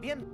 Bien.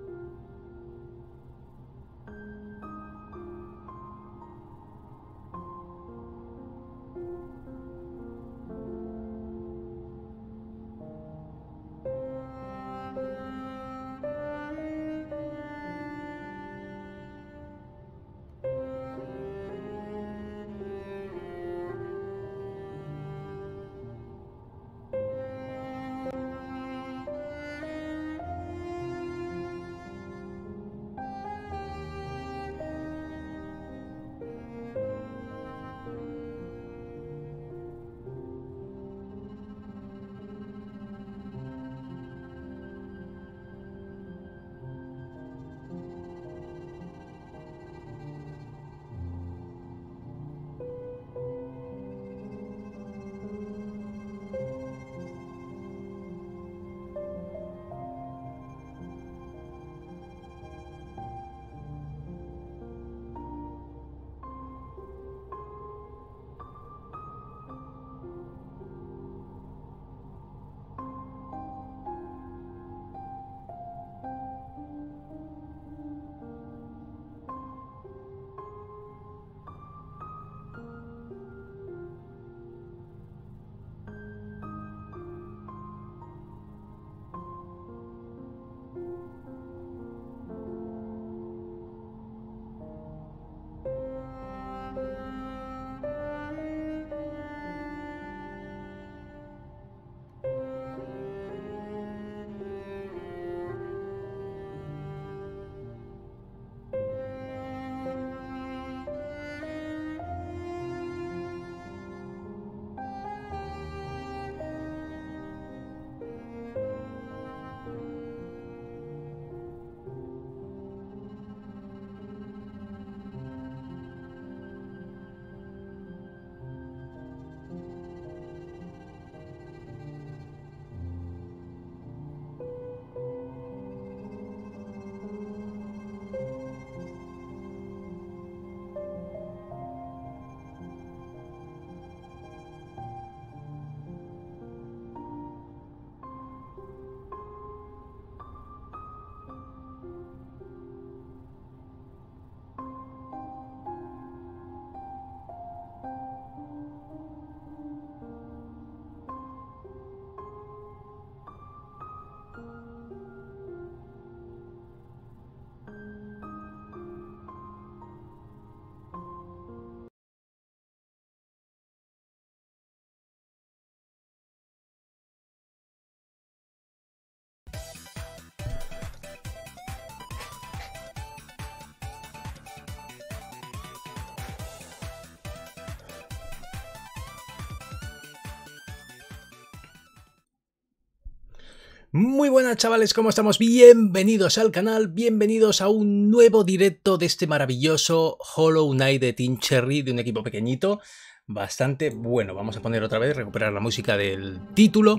Muy buenas chavales, ¿cómo estamos? Bienvenidos al canal, bienvenidos a un nuevo directo de este maravilloso Hollow Knight de Team Cherry, de un equipo pequeñito, bastante bueno. Vamos a poner otra vez, recuperar la música del título.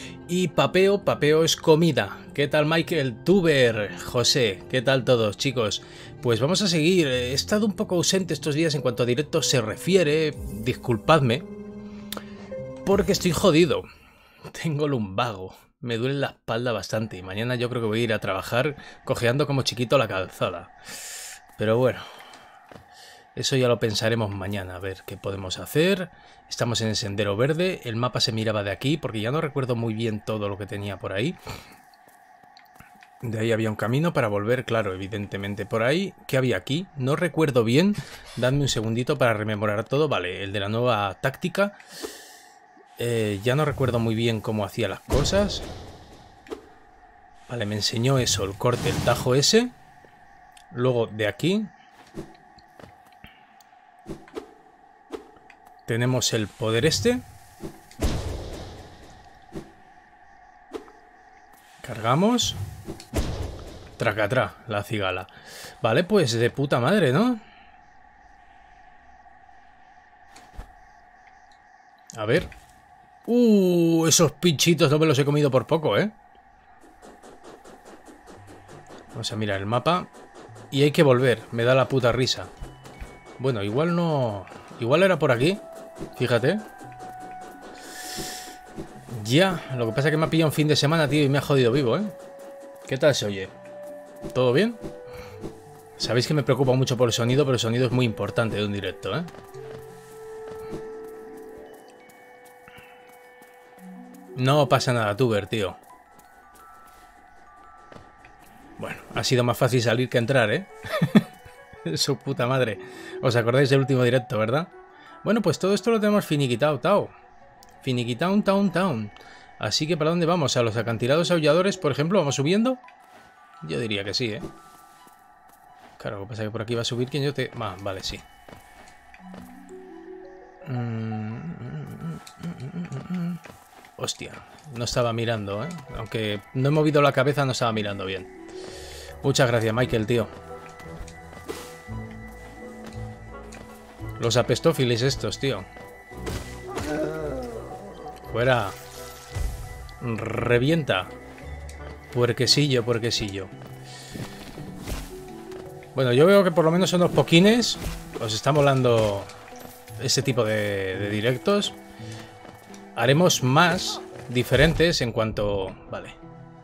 Y papeo, papeo es comida. ¿Qué tal Michael, Tuber, José? ¿Qué tal todos, chicos? Pues vamos a seguir. He estado un poco ausente estos días en cuanto a directos se refiere, disculpadme, porque estoy jodido. Tengo lumbago. Me duele la espalda bastante y mañana yo creo que voy a ir a trabajar cojeando como chiquito la calzada. Pero bueno, eso ya lo pensaremos mañana, a ver qué podemos hacer. Estamos en el sendero verde, el mapa se miraba de aquí porque ya no recuerdo muy bien todo lo que tenía por ahí. De ahí había un camino para volver, claro, evidentemente por ahí. ¿Qué había aquí? No recuerdo bien, dadme un segundito para rememorar todo. Vale, el de la nueva táctica. Ya no recuerdo muy bien cómo hacía las cosas. Vale, me enseñó eso, el corte, el tajo ese. Luego de aquí tenemos el poder este. Cargamos. Tracatrá, la cigala. Vale, pues de puta madre, ¿no? A ver. Esos pinchitos no me los he comido por poco, ¿eh? Vamos a mirar el mapa. Y hay que volver, me da la puta risa. Bueno, igual no... Igual era por aquí, fíjate. Ya, lo que pasa es que me ha pillado un fin de semana, tío, y me ha jodido vivo, ¿eh? ¿Qué tal se oye? ¿Todo bien? Sabéis que me preocupa mucho por el sonido, pero el sonido es muy importante de un directo, ¿eh? No pasa nada, Tuber, tío. Bueno, ha sido más fácil salir que entrar, ¿eh? Su puta madre. ¿Os acordáis del último directo, verdad? Bueno, pues todo esto lo tenemos finiquitado, Tao. Finiquitado, town. Así que ¿para dónde vamos? ¿A los acantilados aulladores, por ejemplo? ¿Vamos subiendo? Yo diría que sí, ¿eh? Claro, lo que pasa es que por aquí va a subir quien yo te... Ah, vale, sí. Hostia, no estaba mirando, ¿eh? Aunque no he movido la cabeza, no estaba mirando bien. Muchas gracias, Michael, tío. Los apestófiles estos, tío. Fuera. Revienta. Puerquesillo. Bueno, yo veo que por lo menos son los poquines. Os está molando ese tipo de directos. Haremos más diferentes en cuanto... Vale.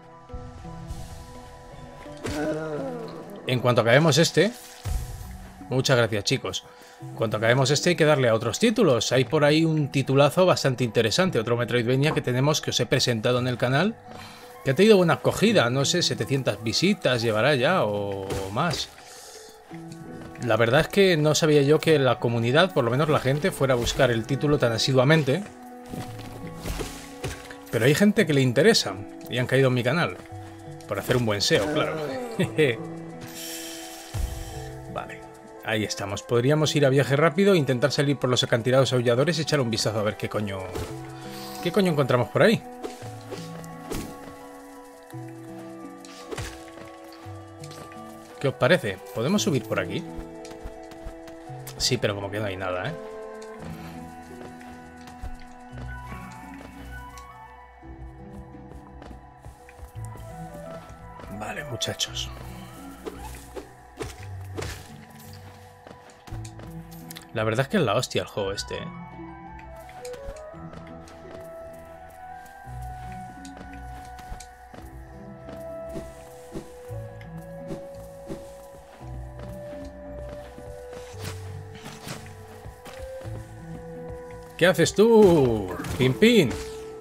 En cuanto acabemos este... Muchas gracias, chicos. En cuanto acabemos este hay que darle a otros títulos. Hay por ahí un titulazo bastante interesante. Otro Metroidvania que tenemos, que os he presentado en el canal. Que ha tenido buena acogida. No sé, 700 visitas llevará ya o más. La verdad es que no sabía yo que la comunidad, por lo menos la gente, fuera a buscar el título tan asiduamente. Pero hay gente que le interesa y han caído en mi canal. Por hacer un buen SEO, claro. Vale, ahí estamos. Podríamos ir a viaje rápido, intentar salir por los acantilados aulladores y echar un vistazo a ver qué coño encontramos por ahí. ¿Qué os parece? ¿Podemos subir por aquí? Sí, pero como que no hay nada, ¿eh? Vale, muchachos. La verdad es que es la hostia el juego este, ¿eh? ¿Qué haces tú? Pin pin.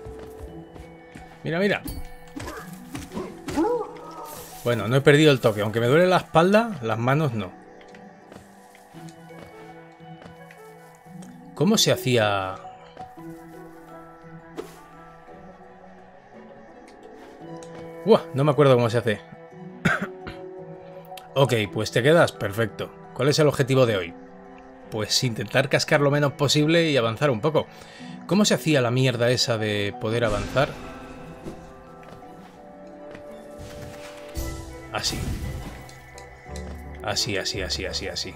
Mira, mira. Bueno, no he perdido el toque. Aunque me duele la espalda, las manos no. ¿Cómo se hacía? Buah, no me acuerdo cómo se hace. Ok, pues te quedas. Perfecto. ¿Cuál es el objetivo de hoy? Pues intentar cascar lo menos posible y avanzar un poco. ¿Cómo se hacía la mierda esa de poder avanzar? Así. Así.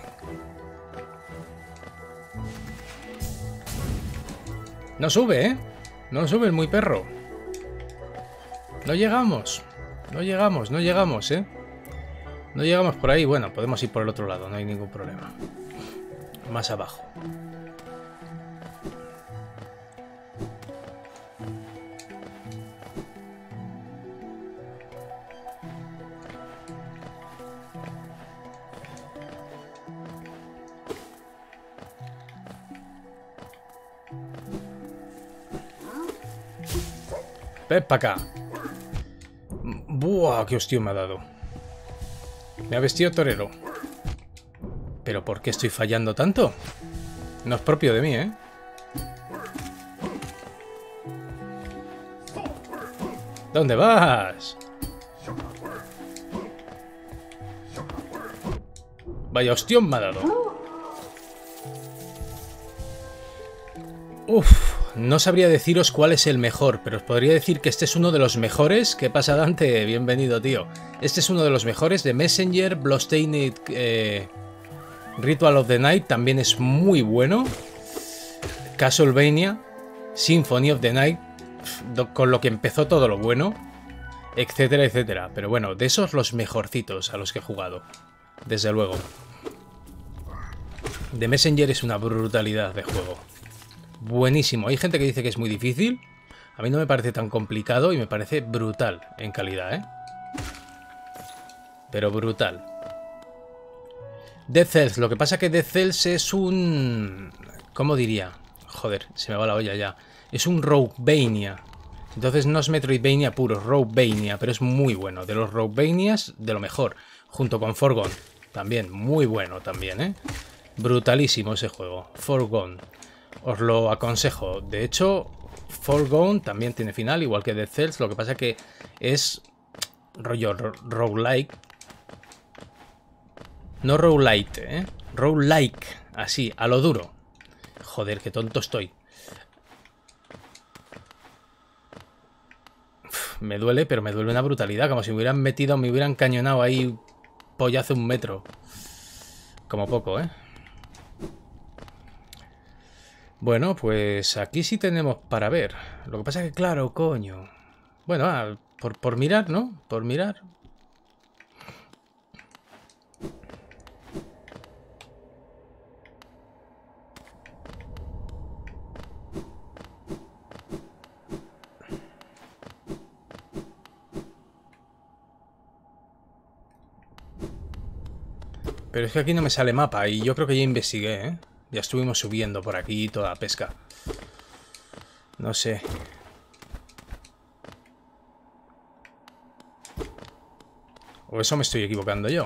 No sube, ¿eh? No sube el muy perro. No llegamos, ¿eh? No llegamos por ahí. Bueno, podemos ir por el otro lado, no hay ningún problema. Más abajo. Ven para acá. Buah, qué hostia me ha dado. Me ha vestido torero. ¿Pero por qué estoy fallando tanto? No es propio de mí, ¿eh? ¿Dónde vas? Vaya hostión me ha dado. Uf, no sabría deciros cuál es el mejor, pero os podría decir que este es uno de los mejores. ¿Qué pasa, Dante? Bienvenido, tío. Este es uno de los mejores. The Messenger, Bloodstained Ritual of the Night también es muy bueno. Castlevania, Symphony of the Night, con lo que empezó todo lo bueno, etcétera, etcétera. Pero bueno, de esos los mejorcitos a los que he jugado, desde luego. The Messenger es una brutalidad de juego. Buenísimo. Hay gente que dice que es muy difícil. A mí no me parece tan complicado y me parece brutal en calidad, ¿eh? pero brutal. Dead Cells, lo que pasa que Dead Cells es un... ¿Cómo diría? Joder, se me va la olla ya. Es un Roguevania. Entonces no es Metroidvania puro, es Roguevania, pero es muy bueno. De los Roguevanias, de lo mejor. Junto con Forgone. También, muy bueno también, ¿eh? Brutalísimo ese juego. Forgone. Os lo aconsejo. De hecho, Forgone también tiene final, igual que Dead Cells. Lo que pasa que es rollo roguelike. No roguelite, ¿eh? Roguelike. Así, a lo duro. Joder, qué tonto estoy. Me duele, pero me duele una brutalidad. Como si me hubieran metido, me hubieran cañonado ahí pollazo 1 metro. Como poco, ¿eh? Bueno, pues aquí sí tenemos para ver. Lo que pasa es que, claro, coño. Bueno, por mirar, ¿no? Por mirar. Pero es que aquí no me sale mapa y yo creo que ya investigué, ¿eh? Ya estuvimos subiendo por aquí toda la pesca. No sé. O eso me estoy equivocando yo.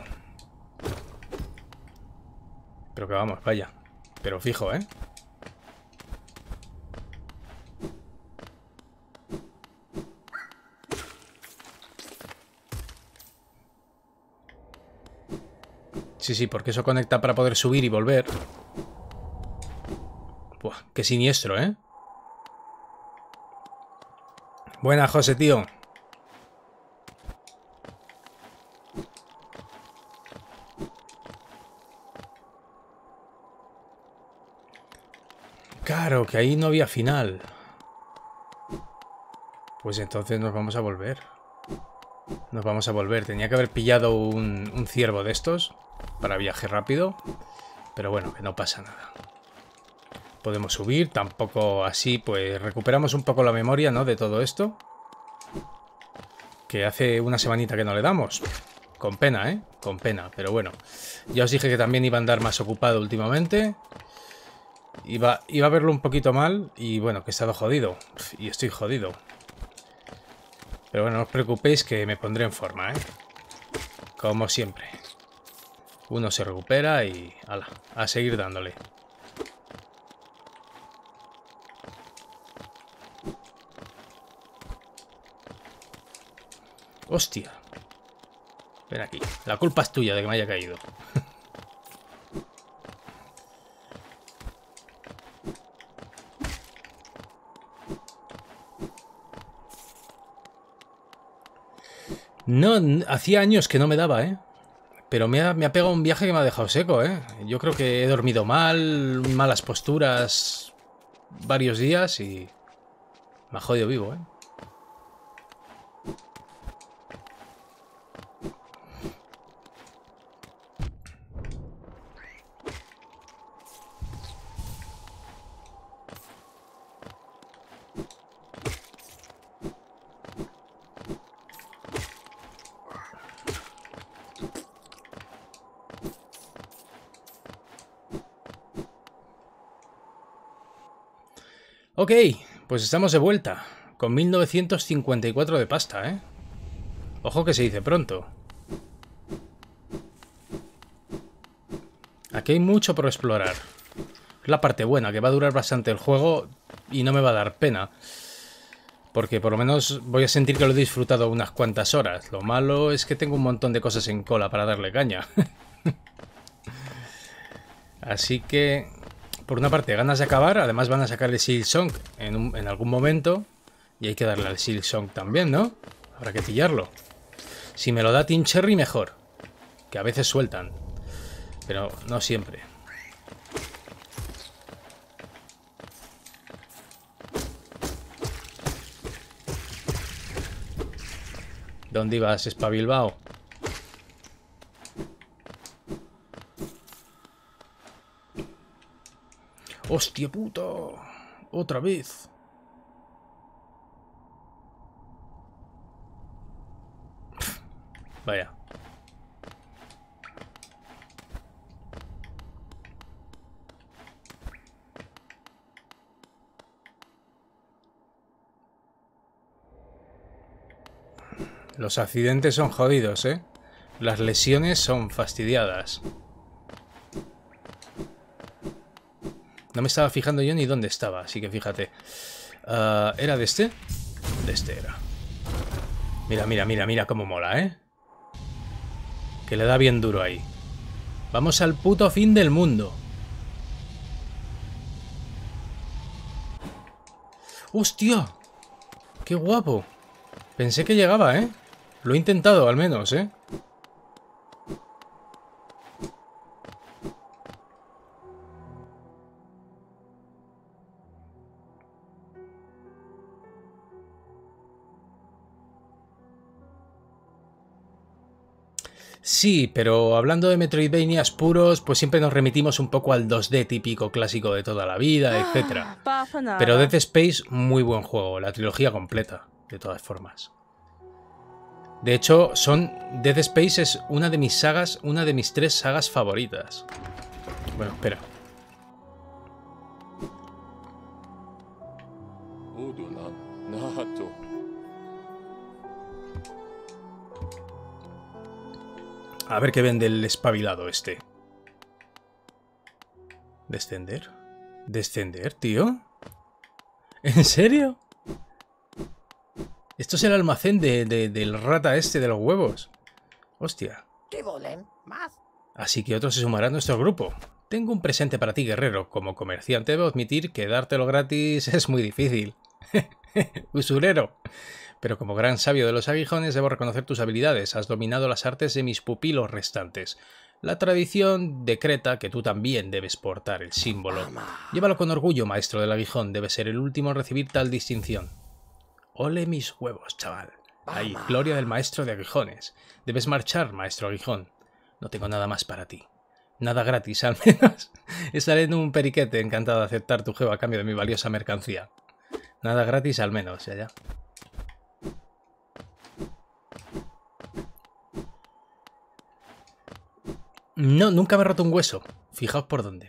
Pero que vamos, vaya. Pero fijo, ¿eh? Sí, sí, porque eso conecta para poder subir y volver. Buah, qué siniestro, ¿eh? Buena, José, tío. Claro, que ahí no había final. Pues entonces nos vamos a volver. Nos vamos a volver. Tenía que haber pillado un ciervo de estos para viaje rápido. Pero bueno, que no pasa nada. Podemos subir, tampoco así, pues recuperamos un poco la memoria, ¿no? De todo esto. Que hace una semanita que no le damos. Con pena, ¿eh? Con pena, pero bueno. Ya os dije que también iba a andar más ocupado últimamente. Iba a verlo un poquito mal y bueno, que he estado jodido. Y estoy jodido. Pero bueno, no os preocupéis que me pondré en forma, ¿eh? Como siempre. Uno se recupera y... ala, a seguir dándole. Hostia. Ven aquí. La culpa es tuya de que me haya caído. No, hacía años que no me daba, ¿eh? Pero me ha pegado un viaje que me ha dejado seco, ¿eh? Yo creo que he dormido mal, malas posturas varios días y me ha jodido vivo, ¿eh? Ok, pues estamos de vuelta, con 1954 de pasta, ¿eh? Ojo que se dice pronto. Aquí hay mucho por explorar. Es la parte buena, que va a durar bastante el juego y no me va a dar pena. Porque por lo menos voy a sentir que lo he disfrutado unas cuantas horas. Lo malo es que tengo un montón de cosas en cola para darle caña. Así que, por una parte, ganas de acabar. Además van a sacar el Silksong en algún momento. Y hay que darle al Silksong también, ¿no? Habrá que pillarlo. Si me lo da Team Cherry, mejor. Que a veces sueltan. Pero no siempre. ¿Dónde ibas, espabilbao? ¡Hostia puta! ¡Otra vez! Vaya. Los accidentes son jodidos, ¿eh? Las lesiones son fastidiadas. No me estaba fijando yo ni dónde estaba, así que fíjate. ¿Era de este? De este era. Mira, mira, mira, mira cómo mola, ¿eh? Que le da bien duro ahí. Vamos al puto fin del mundo. ¡Hostia! ¡Qué guapo! Pensé que llegaba, ¿eh? Lo he intentado, al menos, ¿eh? Sí, pero hablando de Metroidvanias puros, pues siempre nos remitimos un poco al 2D típico clásico de toda la vida, etc. Pero Dead Space, muy buen juego, la trilogía completa, de todas formas. De hecho, Dead Space es una de mis sagas, una de mis 3 sagas favoritas. Bueno, espera. A ver qué vende el espabilado este. ¿Descender? ¿Descender, tío? ¿En serio? Esto es el almacén del rata este de los huevos. Hostia. Así que otro se sumará a nuestro grupo. Tengo un presente para ti, guerrero. Como comerciante debo admitir que dártelo gratis es muy difícil. Usurero. Pero como gran sabio de los aguijones debo reconocer tus habilidades. Has dominado las artes de mis pupilos restantes. La tradición decreta que tú también debes portar el símbolo. Llévalo con orgullo, maestro del aguijón. Debes ser el último en recibir tal distinción. Ole mis huevos, chaval. Ahí, gloria del maestro de aguijones. Debes marchar, maestro aguijón. No tengo nada más para ti. Nada gratis, al menos. Estaré en un periquete, encantado de aceptar tu juego a cambio de mi valiosa mercancía. Nada gratis, al menos, ya. No, nunca me he roto un hueso. Fijaos por dónde.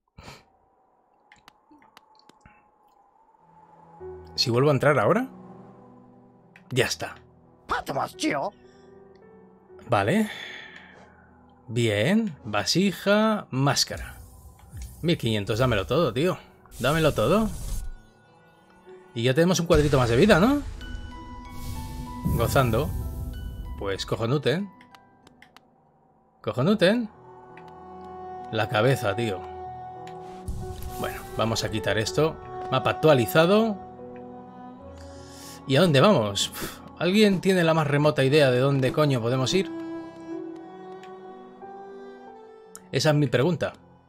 Si vuelvo a entrar ahora... Ya está. Vale. Bien. Vasija, máscara. 1500, dámelo todo, tío. Dámelo todo. Y ya tenemos un cuadrito más de vida, ¿no? Gozando. Pues cojonuten. Cojonuten. La cabeza, tío. Bueno, vamos a quitar esto. Mapa actualizado. ¿Y a dónde vamos? ¿Alguien tiene la más remota idea de dónde coño podemos ir? Esa es mi pregunta.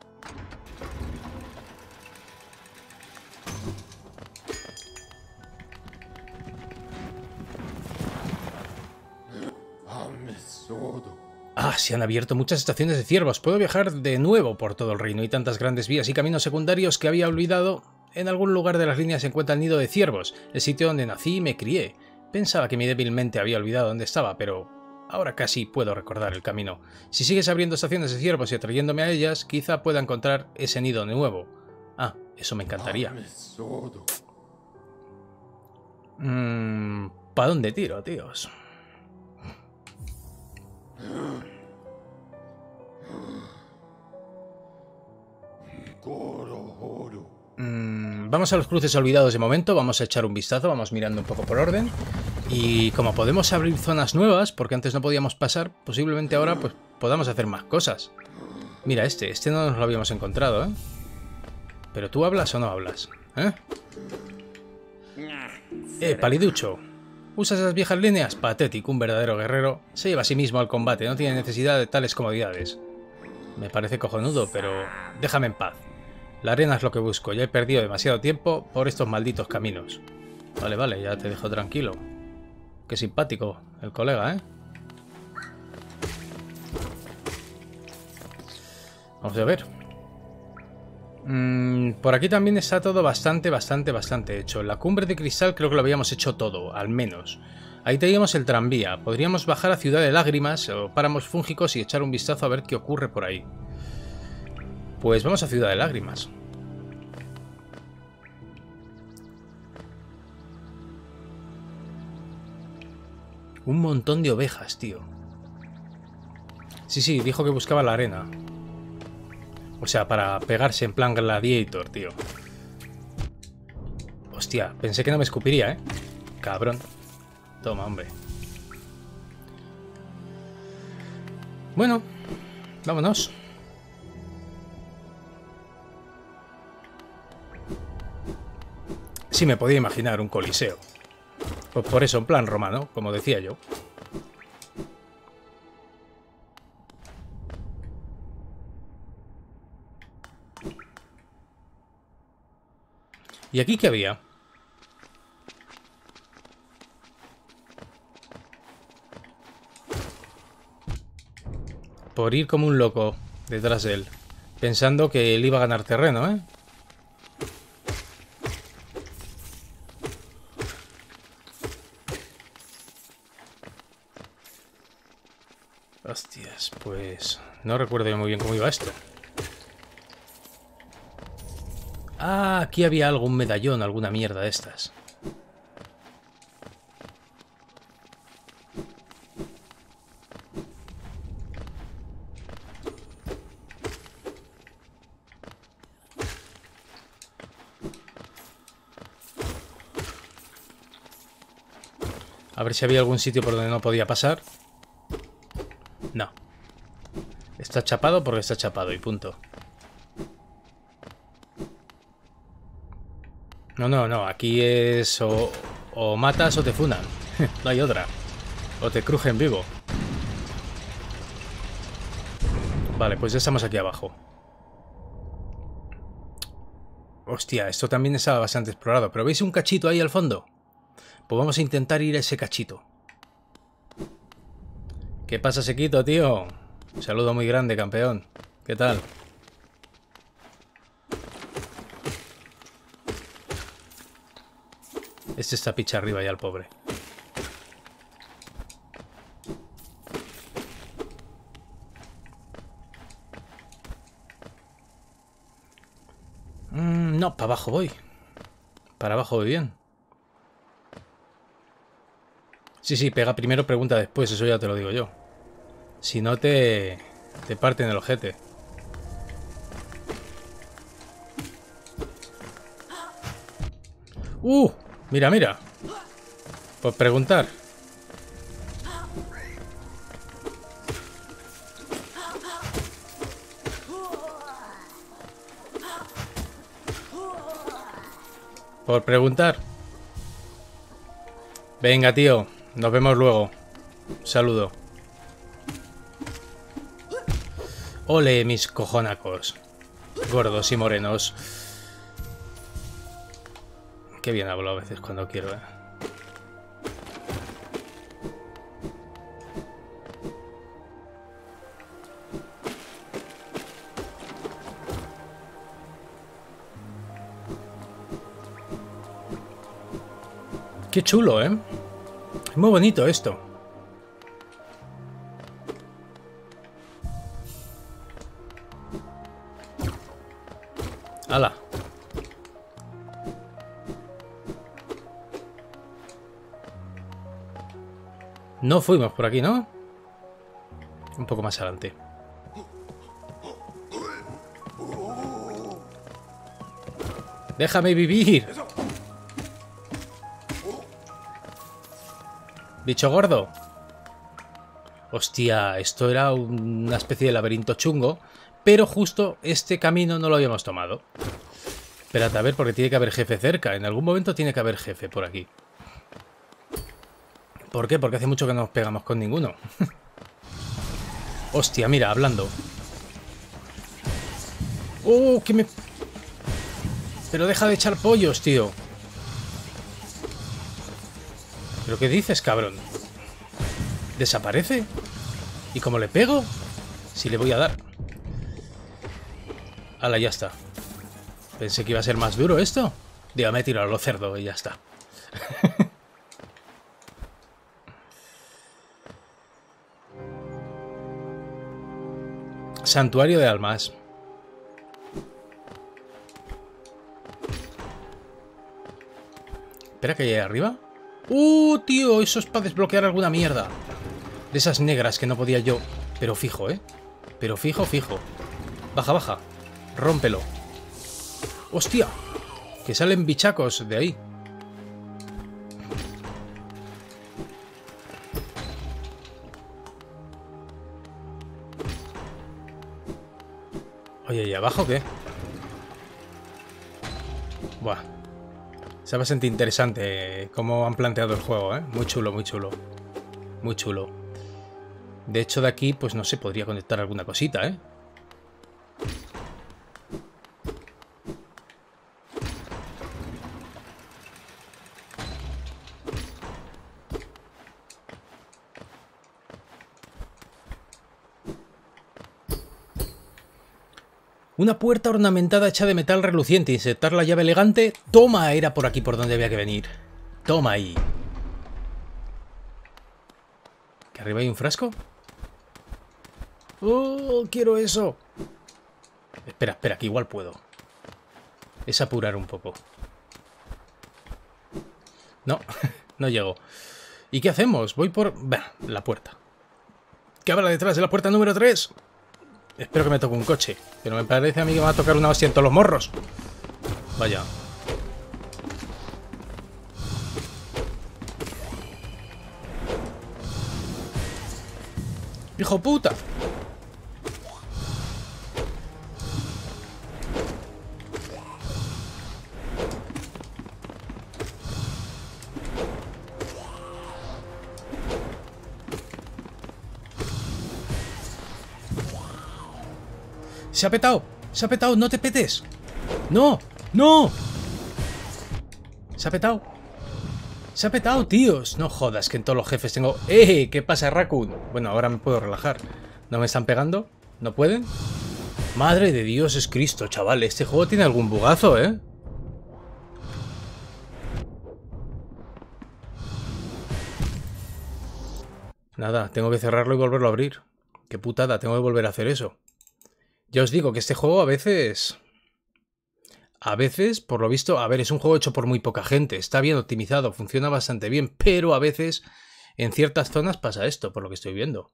Ah, se han abierto muchas estaciones de ciervos. Puedo viajar de nuevo por todo el reino. Hay tantas grandes vías y caminos secundarios que había olvidado. En algún lugar de las líneas se encuentra el nido de ciervos, el sitio donde nací y me crié. Pensaba que mi débil mente había olvidado dónde estaba, pero ahora casi puedo recordar el camino. Si sigues abriendo estaciones de ciervos y atrayéndome a ellas, quizá pueda encontrar ese nido de nuevo. Ah, eso me encantaría. ¿Para dónde tiro, tíos? Vamos a los cruces olvidados de momento, vamos a echar un vistazo, vamos mirando un poco por orden. Y como podemos abrir zonas nuevas, porque antes no podíamos pasar, posiblemente ahora pues podamos hacer más cosas. Mira, este no nos lo habíamos encontrado, ¿eh? ¿Pero tú hablas o no hablas? Paliducho. ¿Usas esas viejas líneas? Patético, un verdadero guerrero se lleva a sí mismo al combate, no tiene necesidad de tales comodidades. Me parece cojonudo, pero déjame en paz. La arena es lo que busco, ya he perdido demasiado tiempo por estos malditos caminos. Vale, vale, ya te dejo tranquilo. Qué simpático el colega, ¿eh? Vamos a ver. Por aquí también está todo bastante hecho. En la cumbre de cristal creo que lo habíamos hecho todo, al menos. Ahí teníamos el tranvía. Podríamos bajar a Ciudad de Lágrimas o páramos fúngicos y echar un vistazo a ver qué ocurre por ahí. Pues vamos a Ciudad de Lágrimas. Un montón de ovejas, tío. Sí, sí, dijo que buscaba la arena. O sea, para pegarse en plan gladiator, tío. Hostia, pensé que no me escupiría, ¿eh? Cabrón. Toma, hombre. Bueno, vámonos. Sí me podía imaginar un coliseo. Pues por eso, en plan romano, como decía yo. ¿Y aquí qué había? Por ir como un loco detrás de él, pensando que él iba a ganar terreno, ¿eh? Hostias, pues no recuerdo muy bien cómo iba esto. Ah, aquí había algún medallón, alguna mierda de estas. A ver si había algún sitio por donde no podía pasar. No. Está chapado porque está chapado y punto. No, no, no. Aquí es o matas o te funan. No hay otra. O te crujen vivo. Vale, pues ya estamos aquí abajo. Hostia, esto también estaba bastante explorado. ¿Pero veis un cachito ahí al fondo? Pues vamos a intentar ir a ese cachito. ¿Qué pasa, Sequito, tío? Un saludo muy grande, campeón. ¿Qué tal? Este está picha arriba ya, el pobre. No, para abajo voy. Para abajo voy bien. Sí, sí, pega primero, pregunta después. Eso ya te lo digo yo. Si no te parten el ojete. Mira, mira. Por preguntar. Por preguntar. Venga, tío. Nos vemos luego. Saludo. Ole, mis cojonacos. Gordos y morenos. Qué bien hablo a veces cuando quiero, ¿eh? Qué chulo, ¿eh? Es muy bonito esto. ¡Hala! No fuimos por aquí, ¿no? Un poco más adelante. ¡Déjame vivir! ¡Bicho gordo! Hostia, esto era una especie de laberinto chungo, pero justo este camino no lo habíamos tomado. Espérate, a ver, porque tiene que haber jefe cerca. En algún momento tiene que haber jefe por aquí. ¿Por qué? Porque hace mucho que no nos pegamos con ninguno. Hostia, mira, hablando. ¡Oh, que me... Pero deja de echar pollos, tío. ¿Pero qué dices, cabrón? ¿Desaparece? ¿Y cómo le pego? Si le voy a dar. Hala, ya está. Pensé que iba a ser más duro esto. Digo, me he tirado a lo cerdo y ya está. Santuario de almas. Espera, que hay ahí arriba. Tío, eso es para desbloquear alguna mierda. De esas negras que no podía yo. Pero fijo, ¿eh? Pero fijo, fijo. Baja, baja. Rómpelo. ¡Hostia! Que salen bichacos de ahí. Oye, ¿y abajo qué? Buah. Se va bastante interesante cómo han planteado el juego, ¿eh? Muy chulo, muy chulo. Muy chulo. De hecho, de aquí, pues no sé, podría conectar alguna cosita, ¿eh? Una puerta ornamentada hecha de metal reluciente. Insertar la llave elegante. Toma, era por aquí por donde había que venir. Toma ahí. ¿Que arriba hay un frasco? ¡Oh, quiero eso! Espera, espera, que igual puedo. Es apurar un poco. No, no llego. ¿Y qué hacemos? Voy por... Bah, la puerta. ¿Qué habrá detrás de la puerta número 3? Espero que me toque un coche. Pero me parece a mí que me va a tocar una hostia en todos los morros. Vaya. ¡Hijo puta! ¡Se ha petado! ¡Se ha petado! ¡No te petes! ¡No! ¡No! ¡Se ha petado! ¡Se ha petado, tíos! No jodas, que en todos los jefes tengo... ¡Eh! ¿Qué pasa, Raccoon? Bueno, ahora me puedo relajar. ¿No me están pegando? ¿No pueden? Madre de Dios es Cristo, chaval. Este juego tiene algún bugazo, ¿eh? Nada, tengo que cerrarlo y volverlo a abrir. Qué putada, tengo que volver a hacer eso. Ya os digo que este juego a veces, por lo visto, a ver, es un juego hecho por muy poca gente, está bien optimizado, funciona bastante bien, pero a veces en ciertas zonas pasa esto, por lo que estoy viendo.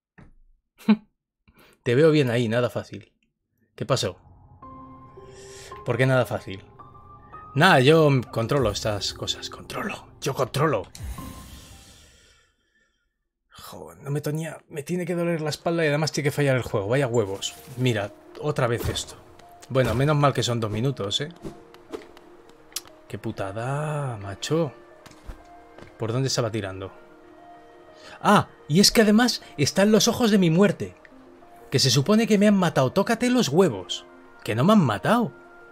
Te veo bien ahí, nada fácil. ¿Qué pasó? ¿Por qué nada fácil? Nada, yo controlo estas cosas, yo controlo. Joder, no me tenía... Me tiene que doler la espalda y además tiene que fallar el juego. Vaya huevos. Mira, otra vez esto. Bueno, menos mal que son 2 minutos, ¿eh? Qué putada, macho. ¿Por dónde estaba tirando? Ah, y es que además están los ojos de mi muerte. Que se supone que me han matado. Tócate los huevos. Que no me han matado.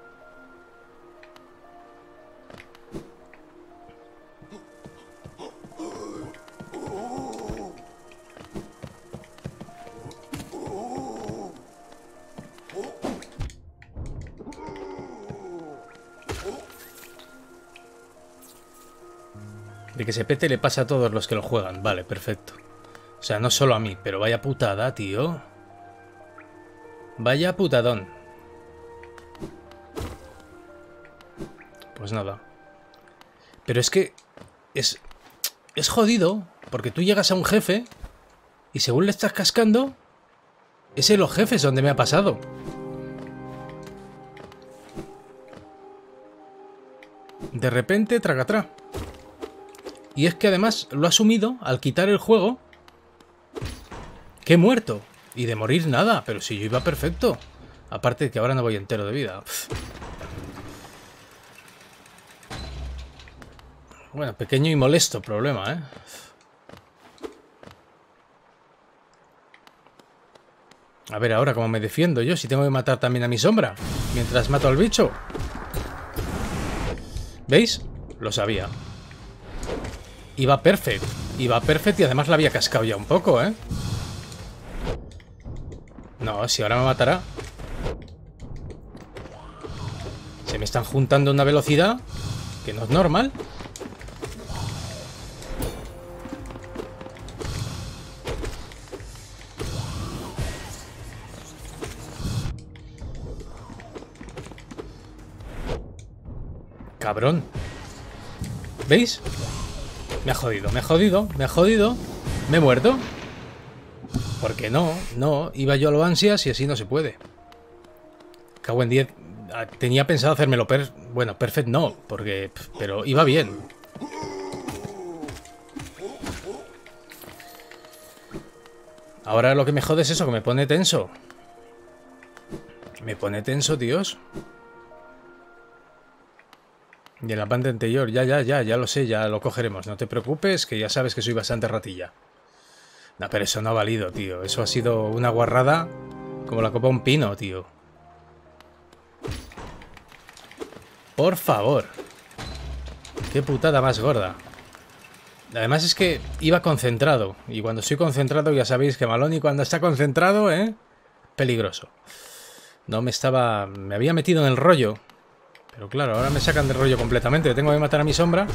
De que se pete le pasa a todos los que lo juegan. Vale, perfecto. O sea, no solo a mí, pero vaya putada, tío. Vaya putadón. Pues nada. Pero es que... Es jodido, porque tú llegas a un jefe y según le estás cascando, es en los jefes donde me ha pasado. De repente, tracatrá. Y es que además lo ha asumido al quitar el juego que he muerto. Y de morir nada, pero si yo iba perfecto. Aparte de que ahora no voy entero de vida. Pff. Bueno, pequeño y molesto problema, ¿eh? A ver ahora cómo me defiendo yo, si tengo que matar también a mi sombra mientras mato al bicho. ¿Veis? Lo sabía. Iba perfecto. Iba perfecto y además la había cascado ya un poco, ¿eh? No, si ahora me matará. Se me están juntando a una velocidad que no es normal. Cabrón. ¿Veis? Me ha jodido, me ha jodido, me ha jodido. Me he muerto. Porque no, iba yo a lo ansias y así no se puede. Cago en 10. Tenía pensado hacérmelo bueno, perfect no, porque... Pero iba bien. Ahora lo que me jode es eso, que me pone tenso. Me pone tenso, tíos. Y en la parte anterior, ya lo sé, ya lo cogeremos. No te preocupes, que ya sabes que soy bastante ratilla. No, pero eso no ha valido, tío. Eso ha sido una guarrada como la copa de un pino, tío. Por favor. Qué putada más gorda. Además es que iba concentrado. Y cuando estoy concentrado ya sabéis que Maloney cuando está concentrado, peligroso. No me estaba... Me había metido en el rollo. Pero claro, ahora me sacan del rollo completamente. Tengo que matar a mi sombra.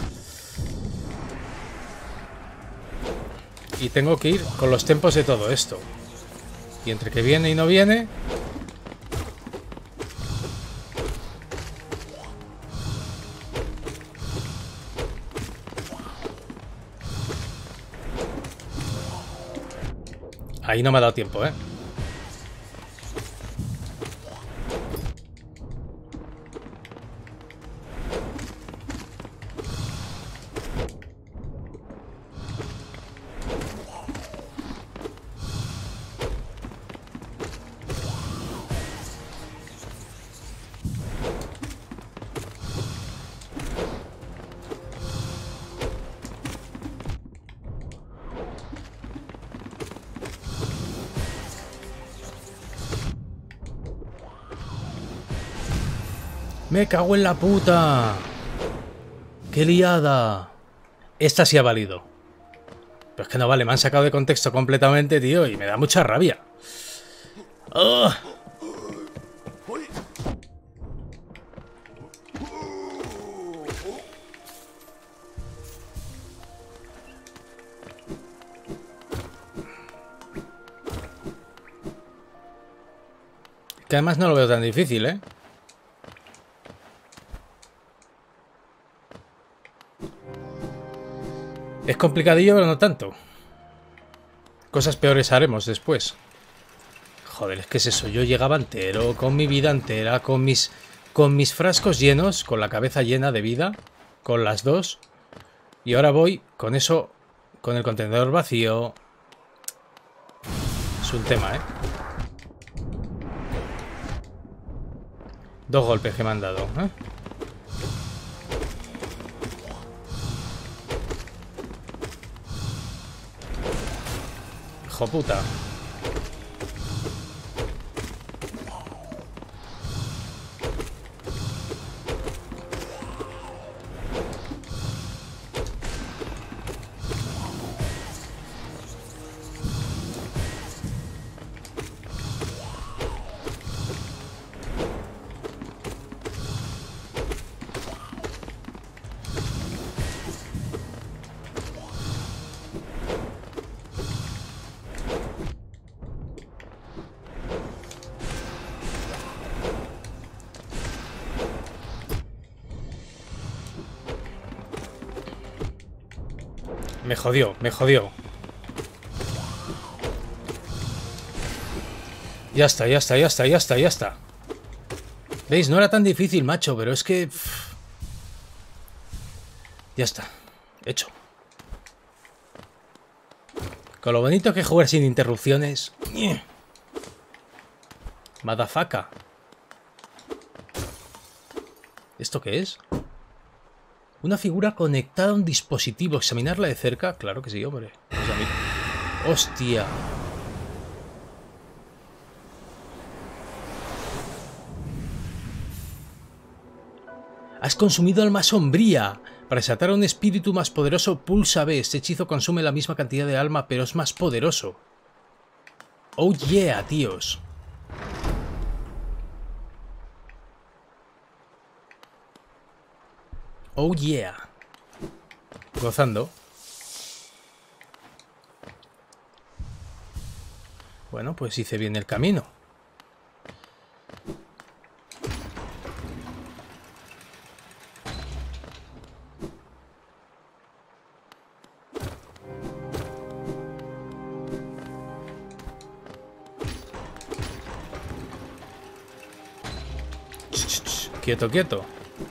Y tengo que ir con los tempos de todo esto. Y entre que viene y no viene... Ahí no me ha dado tiempo, ¿eh? ¡Me cago en la puta! ¡Qué liada! Esta sí ha valido. Pero es que no vale, me han sacado de contexto completamente, tío, y me da mucha rabia. ¡Oh! Que además no lo veo tan difícil, ¿eh? Es complicadillo, pero no tanto. Cosas peores haremos después. Joder, es que es eso. Yo llegaba entero, con mi vida entera, con mis frascos llenos, con la cabeza llena de vida, con las dos. Y ahora voy con eso, con el contenedor vacío. Es un tema, ¿eh? 2 golpes que me han dado, ¿eh? Hijo puta. Me jodió, me jodió. Ya está, ya está, ya está, ya está, ya está. ¿Veis? No era tan difícil, macho, pero es que... Ya está. Hecho. Con lo bonito que jugar sin interrupciones. Madafaka. ¿Esto qué es? Una figura conectada a un dispositivo. ¿Examinarla de cerca? Claro que sí, hombre. ¡Hostia! ¡Has consumido alma sombría! Para desatar a un espíritu más poderoso, pulsa B. Este hechizo consume la misma cantidad de alma, pero es más poderoso. ¡Oh yeah, tíos! ¡Oh yeah! Gozando. Bueno, pues hice bien el camino. Quieto, quieto.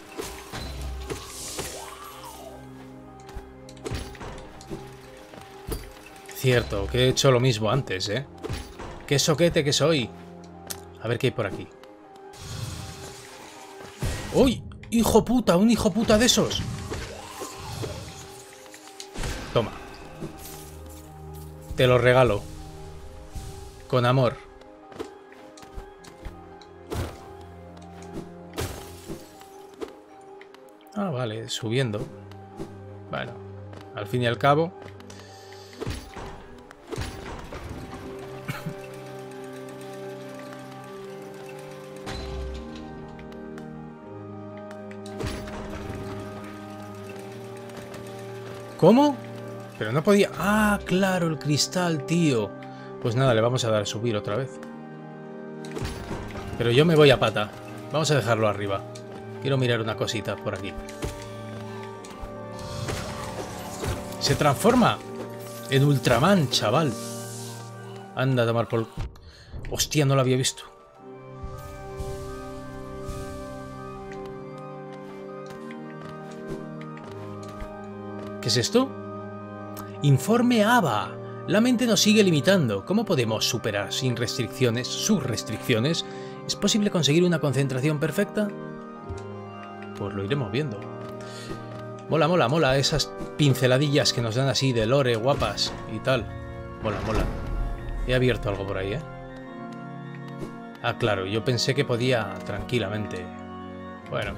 Cierto, que he hecho lo mismo antes, ¿eh? ¡Qué soquete que soy! A ver qué hay por aquí. ¡Uy! ¡Hijo puta! ¡Un hijo puta de esos! Toma. Te lo regalo. Con amor. Ah, vale, subiendo. Bueno, al fin y al cabo... ¿Cómo? Pero no podía... Ah, claro, el cristal, tío. Pues nada, le vamos a dar a subir otra vez. Pero yo me voy a pata. Vamos a dejarlo arriba. Quiero mirar una cosita por aquí. Se transforma en Ultraman, chaval. Anda a tomar por... Hostia, no lo había visto. ¿Qué es esto? Informe ABA. La mente nos sigue limitando. ¿Cómo podemos superar sin restricciones sus restricciones? ¿Es posible conseguir una concentración perfecta? Pues lo iremos viendo. Mola, mola, mola esas pinceladillas que nos dan así de lore, guapas y tal. Mola, mola. He abierto algo por ahí, ¿eh? Ah, claro, yo pensé que podía tranquilamente. Bueno.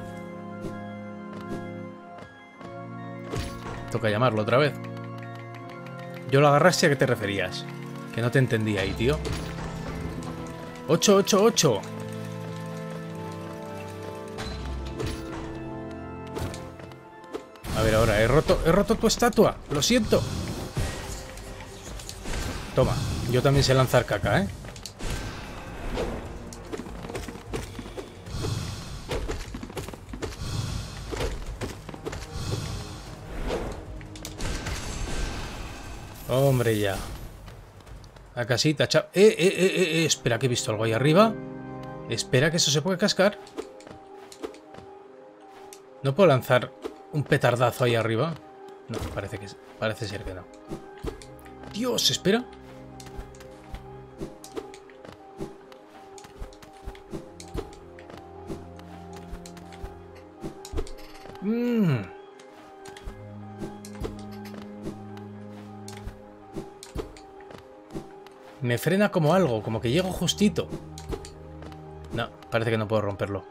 Toca llamarlo otra vez. Yo lo agarraste, ¿a qué te referías? Que no te entendía ahí, tío. 888. A ver, ahora, he roto tu estatua. Lo siento. Toma, yo también sé lanzar caca, ¿eh? Hombre, ya. La casita, chao. Espera, que he visto algo ahí arriba. Espera, que eso se puede cascar. ¿No puedo lanzar un petardazo ahí arriba? No, parece ser que no. Dios, espera. Me frena como algo, como que llego justito. No, parece que no puedo romperlo.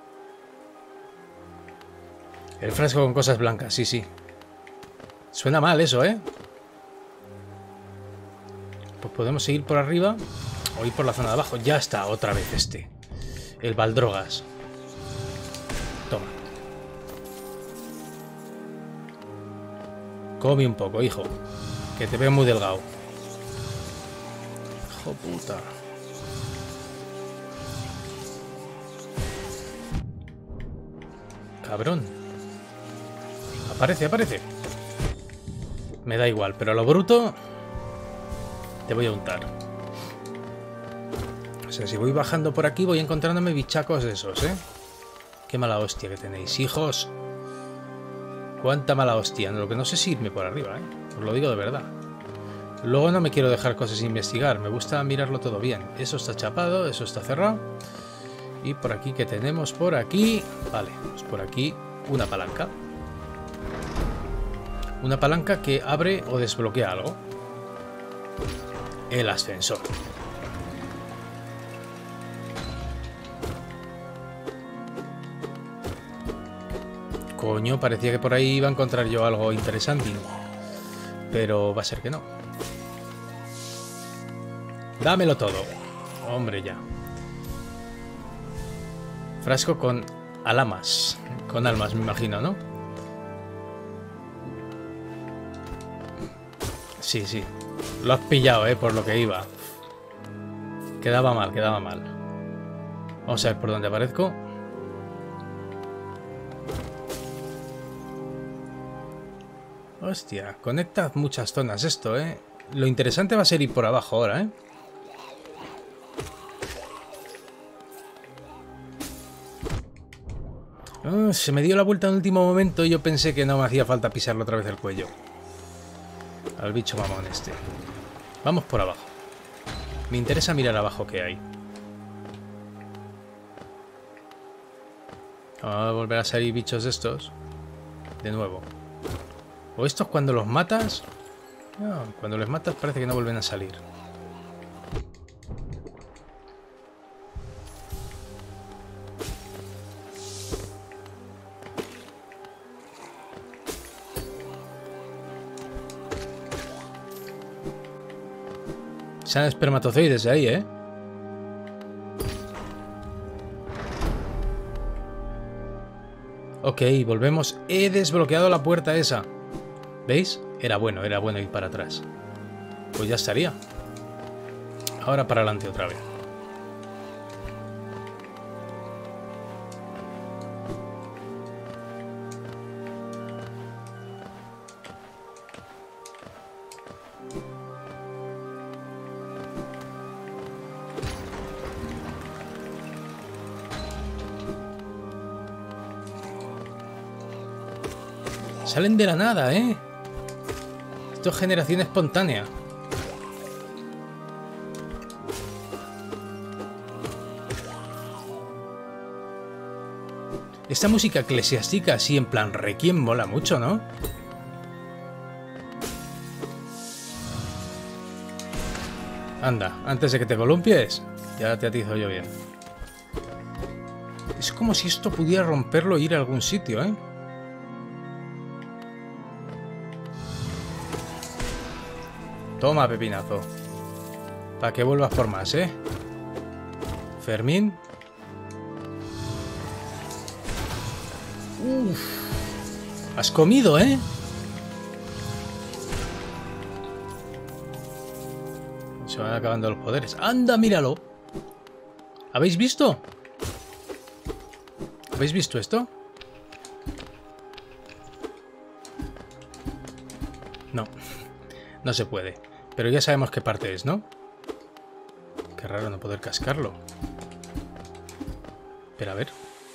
El frasco con cosas blancas, sí, sí. Suena mal eso, ¿eh? Pues podemos seguir por arriba o ir por la zona de abajo. Ya está, otra vez este. El Baldrogas. Toma. Come un poco, hijo. Que te veo muy delgado. Hijo puta. Cabrón. Aparece, aparece. Me da igual, pero a lo bruto te voy a untar. O sea, si voy bajando por aquí voy encontrándome bichacos de esos, ¿eh? Qué mala hostia que tenéis, hijos. Cuánta mala hostia. Lo que no sé es irme por arriba, ¿eh? Os lo digo de verdad. Luego no me quiero dejar cosas sin investigar. Me gusta mirarlo todo bien. Eso está chapado, eso está cerrado. Y por aquí, ¿qué tenemos por aquí? Vale, pues por aquí una palanca. Una palanca que abre o desbloquea algo. El ascensor. Coño, parecía que por ahí iba a encontrar yo algo interesante. Pero va a ser que no. Dámelo todo. Hombre, ya. Frasco con alamas. Con almas, me imagino, ¿no? Sí, sí. Lo has pillado, por lo que iba. Quedaba mal, quedaba mal. Vamos a ver por dónde aparezco. Hostia, conecta muchas zonas esto, ¿eh? Lo interesante va a ser ir por abajo ahora, ¿eh? Se me dio la vuelta en el último momento y yo pensé que no me hacía falta pisarle otra vez el cuello. Al bicho mamón este. Vamos por abajo. Me interesa mirar abajo qué hay. Va a volver a salir bichos de estos. De nuevo. O estos cuando los matas... No, cuando los matas parece que no vuelven a salir. Salen espermatozoides de ahí, ¿eh? Ok, volvemos. He desbloqueado la puerta esa. ¿Veis? Era bueno ir para atrás. Pues ya estaría. Ahora para adelante otra vez. Salen de la nada, ¿eh? Esto es generación espontánea. Esta música eclesiástica así en plan requiem mola mucho, ¿no? Anda, antes de que te columpies, ya te atizo yo bien. Es como si esto pudiera romperlo e ir a algún sitio, ¿eh? Toma, pepinazo. Para que vuelvas por más, ¿eh? Fermín. Uf. Has comido, ¿eh? Se van acabando los poderes. ¡Anda, míralo! ¿Habéis visto? ¿Habéis visto esto? No. No se puede. Pero ya sabemos qué parte es, ¿no? Qué raro no poder cascarlo. Pero a ver.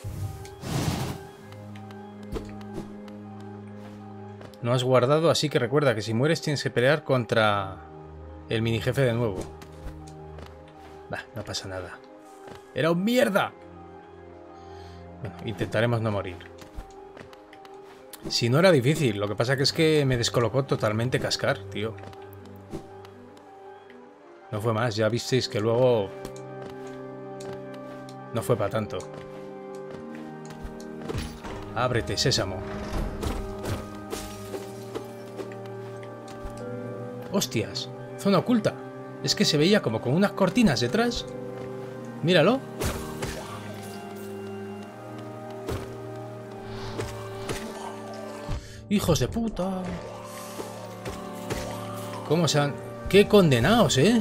No has guardado, así que recuerda que si mueres tienes que pelear contra el mini jefe de nuevo. Bah, no pasa nada. ¡Era un mierda! Bueno, intentaremos no morir. Si no era difícil, lo que pasa que es que me descolocó totalmente cascar, tío. No fue más, ya visteis que luego... No fue para tanto. Ábrete, sésamo. ¡Hostias! Zona oculta. Es que se veía como con unas cortinas detrás. Míralo. ¡Hijos de puta! ¿Cómo se han...? ¡Qué condenados, eh!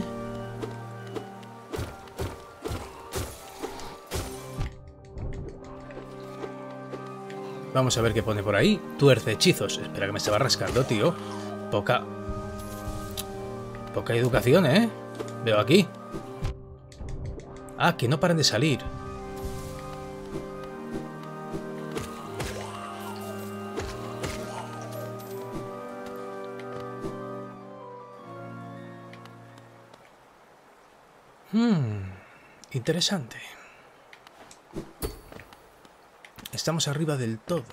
Vamos a ver qué pone por ahí. Tuerce hechizos. Espera que me estaba rascando, tío. Poca educación, ¿eh? Veo aquí. Ah, que no paran de salir. Interesante. Estamos arriba del todo.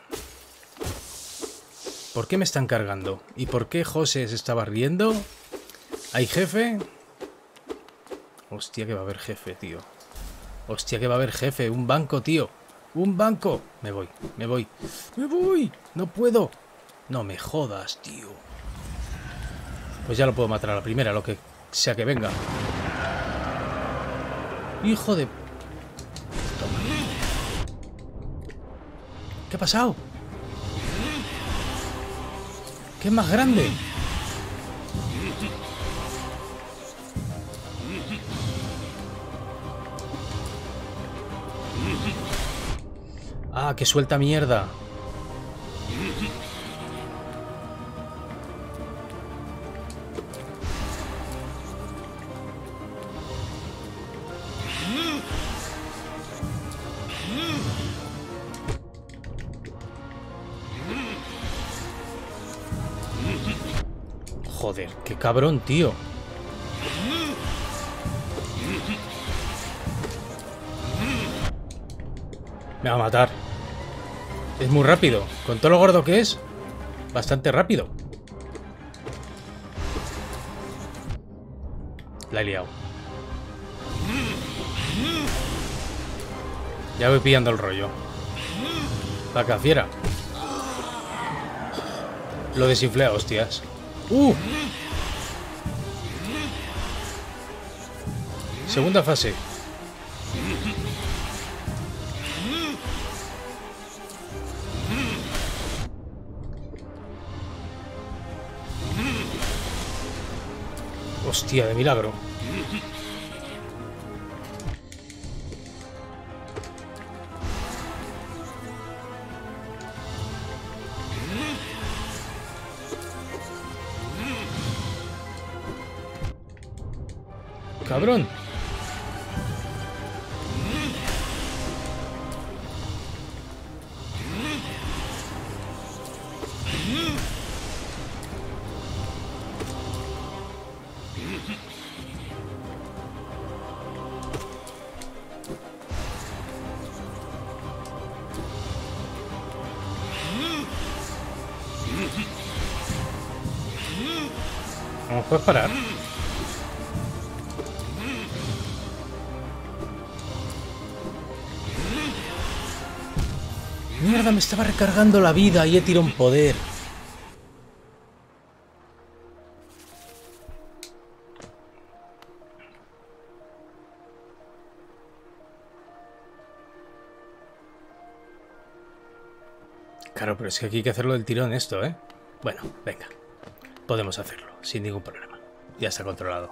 ¿Por qué me están cargando? ¿Y por qué José se estaba riendo? ¿Hay jefe? Hostia, que va a haber jefe, tío. Hostia, que va a haber jefe. Un banco, tío. ¡Un banco! Me voy, me voy. ¡Me voy! ¡No puedo! No me jodas, tío. Pues ya lo puedo matar a la primera, lo que sea que venga. ¡Hijo de... Toma. ¿Qué ha pasado? ¿Qué es más grande? Ah, que suelta mierda. Joder, qué cabrón, tío. Me va a matar. Es muy rápido. Con todo lo gordo que es, bastante rápido. La he liado. Ya voy pillando el rollo. Vaca fiera. Lo desinflé, hostias. Segunda fase. Hostia, de milagro. Cabrón. ¿No puedes parar? Mierda, me estaba recargando la vida y he tirado un poder. Claro, pero es que aquí hay que hacerlo del tirón esto, ¿eh? Bueno, venga. Podemos hacerlo, sin ningún problema. Ya está controlado.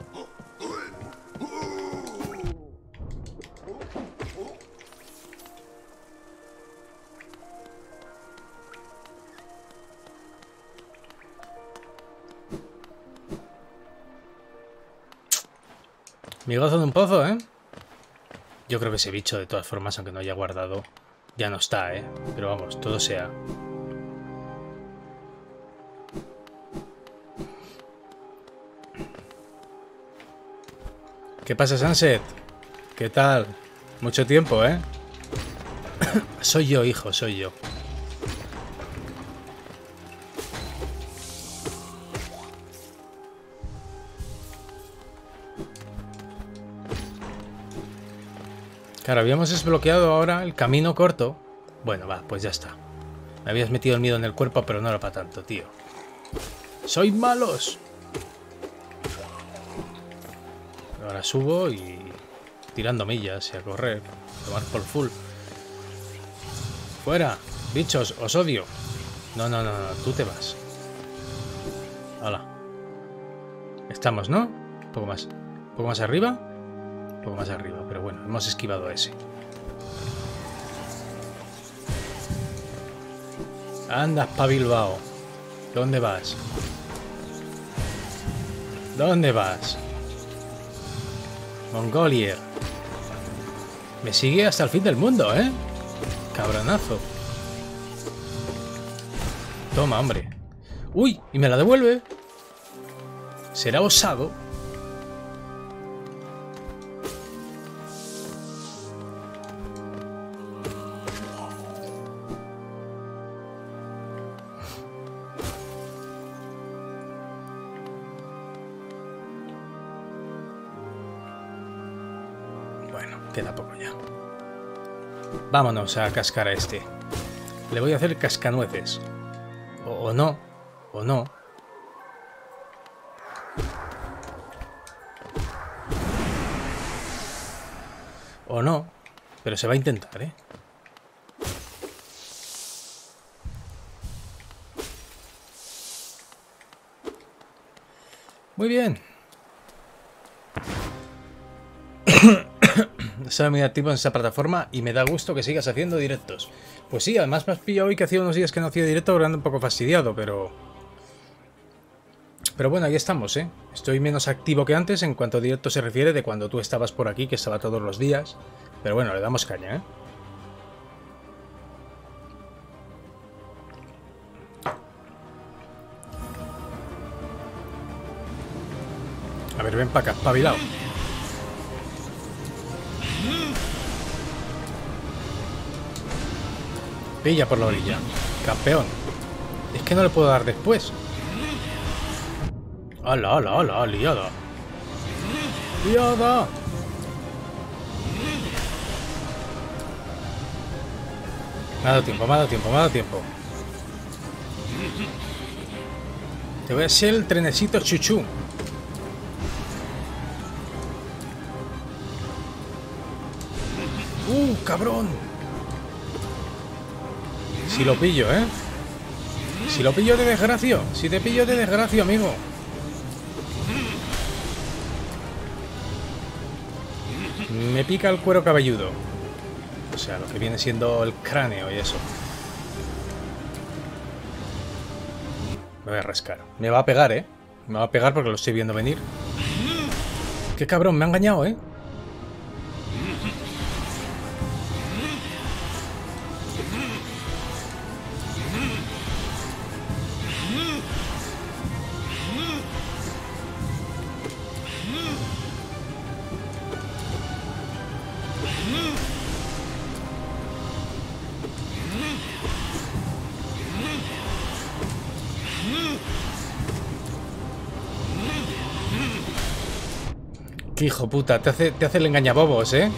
Migazo de un pozo, ¿eh? Yo creo que ese bicho, de todas formas, aunque no haya guardado, ya no está, ¿eh? Pero vamos, todo sea. ¿Qué pasa, Sunset? ¿Qué tal? Mucho tiempo, ¿eh? Soy yo, hijo, soy yo. Claro, habíamos desbloqueado ahora el camino corto. Bueno, va, pues ya está. Me habías metido el miedo en el cuerpo, pero no era para tanto, tío. ¡Sois malos! Ahora subo y... tirando millas y a correr. Tomar por full. ¡Fuera! Bichos, os odio. No, no, no, no, tú te vas. Hola. Estamos, ¿no? Un poco más. ¿Un poco más arriba? Un poco más arriba, pero bueno, hemos esquivado a ese. Andas pa' Bilbao. ¿Dónde vas? ¿Dónde vas? Mongolier. Me sigue hasta el fin del mundo, ¿eh? Cabronazo. Toma, hombre. ¡Uy! Y me la devuelve. Será osado. Bueno, queda poco ya. Vámonos a cascar a este. Le voy a hacer cascanueces. O no. O no. O no. Pero se va a intentar, ¿eh? Muy bien. Soy muy activo en esa plataforma y me da gusto que sigas haciendo directos. Pues sí, además me has pillado hoy que hacía unos días que no hacía directo, pero ando un poco fastidiado, pero bueno, ahí estamos, ¿eh? Estoy menos activo que antes en cuanto a directo se refiere de cuando tú estabas por aquí, que estaba todos los días. Pero bueno, le damos caña, ¿eh? A ver, ven para acá, espabilado. Pilla por la orilla. Campeón. Es que no le puedo dar después. ¡Hala, hala, hala! ¡Liada! ¡Liada! Me ha dado tiempo, me ha dado tiempo, me ha dado tiempo. Te voy a hacer el trenecito chuchú. ¡Cabrón! Si lo pillo, ¿eh? Si lo pillo de desgracio. Si te pillo de desgracio, amigo. Me pica el cuero cabelludo. O sea, lo que viene siendo el cráneo y eso. Me voy a rascar. Me va a pegar, ¿eh? Me va a pegar porque lo estoy viendo venir. ¡Qué cabrón! Me ha engañado, ¿eh? ¡Qué hijo puta! Te hace el engañabobos, ¿eh?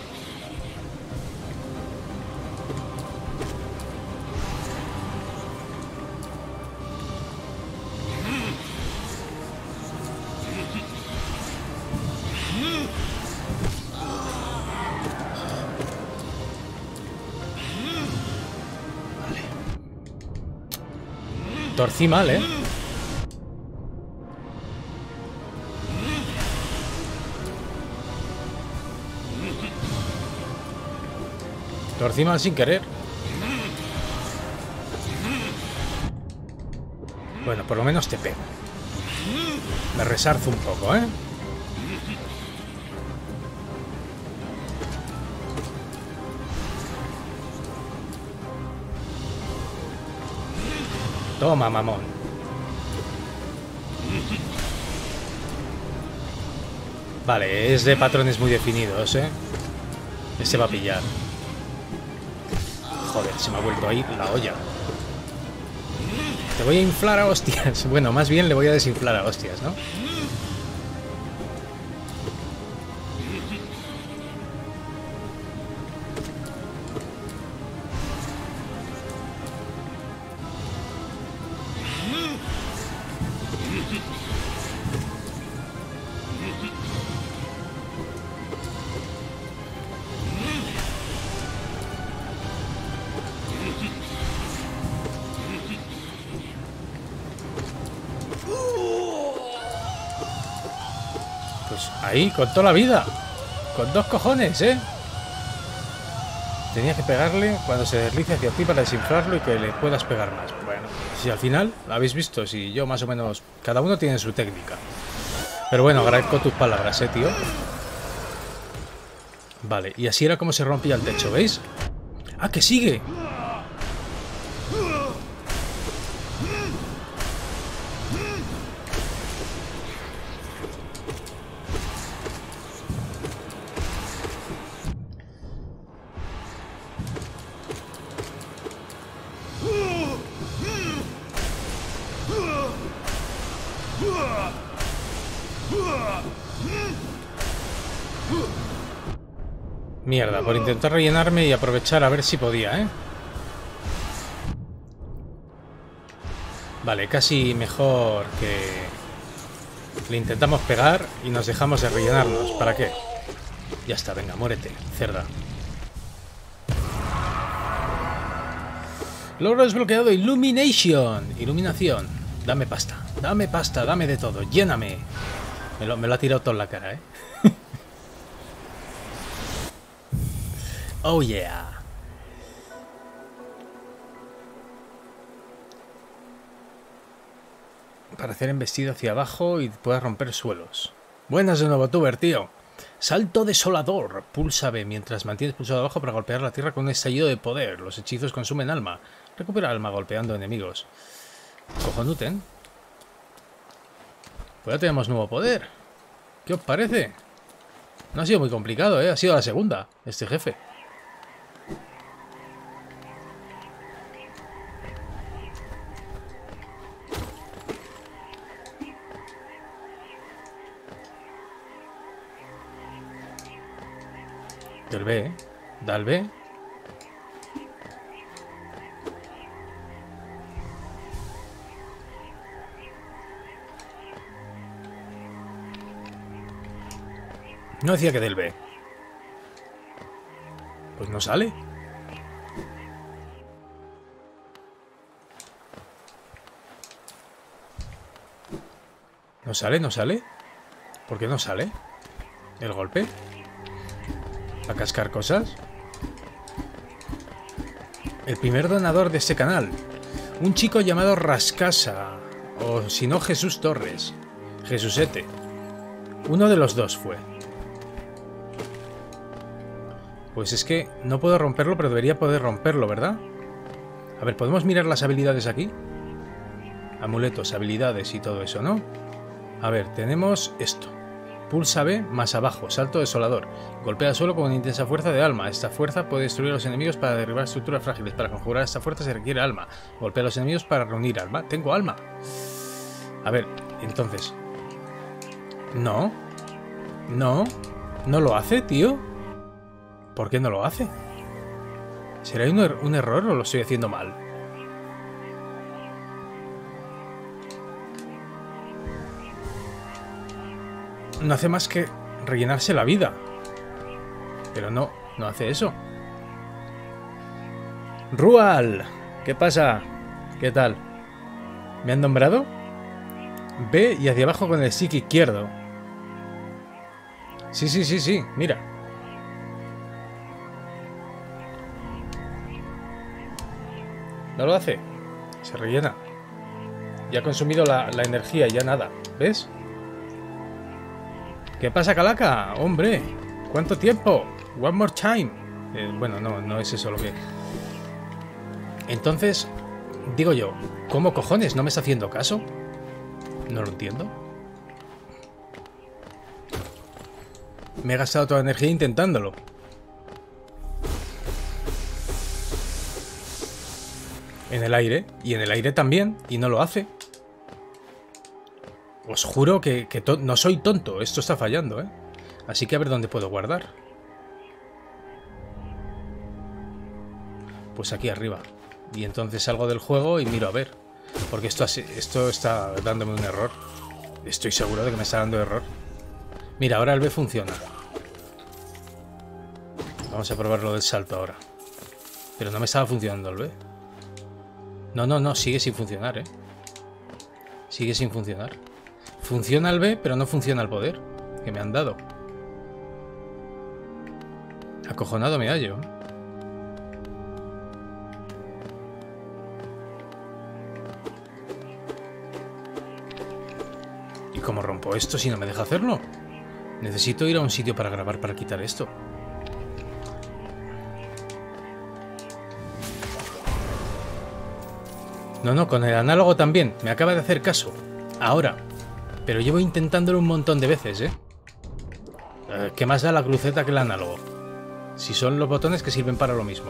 Vale. Torcí mal, ¿eh? Torcí mal sin querer. Bueno, por lo menos te pego. Me resarzo un poco, ¿eh? Toma, mamón. Vale, es de patrones muy definidos, ¿eh? Ese va a pillar. Joder, se me ha vuelto ahí la olla. Te voy a inflar a hostias. Bueno, más bien le voy a desinflar a hostias, ¿no? Pues ahí, con toda la vida. Con dos cojones, ¿eh? Tenía que pegarle cuando se deslice hacia ti para desinflarlo y que le puedas pegar más. Bueno, si al final, lo habéis visto, si yo más o menos... Cada uno tiene su técnica. Pero bueno, agradezco tus palabras, tío. Vale, y así era como se rompía el techo, ¿veis? ¡Ah, que sigue! Mierda, por intentar rellenarme y aprovechar a ver si podía, ¿eh? Vale, casi mejor que... Le intentamos pegar y nos dejamos de rellenarnos. ¿Para qué? Ya está, venga, muérete, cerda. Logro desbloqueado Illumination. Iluminación. Dame pasta, dame de todo, lléname. Me lo ha tirado todo en la cara, ¿eh? Oh yeah. Para hacer embestido hacia abajo y puedas romper suelos. Buenas de nuevo, Tuber, tío. Salto desolador. Pulsa B mientras mantienes pulsado abajo para golpear la tierra con un estallido de poder. Los hechizos consumen alma. Recupera alma golpeando enemigos. Cojonuten. Pues ya tenemos nuevo poder. ¿Qué os parece? No ha sido muy complicado, ¿eh? Ha sido la segunda, este jefe. Del B, ¿eh? Da el B. No decía que del B. Pues no sale. No sale, no sale. ¿Por qué no sale? El golpe. A cascar cosas. El primer donador de este canal. Un chico llamado Rascasa. O si no, Jesús Torres. Jesusete. Uno de los dos fue. Pues es que no puedo romperlo, pero debería poder romperlo, ¿verdad? A ver, ¿podemos mirar las habilidades aquí? Amuletos, habilidades y todo eso, ¿no? A ver, tenemos esto. Pulsa B más abajo, salto desolador. Golpea el suelo con una intensa fuerza de alma. Esta fuerza puede destruir a los enemigos para derribar estructuras frágiles. Para conjurar esta fuerza se requiere alma. Golpea a los enemigos para reunir alma. Tengo alma. A ver, entonces... No. No. ¿No lo hace, tío? ¿Por qué no lo hace? ¿Será un error o lo estoy haciendo mal? No hace más que rellenarse la vida. Pero no hace eso. Rual, ¿qué pasa? ¿Qué tal? ¿Me han nombrado? B y hacia abajo con el stick izquierdo. Sí, mira. No lo hace. Se rellena. Ya ha consumido la energía, ya nada. ¿Ves? ¿Qué pasa, Calaca? ¡Hombre! ¿Cuánto tiempo? One more time. Bueno, no es eso lo que... Entonces, digo yo, ¿cómo cojones no me está haciendo caso? No lo entiendo. Me he gastado toda la energía intentándolo. En el aire. Y en el aire también. Y no lo hace. Os juro que no soy tonto. Esto está fallando, ¿eh? Así que a ver dónde puedo guardar. Pues aquí arriba. Y entonces salgo del juego y miro a ver. Porque esto está dándome un error. Estoy seguro de que me está dando error. Mira, ahora el B funciona. Vamos a probar lo del salto ahora. Pero no me estaba funcionando el B. No, sigue sin funcionar, ¿eh? Sigue sin funcionar. Funciona el B, pero no funciona el poder que me han dado. Acojonado me hallo. ¿Y cómo rompo esto si no me deja hacerlo? Necesito ir a un sitio para grabar para quitar esto. No, con el análogo también. Me acaba de hacer caso. Ahora. Pero llevo intentándolo un montón de veces, ¿eh? ¿Qué más da la cruceta que el análogo? Si son los botones que sirven para lo mismo.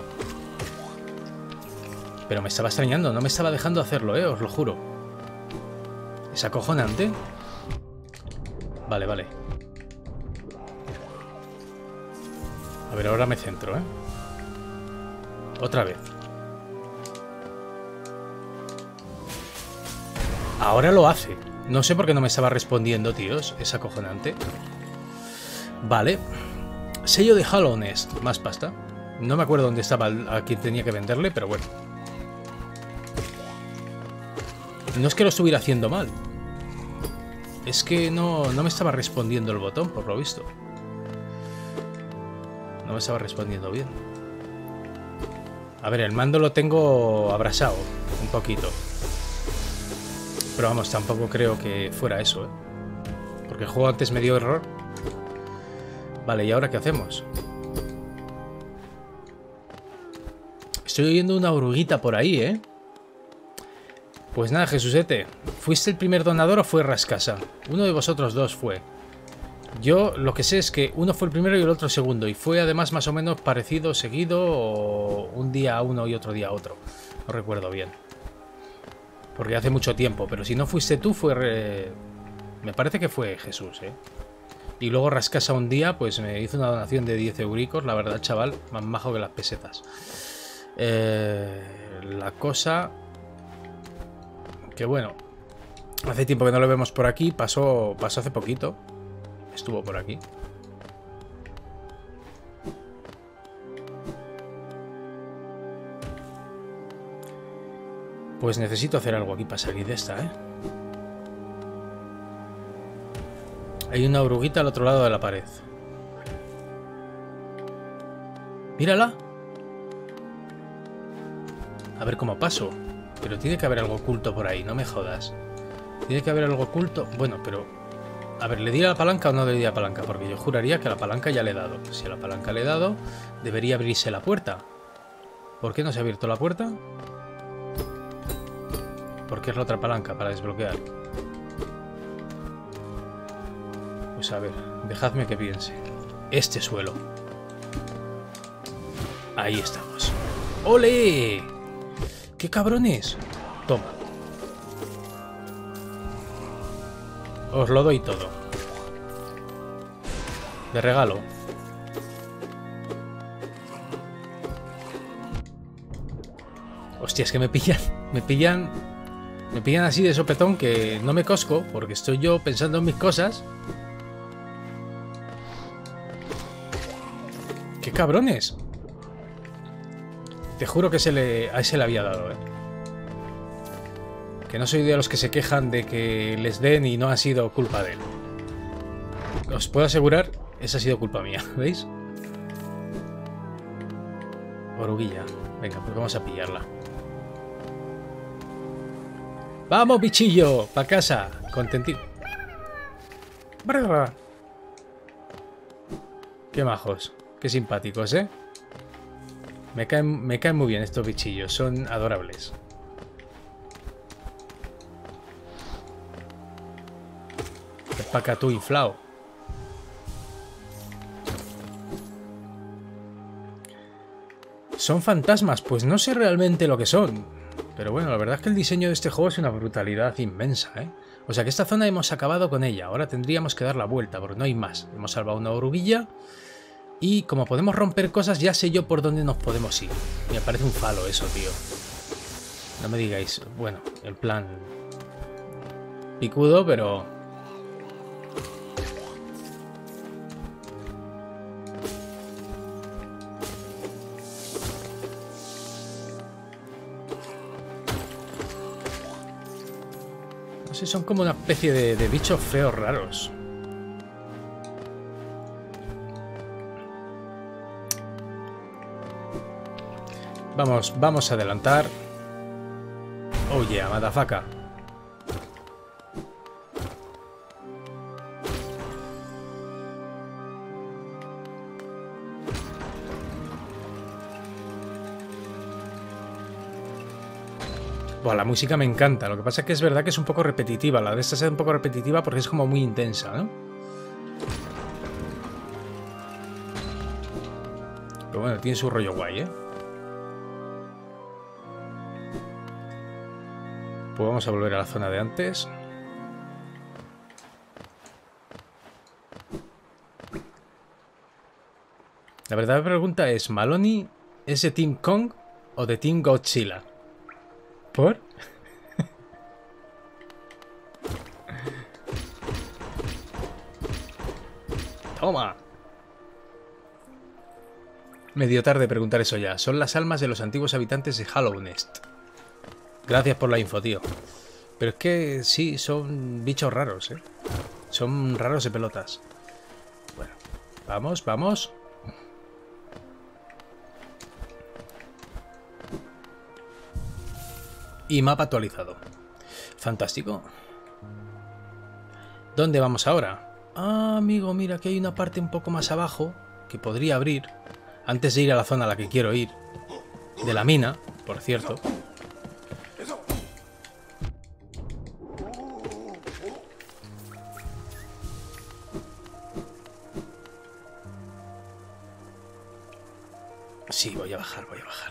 Pero me estaba extrañando. No me estaba dejando hacerlo, ¿eh? Os lo juro. ¿Es acojonante? Vale. A ver, ahora me centro, ¿eh? Otra vez. Ahora lo hace. No sé por qué no me estaba respondiendo, tíos. Es acojonante. Vale. Sello de Hallownest. Más pasta. No me acuerdo dónde estaba a quien tenía que venderle, pero bueno. No es que lo estuviera haciendo mal. Es que no me estaba respondiendo el botón, por lo visto. No me estaba respondiendo bien. A ver, el mando lo tengo abrasado. Un poquito. Pero vamos, tampoco creo que fuera eso, ¿eh? Porque el juego antes me dio error. Vale, ¿y ahora qué hacemos? Estoy oyendo una oruguita por ahí, ¿eh? Pues nada, Jesusete. ¿Fuiste el primer donador o fue Rascasa? Uno de vosotros dos fue. Yo lo que sé es que uno fue el primero y el otro el segundo. Y fue además más o menos parecido, seguido, o un día a uno y otro día a otro. No recuerdo bien. Porque hace mucho tiempo. Pero si no fuiste tú, fue... Me parece que fue Jesús, ¿eh? Y luego Rascasa un día, pues me hizo una donación de 10 euricos. La verdad, chaval, más majo que las pesetas. La cosa... Que bueno, hace tiempo que no lo vemos por aquí. Pasó hace poquito. Estuvo por aquí. Pues necesito hacer algo aquí para salir de esta, ¿eh? Hay una oruguita al otro lado de la pared. ¡Mírala! A ver cómo paso. Pero tiene que haber algo oculto por ahí, no me jodas. Tiene que haber algo oculto. Bueno, pero... A ver, ¿le di a la palanca o no le di a la palanca? Porque yo juraría que a la palanca ya le he dado. Si a la palanca le he dado, debería abrirse la puerta. ¿Por qué no se ha abierto la puerta? Porque es la otra palanca para desbloquear. Pues a ver, dejadme que piense. Este suelo. Ahí estamos. ¡Ole! ¡Qué cabrones! Toma. Os lo doy todo. De regalo. Hostia, es que me pillan. Me pillan así de sopetón que no me cosco porque estoy yo pensando en mis cosas. ¡Qué cabrones! Te juro que a ese le había dado, ¿eh? Que no soy de los que se quejan de que les den y no ha sido culpa de él. Os puedo asegurar, esa ha sido culpa mía, ¿veis? Oruguilla. Venga, pues vamos a pillarla. ¡Vamos, bichillo! ¡Pa' casa! Contentito. ¡Qué majos! ¡Qué simpáticos, eh! Me caen muy bien estos bichillos. Son adorables. Pa' acá tú, inflao. ¿Son fantasmas? Pues no sé realmente lo que son. Pero bueno, la verdad es que el diseño de este juego es una brutalidad inmensa, ¿eh? O sea que esta zona hemos acabado con ella. Ahora tendríamos que dar la vuelta, porque no hay más. Hemos salvado una oruguilla. Y como podemos romper cosas, ya sé yo por dónde nos podemos ir. Me parece un falo eso, tío. No me digáis. Bueno, el plan... picudo, pero... no sé, son como una especie de bichos feos raros. Vamos a adelantar. Oh yeah, motherfucker. Buah, la música me encanta. Lo que pasa es que es verdad que es un poco repetitiva. La de esta es un poco repetitiva porque es como muy intensa, ¿no? Pero bueno, tiene su rollo guay, ¿eh? Pues vamos a volver a la zona de antes. La verdadera pregunta es, ¿Maloney es de Team Kong o de Team Godzilla? ¿Por? ¡Toma! Medio tarde preguntar eso ya. Son las almas de los antiguos habitantes de Hollow Nest. Gracias por la info, tío. Pero es que sí, son bichos raros, ¿eh? Son raros de pelotas. Bueno, vamos, vamos. Y mapa actualizado. Fantástico. ¿Dónde vamos ahora? Ah, amigo, mira que hay una parte un poco más abajo que podría abrir antes de ir a la zona a la que quiero ir. De la mina, por cierto. Sí, voy a bajar.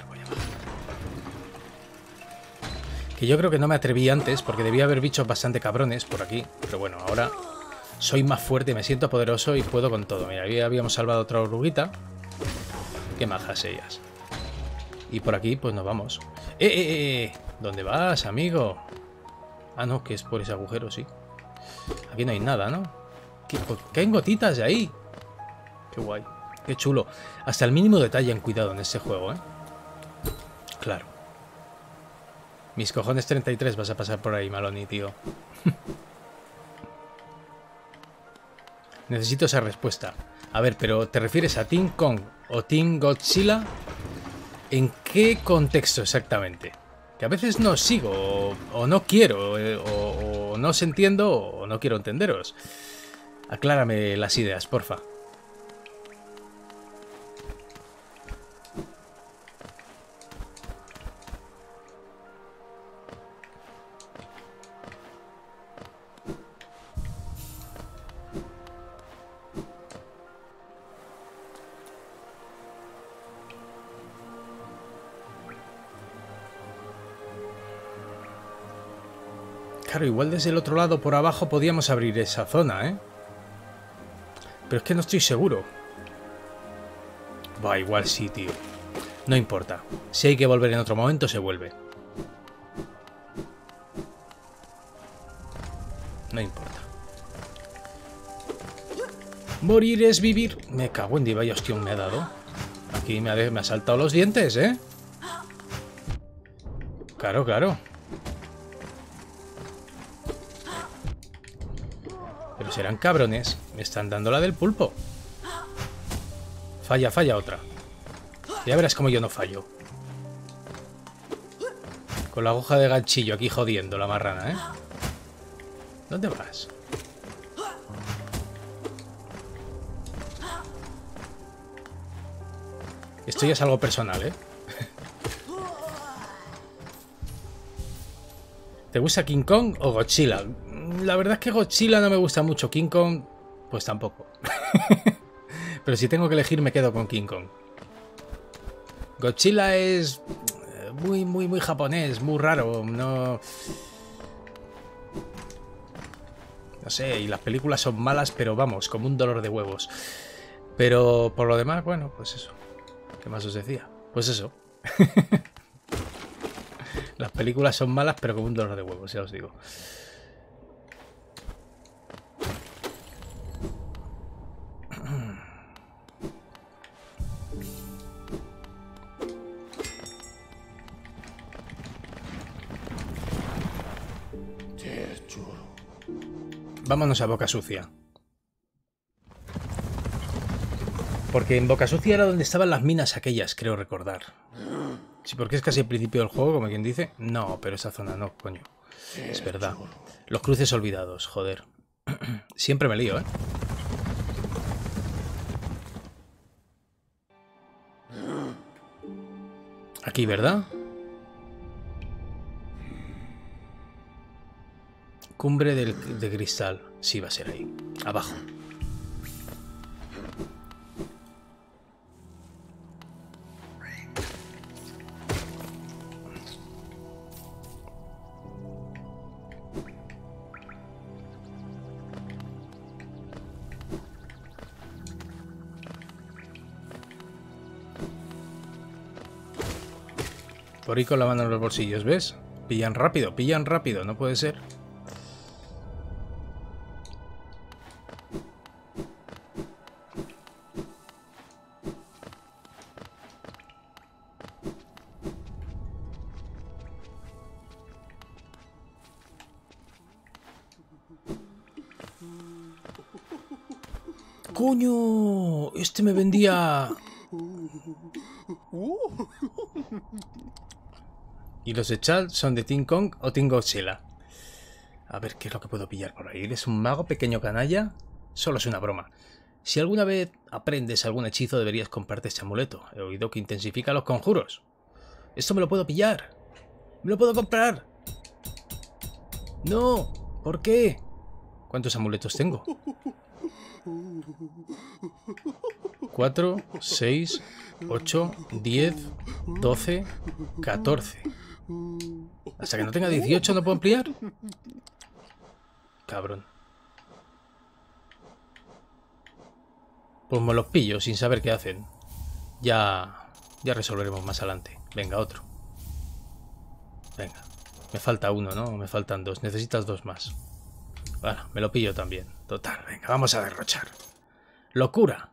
Que yo creo que no me atreví antes, porque debía haber bichos bastante cabrones por aquí. Pero bueno, ahora soy más fuerte, me siento poderoso y puedo con todo. Mira, ahí habíamos salvado otra oruguita. Qué majas ellas. Y por aquí, pues nos vamos. ¿Dónde vas, amigo? Ah, no, que es por ese agujero, sí. Aquí no hay nada, ¿no? ¿Qué hay gotitas de ahí? Qué guay. Qué chulo. Hasta el mínimo detalle han cuidado en este juego, ¿eh? Claro. Mis cojones 33 vas a pasar por ahí, Maloney, tío. Necesito esa respuesta. A ver, pero ¿te refieres a Team Kong o Team Godzilla? ¿En qué contexto exactamente? Que a veces no sigo, o no quiero, o no os entiendo, o no quiero entenderos. Aclárame las ideas, porfa. Claro, igual desde el otro lado por abajo podíamos abrir esa zona, ¿eh? Pero es que no estoy seguro. Va, igual sí, tío. No importa. Si hay que volver en otro momento, se vuelve. No importa. Morir es vivir. Me cago en Dios, vaya hostión me ha dado. Aquí me ha saltado los dientes, ¿eh? Claro, claro. Pero serán cabrones. Me están dando la del pulpo. Falla, falla otra. Ya verás como yo no fallo. Con la aguja de ganchillo aquí jodiendo la marrana, ¿eh? ¿Dónde vas? Esto ya es algo personal, ¿eh? ¿Te gusta King Kong o Godzilla? La verdad es que Godzilla no me gusta mucho. King Kong, pues tampoco. Pero si tengo que elegir me quedo con King Kong. Godzilla es muy japonés, muy raro. No sé, y las películas son malas, pero vamos, como un dolor de huevos. Pero por lo demás, bueno, pues eso. ¿Qué más os decía? Pues eso. Las películas son malas, pero como un dolor de huevos, ya os digo. Vámonos a Boca Sucia. Porque en Boca Sucia era donde estaban las minas aquellas, creo recordar. Sí, porque es casi el principio del juego, como quien dice. No, pero esa zona no, coño. Es verdad. Los cruces olvidados, joder. Siempre me lío, ¿eh? Aquí, ¿verdad? Cumbre de cristal. Sí, va a ser ahí. Abajo. Por ahí con la mano en los bolsillos, ¿ves? Pillan rápido, no puede ser. ¡Coño! Este me vendía... ¿Y los de Chad son de Team Kong o Team Godzilla? A ver qué es lo que puedo pillar por ahí. ¿Eres un mago pequeño canalla? Solo es una broma. Si alguna vez aprendes algún hechizo deberías comprarte este amuleto. He oído que intensifica los conjuros. Esto me lo puedo pillar. ¡Me lo puedo comprar! ¡No! ¿Por qué? ¿Cuántos amuletos tengo? 4, 6... 8, 10, 12, 14. Hasta que no tenga 18 no puedo ampliar. Cabrón. Pues me los pillo sin saber qué hacen. Ya resolveremos más adelante. Venga, otro. Venga. Me falta uno, ¿no? Me faltan dos. Necesitas dos más. Bueno, me lo pillo también. Total, venga, vamos a derrochar. ¡Locura!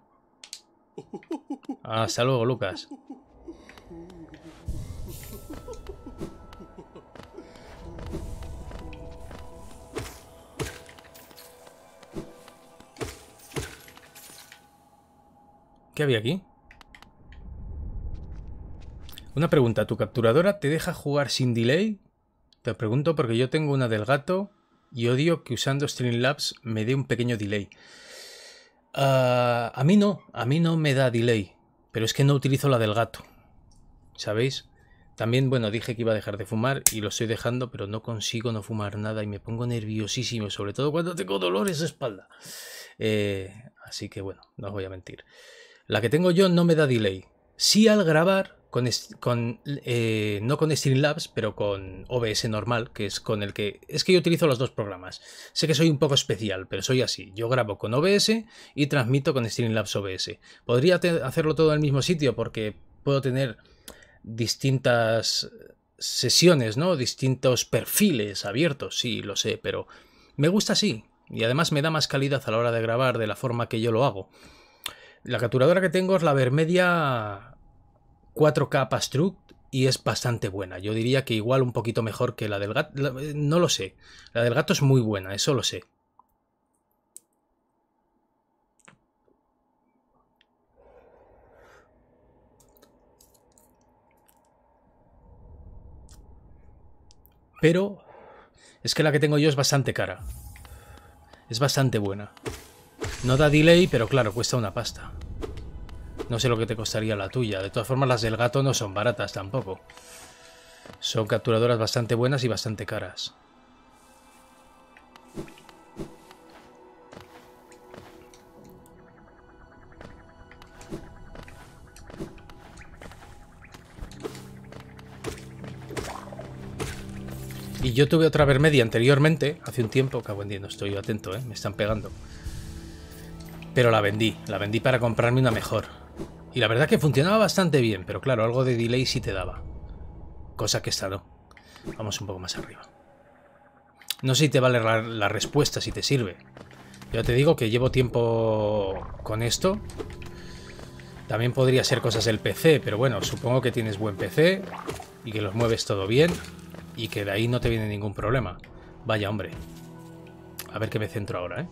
Hasta luego, Lucas. ¿Qué había aquí? Una pregunta. ¿Tu capturadora te deja jugar sin delay? Te pregunto porque yo tengo una del gato y odio que usando Streamlabs me dé un pequeño delay. A mí no me da delay, pero es que no utilizo la del gato, ¿sabéis? También, bueno, dije que iba a dejar de fumar y lo estoy dejando, pero no consigo no fumar nada y me pongo nerviosísimo, sobre todo cuando tengo dolores de espalda. Así que bueno, no os voy a mentir. La que tengo yo no me da delay. Sí al grabar, no con Streamlabs, pero con OBS normal, que es con el que... Es que yo utilizo los dos programas. Sé que soy un poco especial, pero soy así. Yo grabo con OBS y transmito con Streamlabs OBS. Podría hacerlo todo en el mismo sitio porque puedo tener distintas sesiones, ¿no? Distintos perfiles abiertos, sí, lo sé, pero me gusta así. Y además me da más calidad a la hora de grabar de la forma que yo lo hago. La capturadora que tengo es la Vermedia 4K Pastruct y es bastante buena. Yo diría que igual un poquito mejor que la del gato. No lo sé. La del gato es muy buena, eso lo sé. Pero es que la que tengo yo es bastante cara. Es bastante buena. No da delay, pero claro, cuesta una pasta. No sé lo que te costaría la tuya. De todas formas, las del gato no son baratas tampoco. Son capturadoras bastante buenas y bastante caras. Y yo tuve otra Vermedia anteriormente, hace un tiempo, cago en Dios, no estoy atento, me están pegando. Pero la vendí para comprarme una mejor. Y la verdad que funcionaba bastante bien, pero claro, algo de delay sí te daba. Cosa que esta no. Vamos un poco más arriba. No sé si te vale la respuesta, si te sirve. Yo te digo que llevo tiempo con esto. También podría ser cosas del PC, pero bueno, supongo que tienes buen PC y que los mueves todo bien y que de ahí no te viene ningún problema. Vaya, hombre. A ver qué me centro ahora,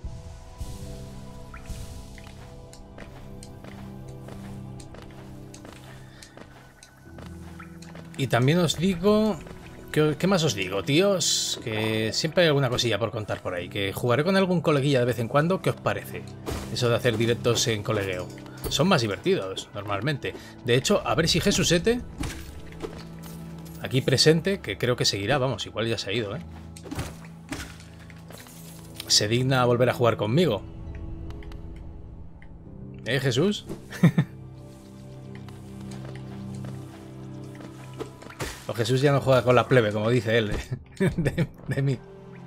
Y también os digo... ¿Qué más os digo, tíos? Que siempre hay alguna cosilla por contar por ahí. Que jugaré con algún coleguilla de vez en cuando. ¿Qué os parece? Eso de hacer directos en colegueo. Son más divertidos, normalmente. De hecho, a ver si Jesusete... Aquí presente, que creo que seguirá. Vamos, igual ya se ha ido, se digna a volver a jugar conmigo. Jesús? O Jesús ya no juega con la plebe, como dice él, de mí.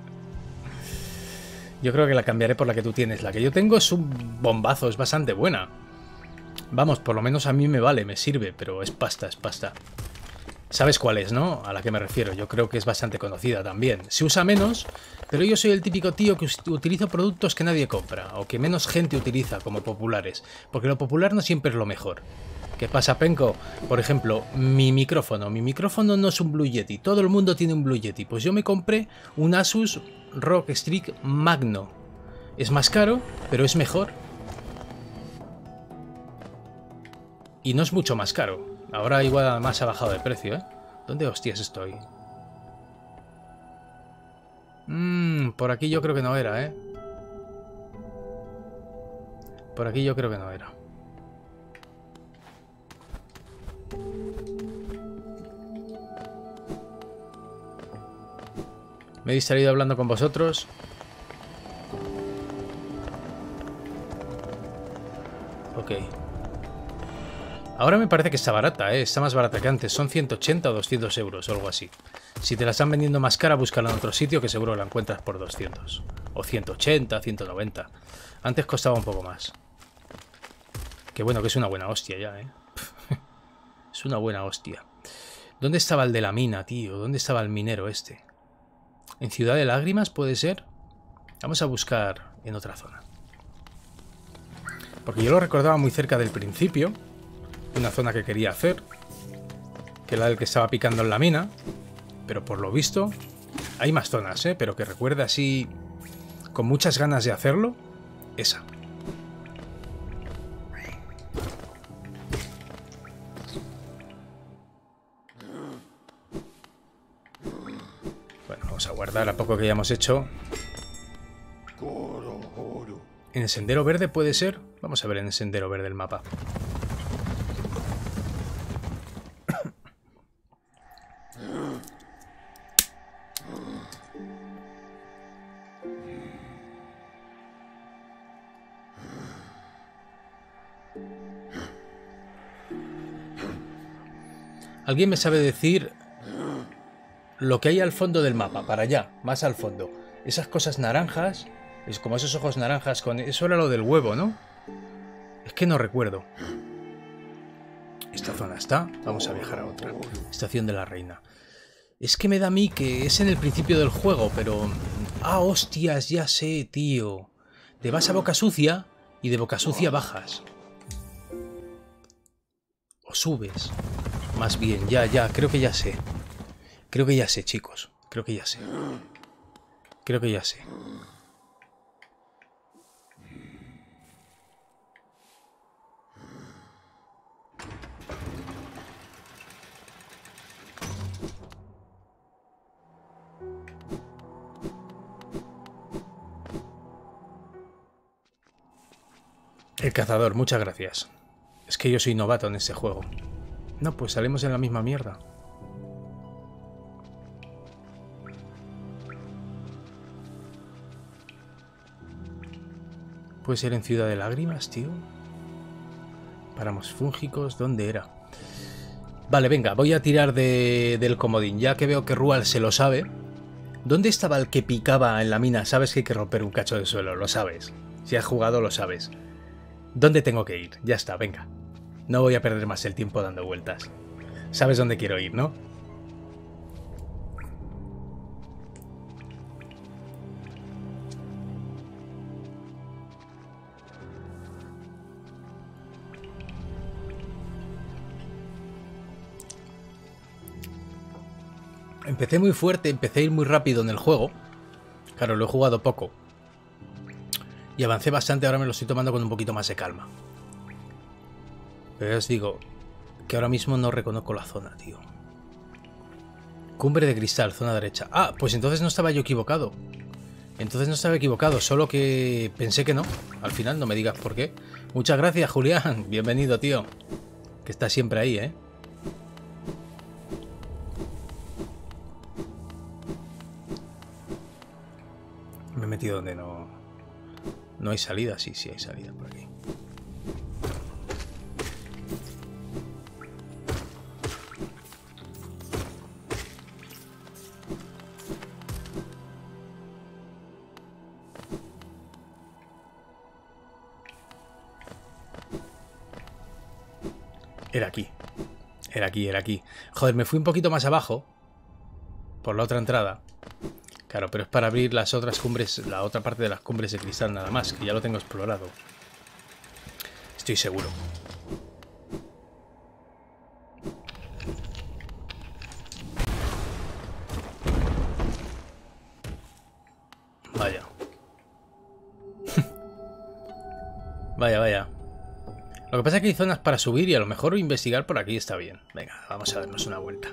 Yo creo que la cambiaré por la que tú tienes. La que yo tengo es un bombazo, es bastante buena. Vamos, por lo menos a mí me vale, me sirve, pero es pasta, es pasta. ¿Sabes cuál es, no? A la que me refiero. Yo creo que es bastante conocida también. Se usa menos, pero yo soy el típico tío que utilizo productos que nadie compra, o que menos gente utiliza como populares, porque lo popular no siempre es lo mejor. ¿Qué pasa, Penco? Por ejemplo, mi micrófono. Mi micrófono no es un Blue Yeti. Todo el mundo tiene un Blue Yeti. Pues yo me compré un Asus ROG Strix Magno. Es más caro, pero es mejor. Y no es mucho más caro. Ahora igual además ha bajado de precio, ¿Dónde hostias estoy? Por aquí yo creo que no era, Por aquí yo creo que no era. Me he distraído hablando con vosotros. Ok. Ahora me parece que está barata, ¿eh? Está más barata que antes. Son 180 o 200 euros o algo así. Si te la están vendiendo más cara, búscala en otro sitio que seguro la encuentras por 200. O 180, 190. Antes costaba un poco más. Que bueno, que es una buena hostia ya, ¿eh? Es una buena hostia. ¿Dónde estaba el de la mina, tío? ¿Dónde estaba el minero este? ¿En Ciudad de Lágrimas puede ser? Vamos a buscar en otra zona. Porque yo lo recordaba muy cerca del principio. Una zona que quería hacer. Que era el que estaba picando en la mina. Pero por lo visto... Hay más zonas, ¿eh? Pero que recuerde así... Con muchas ganas de hacerlo. Esa. Bueno, vamos a guardar a poco que ya hemos hecho. ¿En el sendero verde puede ser? Vamos a ver en el sendero verde el mapa. ¿Alguien me sabe decir lo que hay al fondo del mapa? Para allá, más al fondo. Esas cosas naranjas, es como esos ojos naranjas con... Eso era lo del huevo, ¿no? Es que no recuerdo. Esta zona está. Vamos a viajar a otra. Estación de la Reina. Es que me da a mí que es en el principio del juego, pero... Ah, hostias, ya sé, tío. Te vas a Boca Sucia y de Boca Sucia bajas. O subes. Más bien, ya, creo que ya sé. Creo que ya sé, chicos. Creo que ya sé. Creo que ya sé. El cazador, muchas gracias. Es que yo soy novato en este juego. No, pues salimos en la misma mierda. ¿Puede ser en Ciudad de Lágrimas, tío? Páramos fúngicos, ¿dónde era? Vale, venga, voy a tirar del comodín. Ya que veo que Rual se lo sabe. ¿Dónde estaba el que picaba en la mina? Sabes que hay que romper un cacho de suelo, lo sabes. Si has jugado, lo sabes. ¿Dónde tengo que ir? Ya está, venga. No voy a perder más el tiempo dando vueltas. Sabes dónde quiero ir, ¿no? Empecé muy fuerte, empecé a ir muy rápido en el juego. Claro, lo he jugado poco. Y avancé bastante, ahora me lo estoy tomando con un poquito más de calma. Pero ya os digo que ahora mismo no reconozco la zona, tío. Cumbre de cristal, zona derecha. Ah, pues entonces no estaba yo equivocado. Entonces no estaba equivocado, solo que pensé que no. Al final no me digas por qué. Muchas gracias, Julián. Bienvenido, tío. Que está siempre ahí, ¿eh? Me he metido donde no... No hay salida. Sí, sí hay salida por aquí. Era aquí. Era aquí, era aquí. Joder, me fui un poquito más abajo. Por la otra entrada. Claro, pero es para abrir las otras cumbres, la otra parte de las cumbres de cristal nada más, que ya lo tengo explorado. Estoy seguro. Vaya. Vaya, vaya. Lo que pasa es que hay zonas para subir y a lo mejor investigar por aquí está bien. Venga, vamos a darnos una vuelta.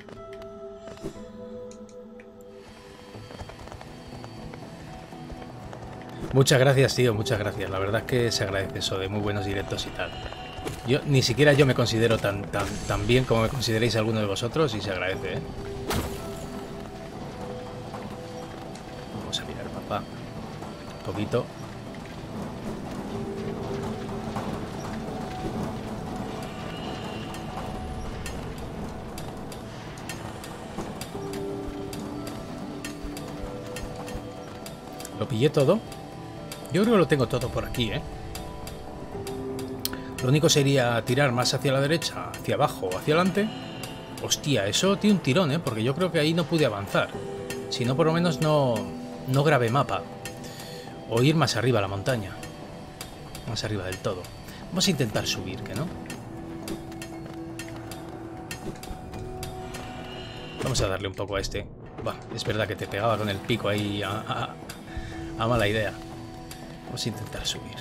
Muchas gracias, tío, muchas gracias. La verdad es que se agradece eso de muy buenos directos y tal. Yo ni siquiera yo me considero tan bien como me consideréis alguno de vosotros y se agradece, ¿eh? Vamos a mirar el mapa un poquito. pillé todo. Yo creo que lo tengo todo por aquí, ¿eh? Lo único sería tirar más hacia la derecha, hacia abajo o hacia adelante. Hostia, eso tiene un tirón, ¿eh? Porque yo creo que ahí no pude avanzar. Si no, por lo menos no grabé mapa. O ir más arriba a la montaña. Más arriba del todo. Vamos a intentar subir, ¿que no? Vamos a darle un poco a este. Bah, es verdad que te pegaba con el pico ahí a mala idea. Vamos a intentar subir.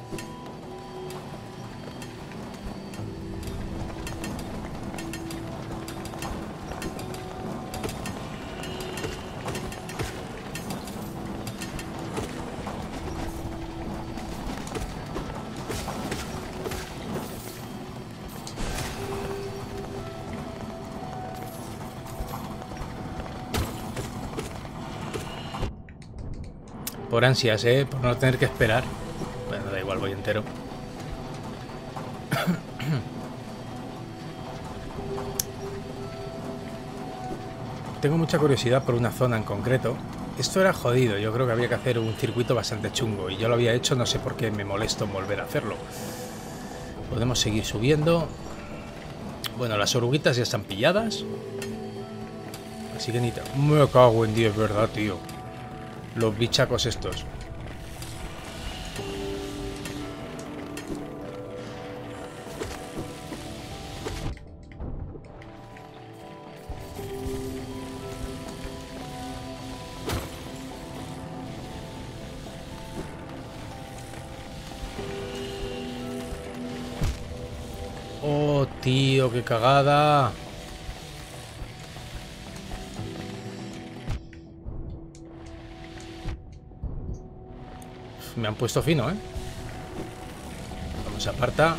Por ansias, por no tener que esperar. Bueno, da igual, voy entero. Tengo mucha curiosidad por una zona en concreto. Esto era jodido, yo creo que había que hacer un circuito bastante chungo. Y yo lo había hecho, no sé por qué me molesto en volver a hacerlo. Podemos seguir subiendo. Bueno, las oruguitas ya están pilladas. Así que ni te... Me cago en 10, ¿verdad, tío? Los bichacos estos. Oh, tío, qué cagada. Me han puesto fino, ¿eh? Vamos, aparta.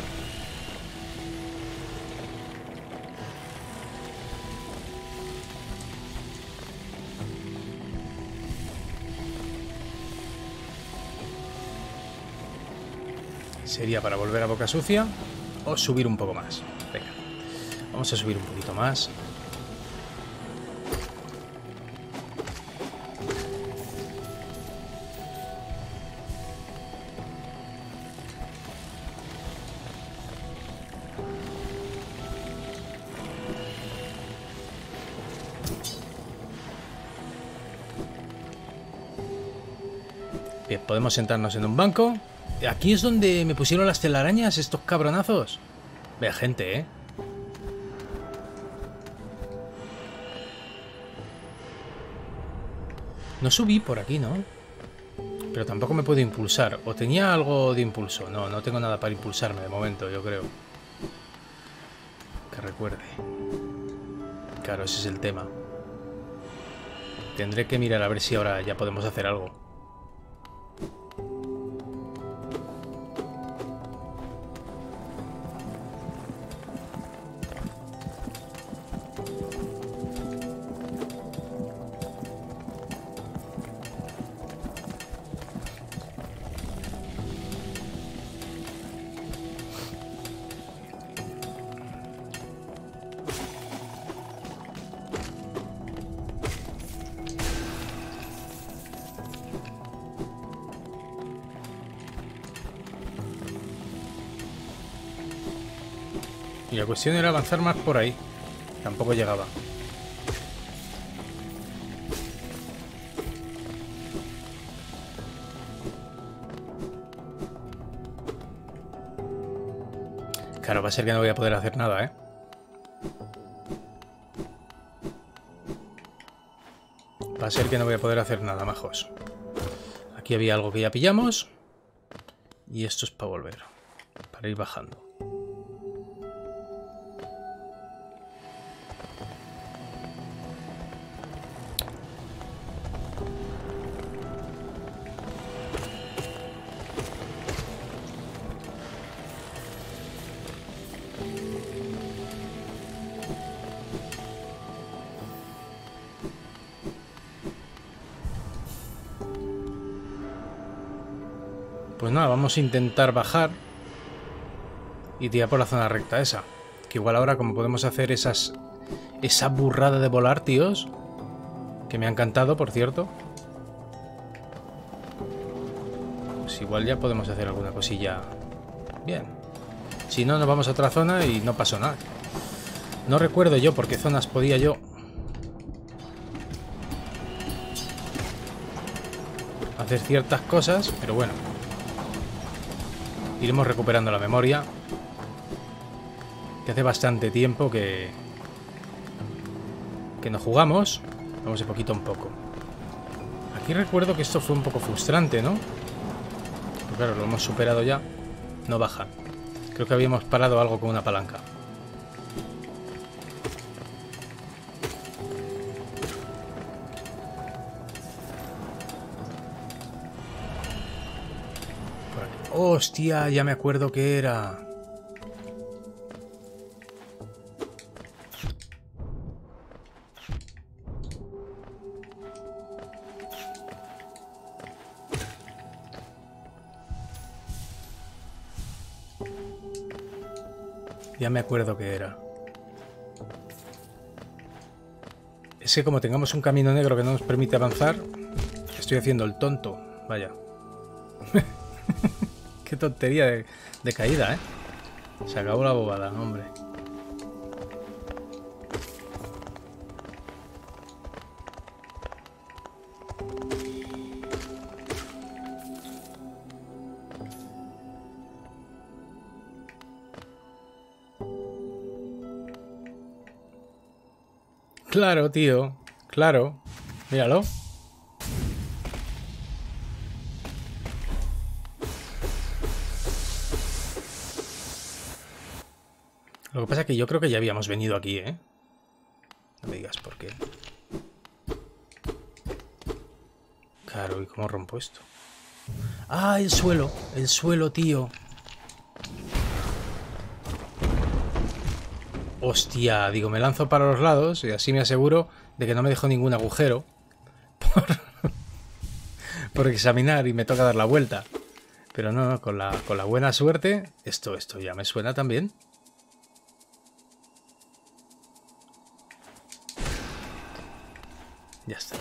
Sería para volver a boca sucia o subir un poco más. Venga, vamos a subir un poquito más. Bien, podemos sentarnos en un banco. Aquí es donde me pusieron las telarañas, estos cabronazos. Vea gente, ¿eh? No subí por aquí, ¿no? Pero tampoco me puedo impulsar. ¿O tenía algo de impulso? No, no tengo nada para impulsarme de momento, yo creo. Que recuerde. Claro, ese es el tema. Tendré que mirar a ver si ahora ya podemos hacer algo. Y la cuestión era avanzar más por ahí. Tampoco llegaba. Claro, va a ser que no voy a poder hacer nada, ¿eh? Va a ser que no voy a poder hacer nada, majos. Aquí había algo que ya pillamos. Y esto es para volver. Para ir bajando. Pues nada, vamos a intentar bajar y tirar por la zona recta esa. Que igual ahora, como podemos hacer esa burrada de volar, tíos, que me ha encantado, por cierto. pues igual ya podemos hacer alguna cosilla bien. Si no, nos vamos a otra zona y no pasó nada. No recuerdo yo por qué zonas podía yo hacer ciertas cosas, pero bueno. Iremos recuperando la memoria. Que hace bastante tiempo que nos jugamos. Vamos de poquito a un poco. Aquí recuerdo que esto fue un poco frustrante, ¿no? Pero claro, lo hemos superado ya. No baja. Creo que habíamos parado algo con una palanca. Por aquí. ¡Hostia! Ya me acuerdo que era. Ya me acuerdo que era. Es que como tengamos un camino negro que no nos permite avanzar, estoy haciendo el tonto. Vaya. Qué tontería de caída, ¿eh? Se acabó la bobada, hombre. Claro, tío. Claro. Míralo. Lo que pasa es que yo creo que ya habíamos venido aquí, ¿eh? No me digas por qué. Claro, ¿y cómo rompo esto? ¡Ah, el suelo! El suelo, tío. Hostia, digo, me lanzo para los lados y así me aseguro de que no me dejo ningún agujero por examinar y me toca dar la vuelta. Pero no, con la buena suerte, esto ya me suena también. Ya está.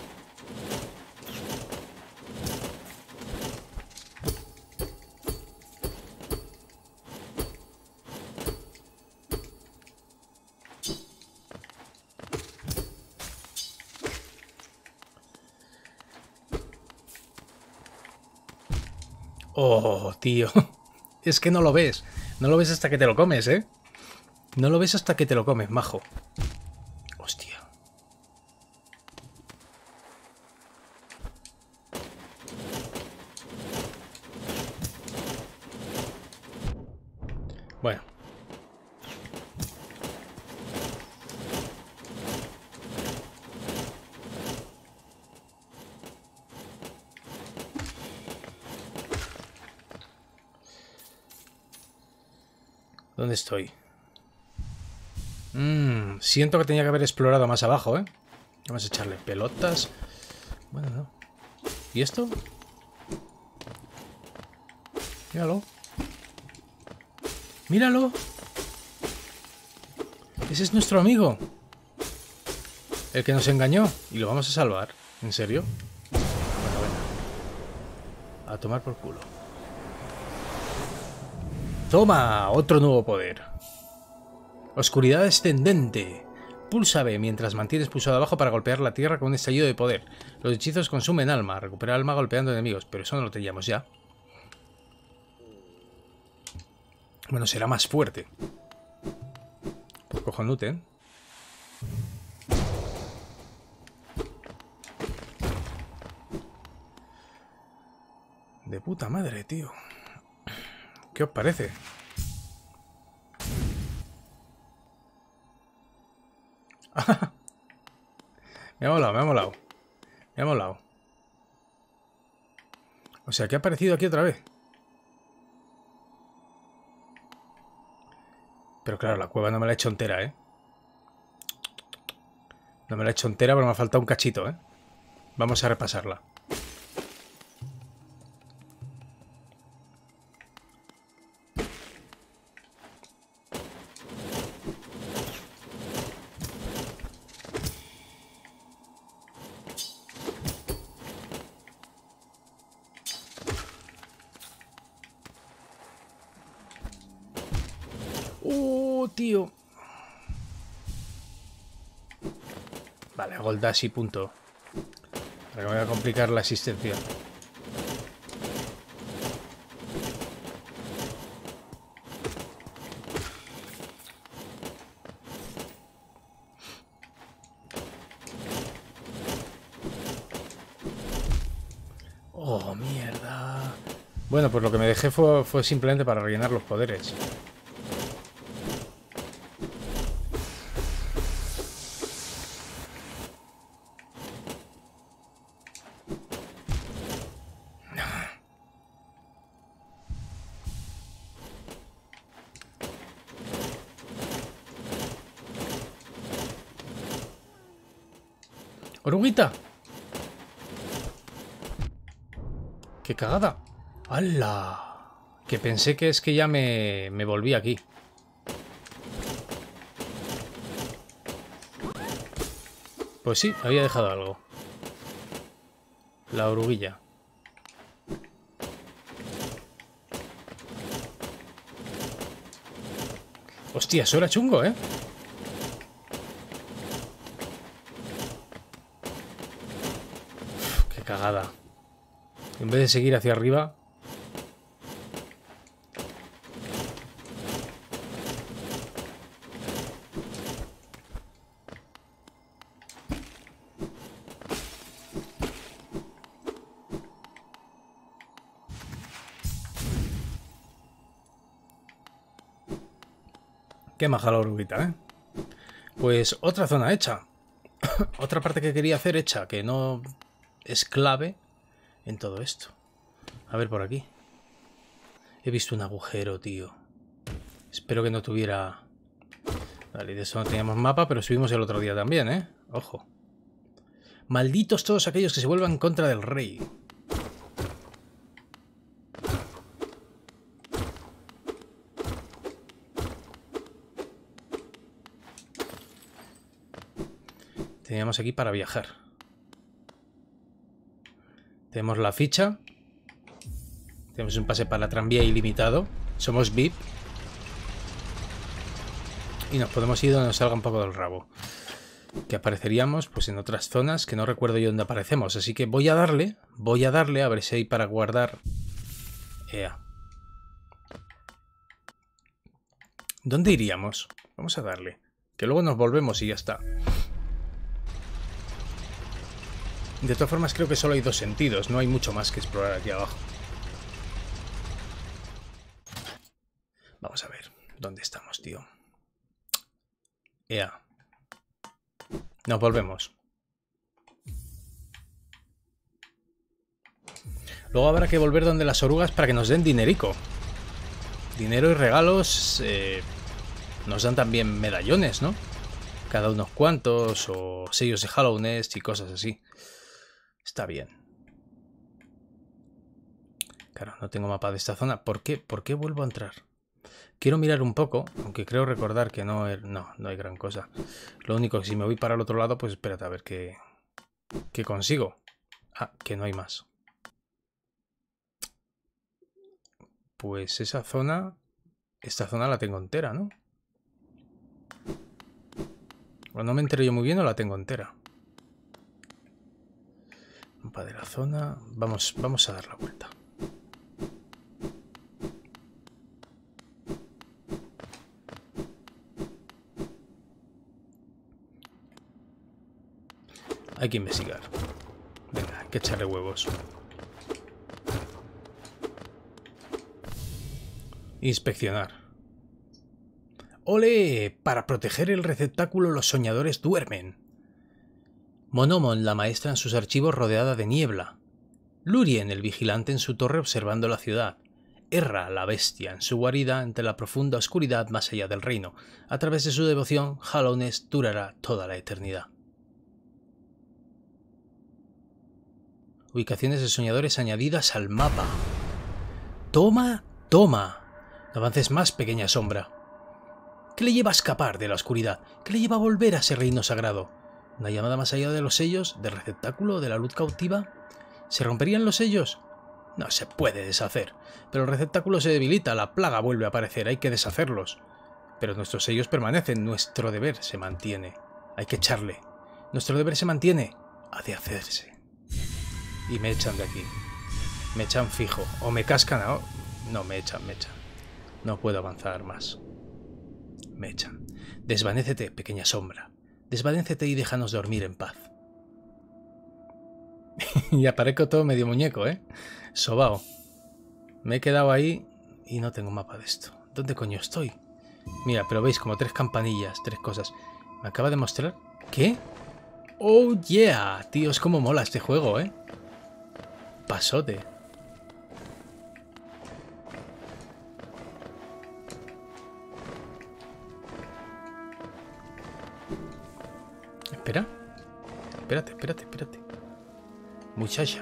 Oh, tío. Es que no lo ves. No lo ves hasta que te lo comes, ¿eh? No lo ves hasta que te lo comes, majo. Hostia. Bueno. ¿Dónde estoy? Siento que tenía que haber explorado más abajo, ¿eh? Vamos a echarle pelotas. Bueno, no. ¿Y esto? Míralo. ¡Míralo! Ese es nuestro amigo. El que nos engañó. Y lo vamos a salvar. ¿En serio? Bueno, venga. A tomar por culo. ¡Toma! Otro nuevo poder. Oscuridad descendente. Pulsa B mientras mantienes pulsado abajo para golpear la tierra con un estallido de poder. Los hechizos consumen alma. Recupera alma golpeando enemigos. Pero eso no lo teníamos ya. Bueno, será más fuerte. Pues cojonute, ¿eh? De puta madre, tío. ¿Qué os parece? Me ha molado, me ha molado. Me ha molado. O sea, que ha aparecido aquí otra vez. Pero claro, la cueva no me la he hecho entera, ¿eh? No me la he hecho entera, pero me ha faltado un cachito, ¿eh? Vamos a repasarla. Tío. Vale, hago el dash y punto. Ahora me voy a complicar la asistencia. Oh, mierda. Bueno, pues lo que me dejé fue simplemente para rellenar los poderes. ¡Oruguita! ¡Qué cagada! ¡Hala! Que pensé que es que ya me volví aquí. Pues sí, había dejado algo. La oruguilla. Hostia, eso era chungo, ¿eh? Uf, qué cagada. En vez de seguir hacia arriba... Qué maja la oruguita, ¿eh? Pues otra zona hecha. Otra parte que quería hacer hecha, que no es clave en todo esto. A ver por aquí. He visto un agujero, tío. Espero que no tuviera... Vale, de eso no teníamos mapa, pero subimos el otro día también, ¿eh? Ojo. Malditos todos aquellos que se vuelvan en contra del rey. Teníamos aquí para viajar. Tenemos la ficha. Tenemos un pase para la tranvía ilimitado. Somos VIP. Y nos podemos ir donde nos salga un poco del rabo. Que apareceríamos pues en otras zonas que no recuerdo yo dónde aparecemos. Así que voy a darle a ver si hay para guardar. Ea. ¿Dónde iríamos? Vamos a darle. Que luego nos volvemos y ya está. De todas formas creo que solo hay dos sentidos. No hay mucho más que explorar aquí abajo. Vamos a ver. ¿Dónde estamos, tío? Ea. Nos volvemos. Luego habrá que volver donde las orugas para que nos den dinerico. Dinero y regalos. Nos dan también medallones, ¿no? Cada unos cuantos. O sellos de Hallownest y cosas así. Está bien. Claro, no tengo mapa de esta zona. ¿Por qué? ¿Por qué vuelvo a entrar? Quiero mirar un poco, aunque creo recordar que no hay gran cosa. Lo único que si me voy para el otro lado, pues espérate a ver qué consigo. Ah, que no hay más. Pues esa zona... Esta zona la tengo entera, ¿no? O no me entero yo muy bien o la tengo entera. Mapa de la zona... Vamos a dar la vuelta. Hay que investigar. Venga, hay que echarle huevos. Inspeccionar. ¡Ole! Para proteger el receptáculo los soñadores duermen. Monomon, la maestra en sus archivos rodeada de niebla. Lurien, el vigilante en su torre observando la ciudad. Erra, la bestia, en su guarida ante la profunda oscuridad más allá del reino. A través de su devoción, Hallownest durará toda la eternidad. Ubicaciones de soñadores añadidas al mapa. ¡Toma! ¡Toma! No avances más, pequeña sombra. ¿Qué le lleva a escapar de la oscuridad? ¿Qué le lleva a volver a ese reino sagrado? ¿Una llamada más allá de los sellos? ¿Del receptáculo? ¿De la luz cautiva? ¿Se romperían los sellos? No se puede deshacer. Pero el receptáculo se debilita, la plaga vuelve a aparecer, hay que deshacerlos. Pero nuestros sellos permanecen, nuestro deber se mantiene. Hay que echarle. Nuestro deber se mantiene. Ha de hacerse. Y me echan de aquí. Me echan fijo. O me cascan a... No, me echan. No puedo avanzar más. Me echan. Desvanécete, pequeña sombra. Desvanécete y déjanos dormir en paz. Y aparezco todo medio muñeco, ¿eh? Sobao. Me he quedado ahí y no tengo mapa de esto. ¿Dónde coño estoy? Mira, pero veis como 3 campanillas, 3 cosas. ¿Me acaba de mostrar? ¿Qué? ¡Oh, yeah! Tío, es como mola este juego, ¿eh? Pasote. Espera. Espérate. Muchacha.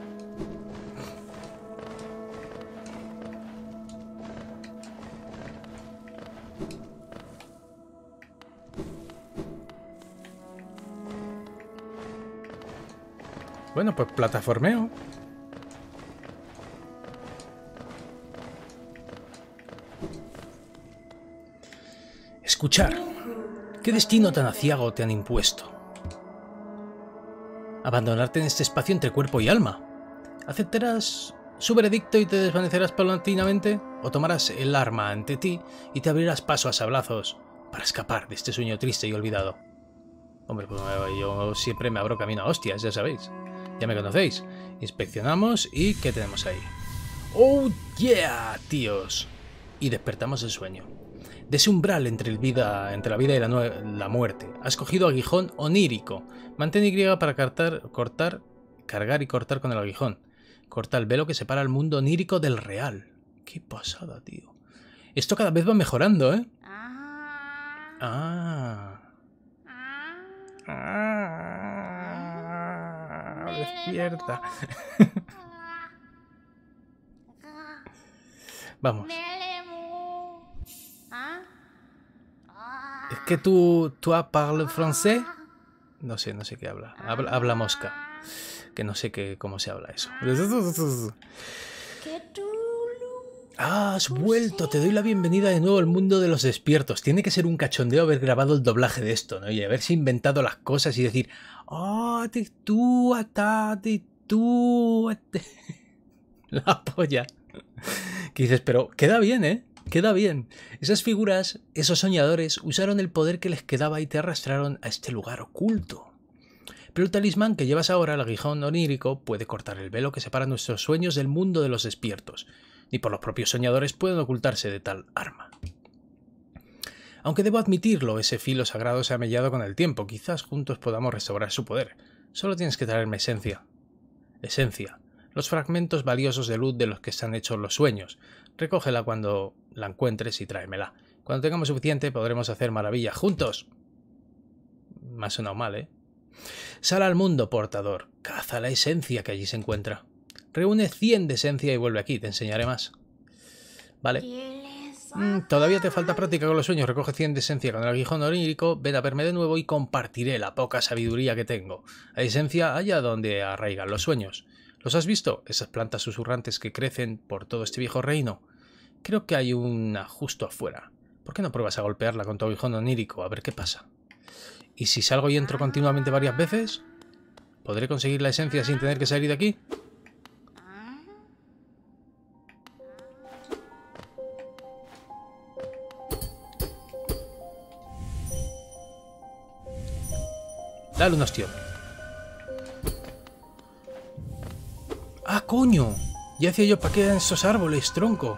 Bueno, pues plataformeo. Escuchar. ¿Qué destino tan aciago te han impuesto? Abandonarte en este espacio entre cuerpo y alma. ¿Aceptarás su veredicto y te desvanecerás paulatinamente? ¿O tomarás el arma ante ti y te abrirás paso a sablazos para escapar de este sueño triste y olvidado? Hombre, pues yo siempre me abro camino a hostias, ya sabéis. Ya me conocéis. Inspeccionamos y ¿qué tenemos ahí? ¡Oh, yeah, tíos! Y despertamos el sueño. De ese umbral entre la vida y la muerte. Has cogido aguijón onírico. Mantén Y para cargar y cortar con el aguijón. Corta el velo que separa el mundo onírico del real. ¡Qué pasada, tío! Esto cada vez va mejorando, ¿eh? Despierta. Vamos. ¿Es que tú parles francés? No sé qué habla. Habla mosca. Que no sé cómo se habla eso. Ah, has vuelto. Te doy la bienvenida de nuevo al mundo de los despiertos. Tiene que ser un cachondeo haber grabado el doblaje de esto, ¿no? Y haberse inventado las cosas y decir... ¡Oh, tú! La polla. Que dices, pero queda bien, ¿eh? Queda bien. Esas figuras, esos soñadores, usaron el poder que les quedaba y te arrastraron a este lugar oculto. Pero el talismán que llevas ahora, el aguijón onírico, puede cortar el velo que separa nuestros sueños del mundo de los despiertos. Ni por los propios soñadores pueden ocultarse de tal arma. Aunque debo admitirlo, ese filo sagrado se ha mellado con el tiempo. Quizás juntos podamos restaurar su poder. Solo tienes que traerme esencia. Esencia. Los fragmentos valiosos de luz de los que están hechos los sueños. Recógela cuando la encuentres y tráemela. Cuando tengamos suficiente podremos hacer maravillas juntos. Me ha sonado mal, ¿eh? Sal al mundo, portador. Caza la esencia que allí se encuentra. Reúne 100 de esencia y vuelve aquí. Te enseñaré más. Vale. Todavía te falta práctica con los sueños. Recoge 100 de esencia con el aguijón onírico. Ven a verme de nuevo y compartiré la poca sabiduría que tengo. La esencia allá donde arraigan los sueños. ¿Los has visto? Esas plantas susurrantes que crecen por todo este viejo reino. Creo que hay una justo afuera. ¿Por qué no pruebas a golpearla con tu aguijón onírico? A ver qué pasa. ¿Y si salgo y entro continuamente varias veces? ¿Podré conseguir la esencia sin tener que salir de aquí? Dale un ostión. ¡Ah, coño! Ya decía yo, ¿para qué eran esos árboles, tronco?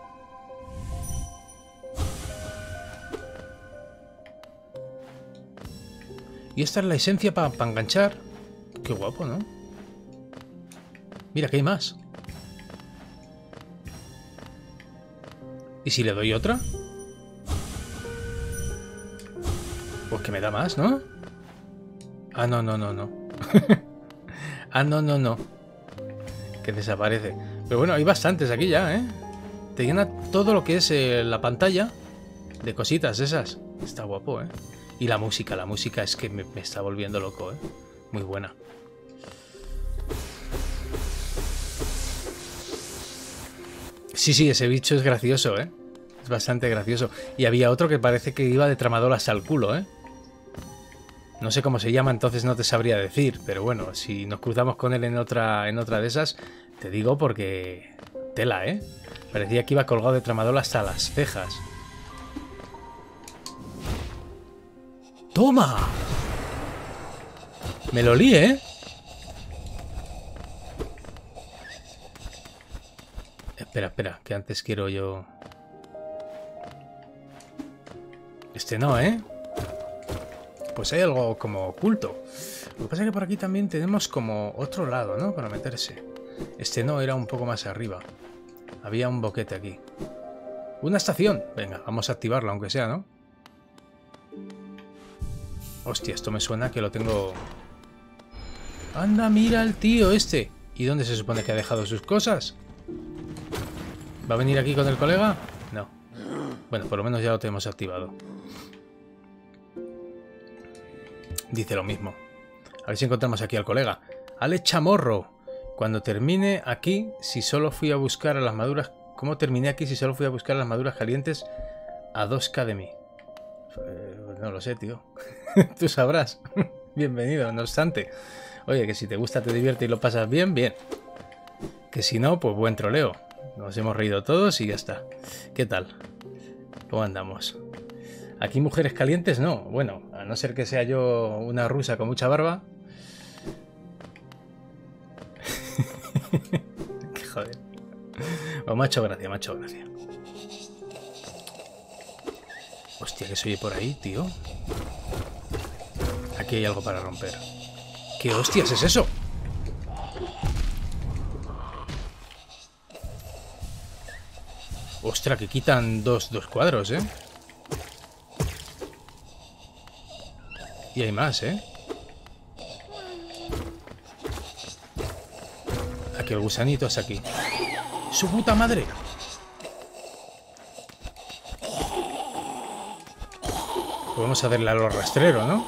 Y esta es la esencia para enganchar. Qué guapo, ¿no? Mira, que hay más. ¿Y si le doy otra? Pues que me da más, ¿no? Ah, no. Ah, no. Que desaparece. Pero bueno, hay bastantes aquí ya, ¿eh? Te llena todo lo que es la pantalla de cositas esas. Está guapo, ¿eh? Y la música es que me está volviendo loco, ¿eh? Muy buena. Sí, ese bicho es gracioso, ¿eh? bastante gracioso. Y había otro que parece que iba de tramadoras al culo, ¿eh? No sé cómo se llama, entonces no te sabría decir. Pero bueno, si nos cruzamos con él en otra de esas, te digo porque... Tela, ¿eh? Parecía que iba colgado de tramador hasta las cejas. ¡Toma! Me lo lié, ¿eh? Espera, que antes quiero yo... Este no, ¿eh? Pues hay algo como oculto. Lo que pasa es que por aquí también tenemos como otro lado, ¿no? Para meterse. Este no, era un poco más arriba. Había un boquete aquí. ¡Una estación! Venga, vamos a activarlo, aunque sea, ¿no? Hostia, esto me suena que lo tengo... ¡Anda, mira el tío este! ¿Y dónde se supone que ha dejado sus cosas? ¿Va a venir aquí con el colega? No. Bueno, por lo menos ya lo tenemos activado. Dice lo mismo. A ver si encontramos aquí al colega. ¡Ale Chamorro! Cuando termine aquí, si solo fui a buscar a las maduras... ¿Cómo terminé aquí si solo fui a buscar a las maduras calientes a 2K de mí? No lo sé, tío. Tú sabrás. Bienvenido, no obstante. Oye, que si te gusta, te divierte y lo pasas bien, bien. Que si no, pues buen troleo. Nos hemos reído todos y ya está. ¿Qué tal? ¿Cómo andamos? Aquí mujeres calientes no. Bueno, a no ser que sea yo una rusa con mucha barba. Joder. Oh, me ha hecho gracia, me ha hecho gracia. Hostia, ¿qué se oye por ahí, tío? Aquí hay algo para romper. ¿Qué hostias es eso? Ostras, que quitan dos cuadros, ¿eh? Y hay más, ¿eh? Aquí el gusanito es aquí. ¡Su puta madre! Podemos hacerle a los rastreros, ¿no?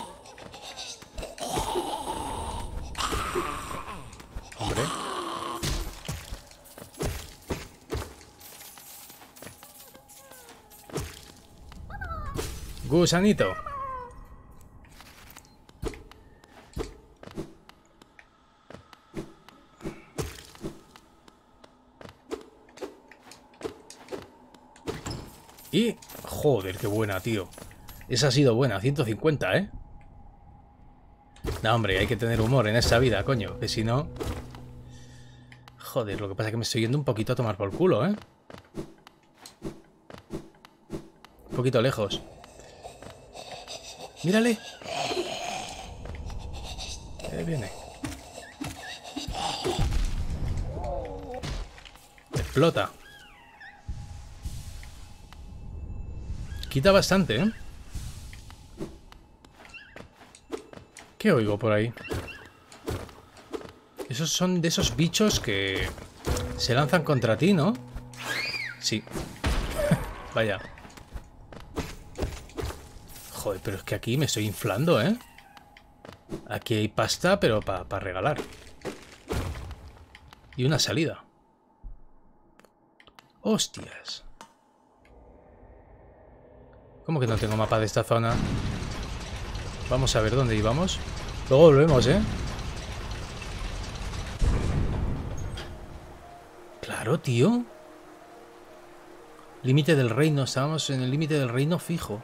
Hombre. Gusanito. Y... Joder, qué buena, tío. Esa ha sido buena, 150, ¿eh? No, hombre, hay que tener humor en esta vida, coño. Que si no... Joder, lo que pasa es que me estoy yendo un poquito a tomar por culo, ¿eh? Un poquito lejos. ¡Mírale! Viene. Explota. Quita bastante, ¿eh? ¿Qué oigo por ahí? Esos son de esos bichos que se lanzan contra ti, ¿no? Sí. Vaya. Joder, pero es que aquí me estoy inflando, ¿eh? Aquí hay pasta, pero para regalar. Y una salida. ¡Hostias! ¿Cómo que no tengo mapa de esta zona? Vamos a ver dónde íbamos. Luego volvemos, ¿eh? Claro, tío. Límite del reino. Estábamos en el límite del reino fijo.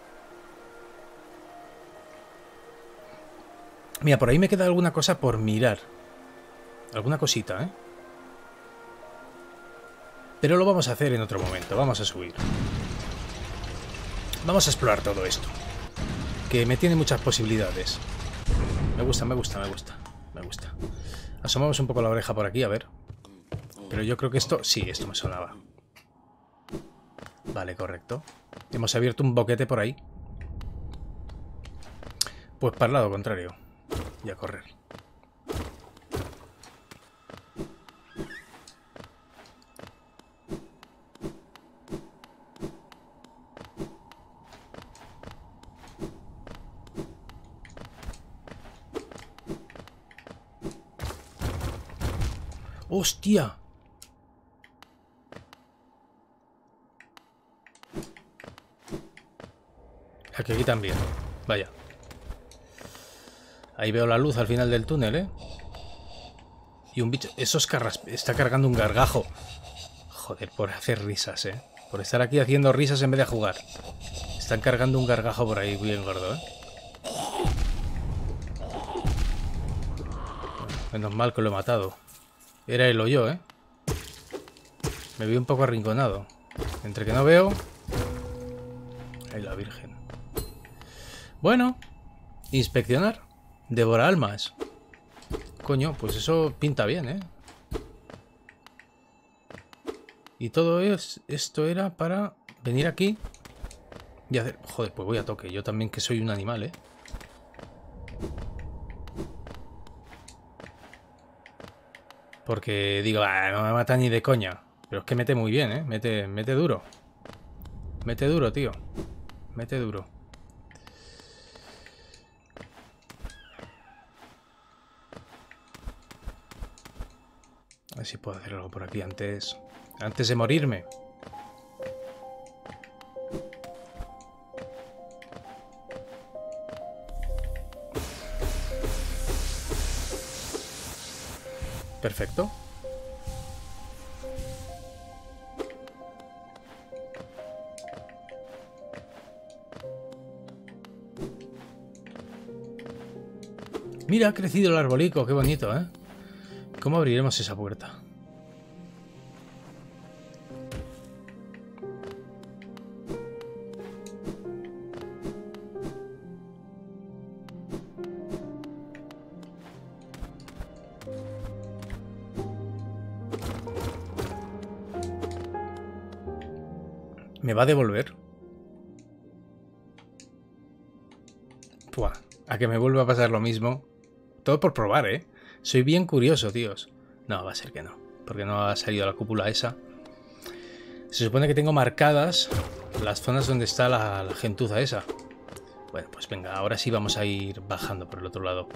Mira, por ahí me queda alguna cosa por mirar. Alguna cosita, ¿eh? Pero lo vamos a hacer en otro momento. Vamos a subir. Vamos a explorar todo esto. Que me tiene muchas posibilidades. Me gusta, me gusta, me gusta. Me gusta. Asomamos un poco la oreja por aquí, a ver. Pero yo creo que esto... Sí, esto me sonaba. Vale, correcto. Hemos abierto un boquete por ahí. Pues para el lado contrario. Y a correr. ¡Hostia! Aquí también. Vaya. Ahí veo la luz al final del túnel, ¿eh? Y un bicho... Está cargando un gargajo. Joder, por hacer risas, ¿eh? Por estar aquí haciendo risas en vez de jugar. Están cargando un gargajo por ahí bien gordo, ¿eh? Menos mal que lo he matado. Era él o yo, ¿eh? Me vi un poco arrinconado. Entre que no veo... Ay, la Virgen. Bueno. Inspeccionar. Devora almas. Coño, pues eso pinta bien, ¿eh? Y todo esto era para venir aquí y hacer... Joder, pues voy a toque. Yo también que soy un animal, ¿eh? Porque digo, no me mata ni de coña. Pero es que mete muy bien, ¿eh? Mete duro. Mete duro, tío. Mete duro. A ver si puedo hacer algo por aquí antes de morirme. Perfecto. Mira, ha crecido el arbolico, qué bonito, ¿eh? ¿Cómo abriremos esa puerta? ¿Me va a devolver? Puah, a que me vuelva a pasar lo mismo. Todo por probar, ¿eh? Soy bien curioso, tíos. No, va a ser que no. Porque no ha salido la cúpula esa. Se supone que tengo marcadas las zonas donde está la gentuza esa. Bueno, pues venga, ahora sí vamos a ir bajando por el otro lado.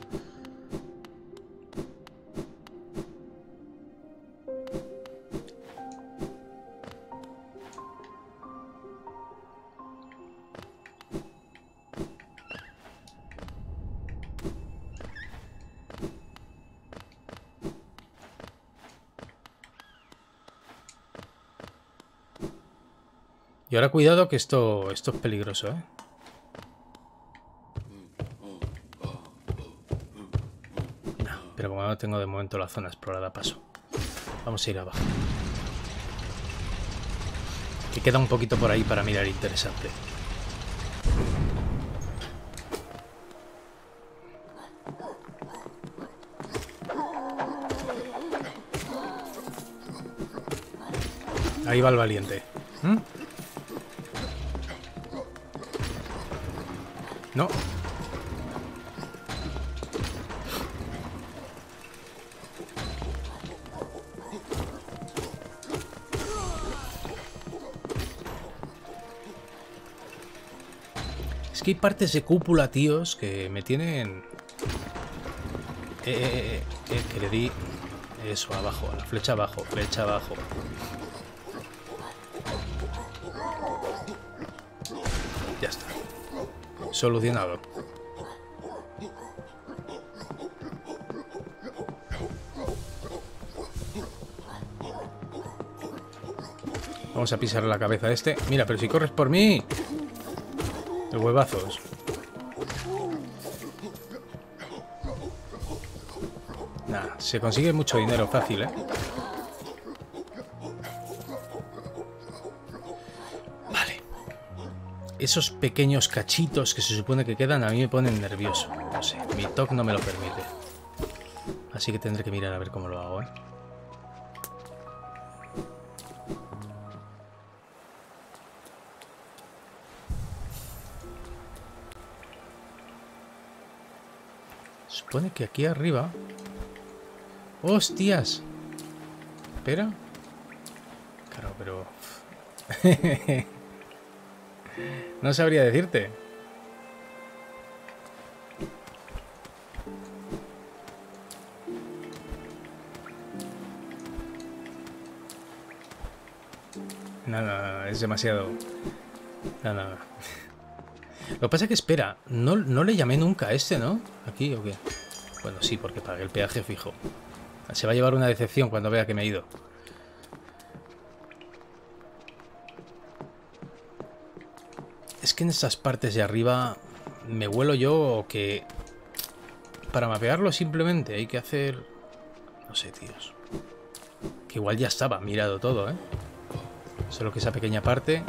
Y ahora cuidado que esto es peligroso, ¿eh? No, pero como no tengo de momento la zona explorada, paso. Vamos a ir abajo. Que queda un poquito por ahí para mirar interesante. Ahí va el valiente. ¿Mm? No. Es que hay partes de cúpula, tíos, que me tienen... que le di... Eso, abajo, a la flecha abajo, flecha abajo. Ya está. Solucionado. Vamos a pisarle la cabeza a este. Mira, pero si corres por mí. De huevazos. Nah, se consigue mucho dinero fácil, ¿eh? Vale. Esos pequeños cachitos que se supone que quedan a mí me ponen nervioso. No sé, mi TOC no me lo permite. Así que tendré que mirar a ver cómo lo hago, ¿eh? Supone que aquí arriba... ¡Hostias! Espera. Claro, pero... no sabría decirte. No, es demasiado... No. Lo que pasa es que, espera, no le llamé nunca a este, ¿no? ¿Aquí o qué? Bueno, sí, porque pagué el peaje fijo. Se va a llevar una decepción cuando vea que me he ido. Es que en estas partes de arriba me huelo yo que... Para mapearlo simplemente hay que hacer... No sé, tíos. Que igual ya estaba mirado todo, ¿eh? Solo que esa pequeña parte...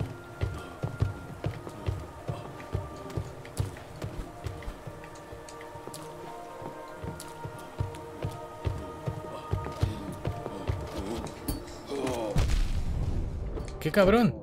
¡Qué cabrón!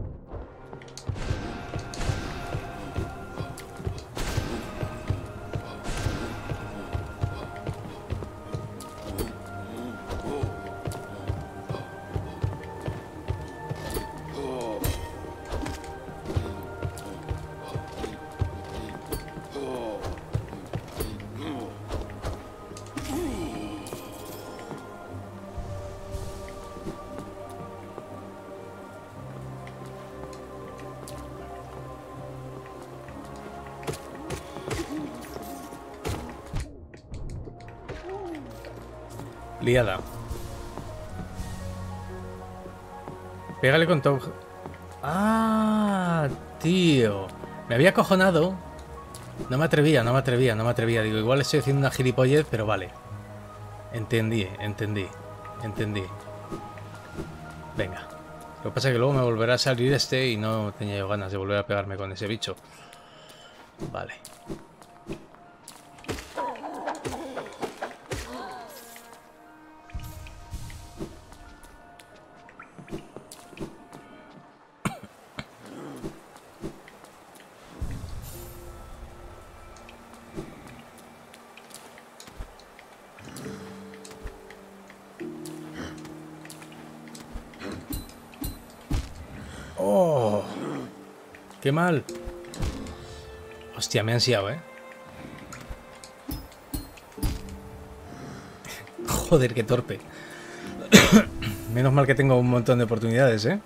Liada. Pégale con todo. ¡Ah! Tío. Me había acojonado. No me atrevía. Digo, igual estoy haciendo una gilipollez, pero vale. Entendí. Venga. Lo que pasa es que luego me volverá a salir este y no tenía yo ganas de volver a pegarme con ese bicho. Vale. ¡Oh! ¡Qué mal! Hostia, me he ansiado, ¿eh? Joder, qué torpe. Menos mal que tengo un montón de oportunidades, ¿eh?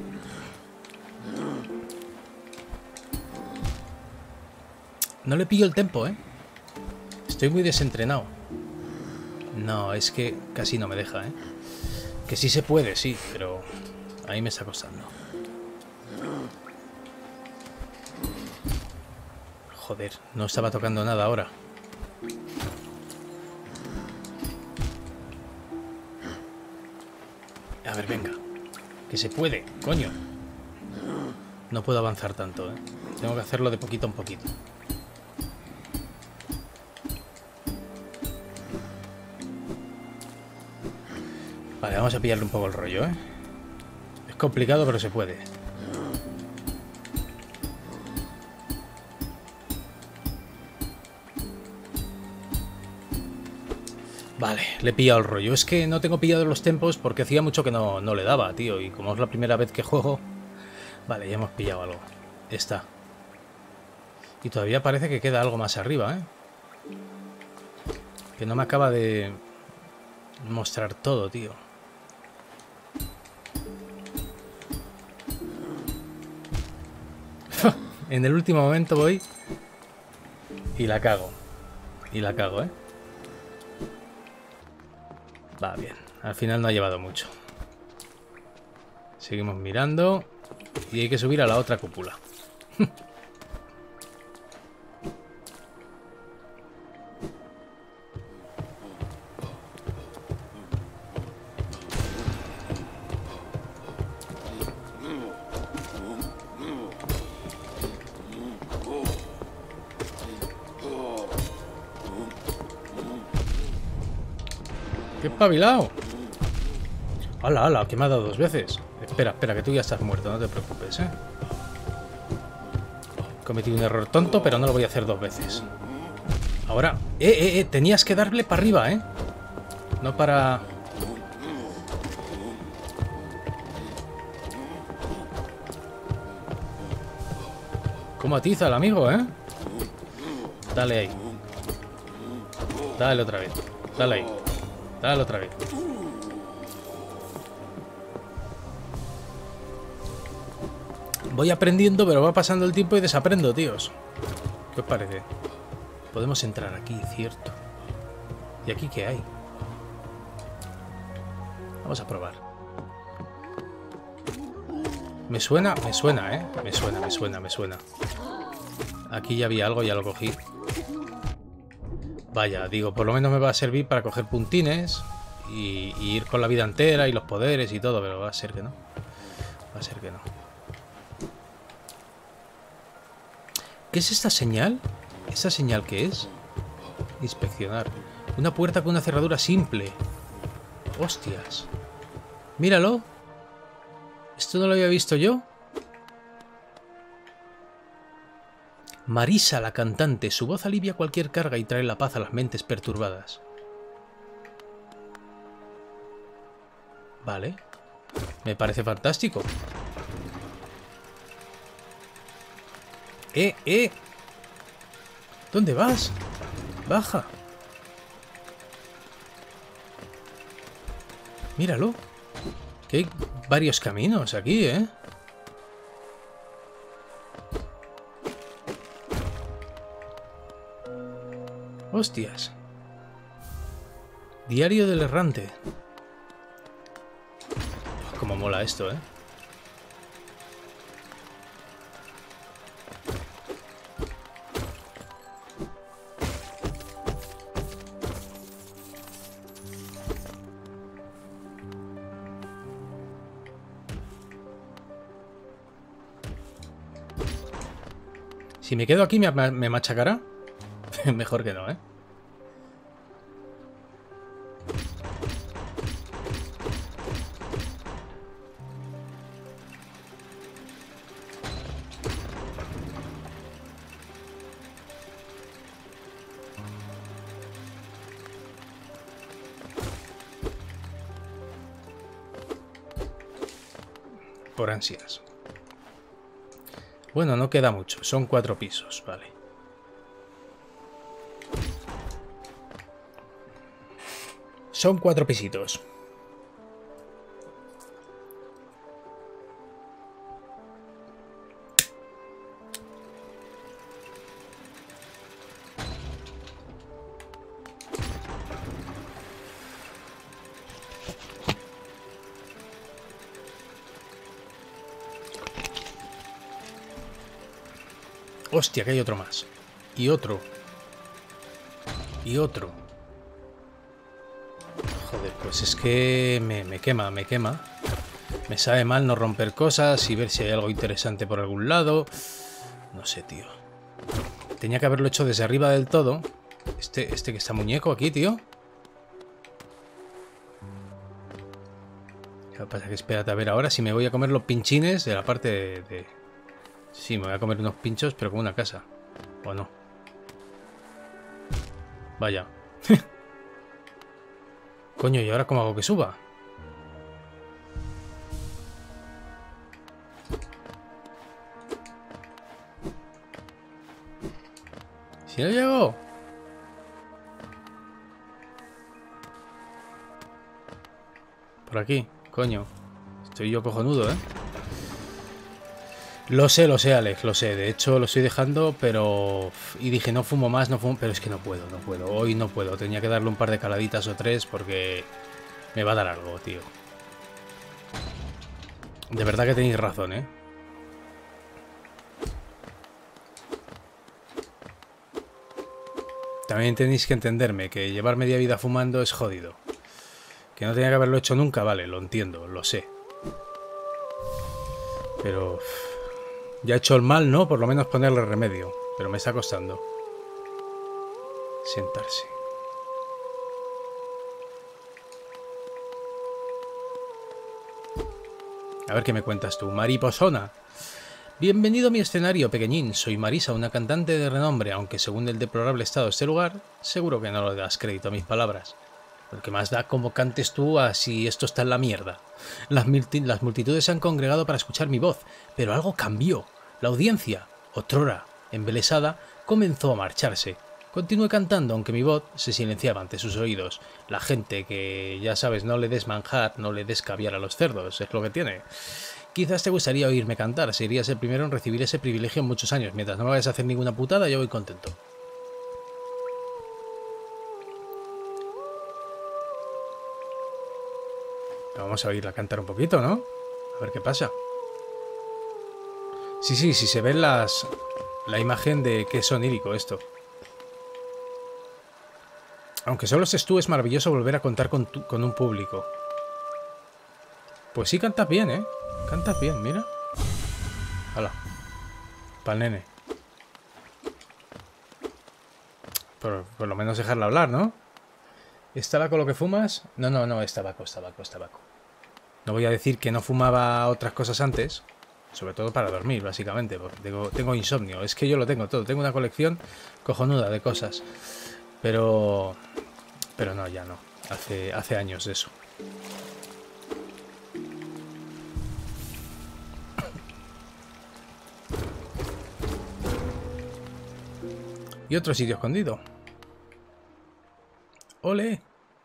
No le pillo el tempo, ¿eh? Estoy muy desentrenado. No, es que casi no me deja, ¿eh? Que sí se puede, sí, pero ahí me está costando. Joder, no estaba tocando nada ahora. A ver, venga. Que se puede, coño. No puedo avanzar tanto, ¿eh? Tengo que hacerlo de poquito en poquito. Vale, vamos a pillarle un poco el rollo, ¿eh? Es complicado, pero se puede. Vale, le he pillado el rollo. Es que no tengo pillado los tempos porque hacía mucho que no le daba, tío. Y como es la primera vez que juego... Vale, ya hemos pillado algo. Está. Y todavía parece que queda algo más arriba, ¿eh? Que no me acaba de mostrar todo, tío. En el último momento voy y la cago. ¿Eh? Va bien. Al final no ha llevado mucho. Seguimos mirando. Y hay que subir a la otra cúpula. ¡Qué espabilado! ¡Hala, hala! Que me ha dado 2 veces. Espera, que tú ya estás muerto, no te preocupes, ¿eh? He cometido un error tonto, pero no lo voy a hacer 2 veces. Ahora... tenías que darle para arriba, ¿eh? No para... ¿Cómo atiza el amigo, eh? Dale ahí. Dale otra vez. Dale ahí. Dale otra vez. Voy aprendiendo, pero va pasando el tiempo y desaprendo, tíos. ¿Qué os parece? Podemos entrar aquí, cierto. ¿Y aquí qué hay? Vamos a probar. Me suena, ¿eh? Me suena. Aquí ya había algo, ya lo cogí. Vaya, digo, por lo menos me va a servir para coger puntines y ir con la vida entera y los poderes y todo, pero va a ser que no. Va a ser que no. ¿Qué es esta señal? ¿Esta señal qué es? Inspeccionar. Una puerta con una cerradura simple. Hostias. Míralo. ¿Esto no lo había visto yo? Marisa, la cantante. Su voz alivia cualquier carga y trae la paz a las mentes perturbadas. Vale. Me parece fantástico. ¿Dónde vas? Baja. Míralo. Que hay varios caminos aquí, ¿eh? Hostias. Diario del errante. Cómo mola esto, ¿eh? Si me quedo aquí, ¿me machacará? Mejor que no, ¿eh? Por ansias. Bueno, no queda mucho. Son 4 pisos, vale. Son 4 pisitos. Hostia, que hay otro más. Y otro. Y otro. Joder, pues es que me quema. Me sabe mal no romper cosas y ver si hay algo interesante por algún lado. No sé, tío. Tenía que haberlo hecho desde arriba del todo. Este que está muñeco aquí, tío. ¿Qué pasa? Que espérate a ver ahora si me voy a comer los pinchines de la parte de... Sí, me voy a comer unos pinchos, pero con una casa. ¿O no? Vaya. Coño, ¿y ahora cómo hago que suba? ¡Si no llego! Por aquí, coño. Estoy yo cojonudo, ¿eh? Lo sé, Alex, lo sé. De hecho, lo estoy dejando, pero... Y dije, no fumo más, no fumo... Pero es que no puedo. Hoy no puedo. Tenía que darle un par de caladitas o 3 porque... Me va a dar algo, tío. De verdad que tenéis razón, ¿eh? También tenéis que entenderme que llevar media vida fumando es jodido. Que no tenía que haberlo hecho nunca, vale, lo entiendo, lo sé. Pero... Ya he hecho el mal, ¿no? Por lo menos ponerle remedio. Pero me está costando. Sentarse. A ver qué me cuentas tú. Mariposona. Bienvenido a mi escenario, pequeñín. Soy Marisa, una cantante de renombre, aunque según el deplorable estado de este lugar, seguro que no le das crédito a mis palabras. Porque más da como cantes tú a si esto está en la mierda. Las multitudes se han congregado para escuchar mi voz, pero algo cambió. La audiencia, otrora embelesada, comenzó a marcharse. Continué cantando, aunque mi voz se silenciaba ante sus oídos. La gente que, ya sabes, no le des manjar, no le des caviar a los cerdos, es lo que tiene. Quizás te gustaría oírme cantar. Serías el primero en recibir ese privilegio en muchos años. Mientras no me vayas a hacer ninguna putada, yo voy contento. Vamos a oírla cantar un poquito, ¿no? A ver qué pasa. Sí, sí, sí se ven la imagen de que es onírico esto. Aunque solo estés tú, es maravilloso volver a contar con un público. Pues sí cantas bien, ¿eh? Cantas bien, mira. Hala. Pa'l nene. Por lo menos dejarla hablar, ¿no? ¿Es tabaco lo que fumas? No, no, no, es tabaco, es tabaco, es tabaco. No voy a decir que no fumaba otras cosas antes. Sobre todo para dormir, básicamente. Porque tengo insomnio. Es que yo lo tengo todo. Tengo una colección cojonuda de cosas. Pero no, ya no. Hace años de eso. Y otro sitio escondido. ¡Ole!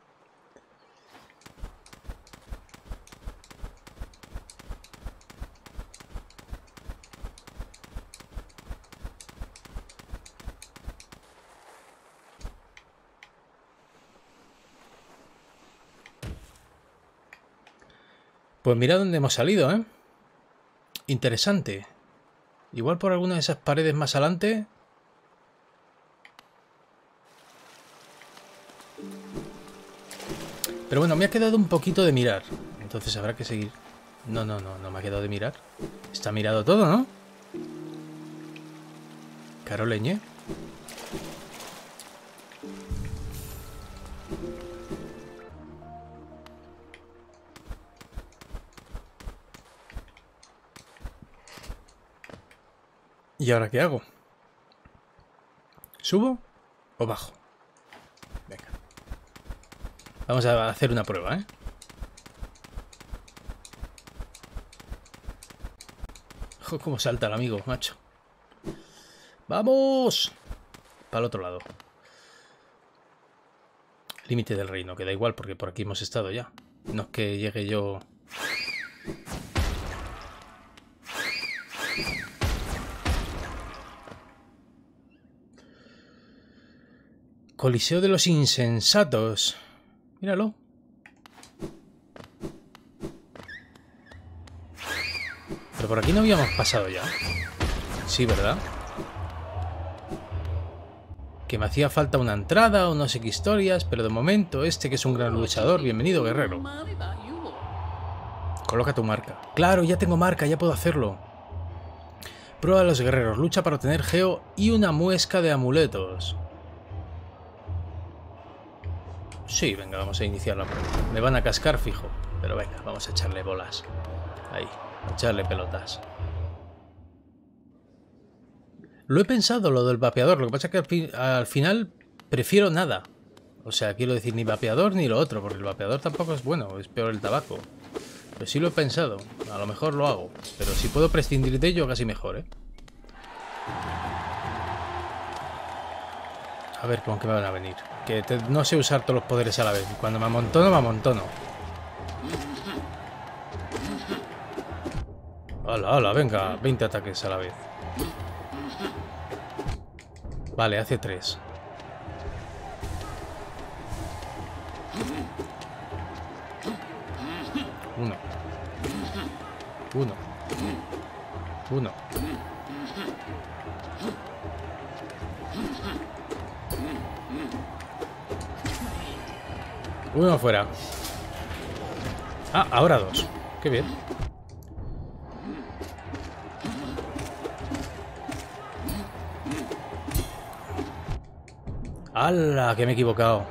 Pues mira dónde hemos salido, ¿eh? Interesante. Igual por alguna de esas paredes más adelante. Pero bueno, me ha quedado un poquito de mirar. Entonces habrá que seguir. No me ha quedado de mirar. Está mirado todo, ¿no? Caro leñe. ¿Y ahora qué hago? ¿Subo o bajo? Venga. Vamos a hacer una prueba, ¿eh? Ojo, cómo salta el amigo, macho. ¡Vamos! Para el otro lado. Límite del reino, que da igual porque por aquí hemos estado ya. No es que llegue yo... Coliseo de los insensatos. Míralo. Pero por aquí no habíamos pasado ya. Sí, ¿verdad? Que me hacía falta una entrada o no sé qué historias, pero de momento este que es un gran luchador, bienvenido guerrero. Coloca tu marca. Claro, ya tengo marca, ya puedo hacerlo. Prueba a los guerreros, lucha para obtener geo y una muesca de amuletos. Sí, venga, vamos a iniciar la prueba. Me van a cascar fijo, pero venga, vamos a echarle bolas. Ahí, a echarle pelotas. Lo he pensado, lo del vapeador. Lo que pasa es que al final prefiero nada. O sea, quiero decir, ni vapeador ni lo otro, porque el vapeador tampoco es bueno, es peor el tabaco. Pero sí lo he pensado. A lo mejor lo hago. Pero si puedo prescindir de ello, casi mejor, ¿eh? A ver con qué me van a venir. Que no sé usar todos los poderes a la vez. Cuando me amontono, me amontono. ¡Hala, hala! Venga, 20 ataques a la vez. Vale, hace 3. Uno. Uno fuera. Ah, ahora 2. Qué bien. ¡Hala! Que me he equivocado.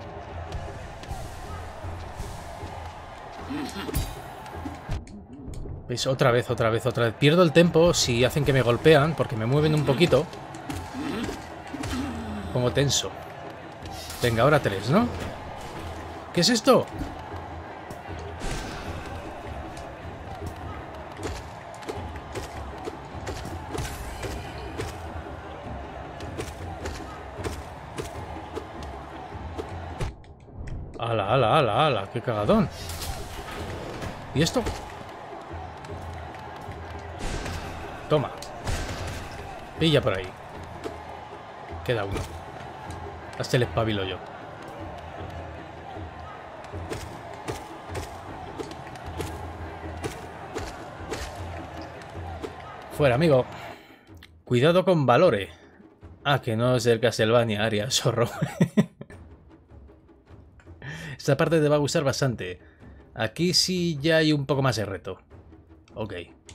¿Veis? Otra vez. Pierdo el tempo si hacen que me golpean, porque me mueven un poquito. Pongo tenso. Venga, ahora 3, ¿no? ¿Qué es esto? ¡Hala, hala, hala, hala! ¡Qué cagadón! ¿Y esto? Toma. Pilla por ahí. Queda uno. Hasta el espabilo yo. Fuera, amigo. Cuidado con Valore. Ah, que no es del Castlevania, Aria, zorro. Esta parte te va a gustar bastante. Aquí sí ya hay un poco más de reto. Ok.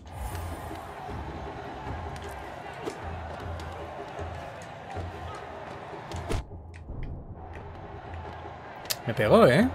Me pegó, ¿eh?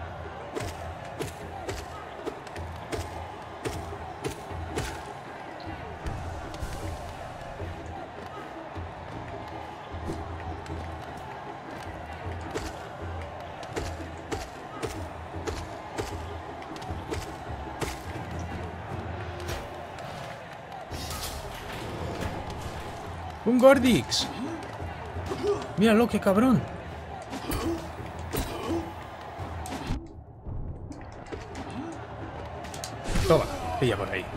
¡Un Gordix! ¡Míralo, qué cabrón! Toma, pilla por ahí.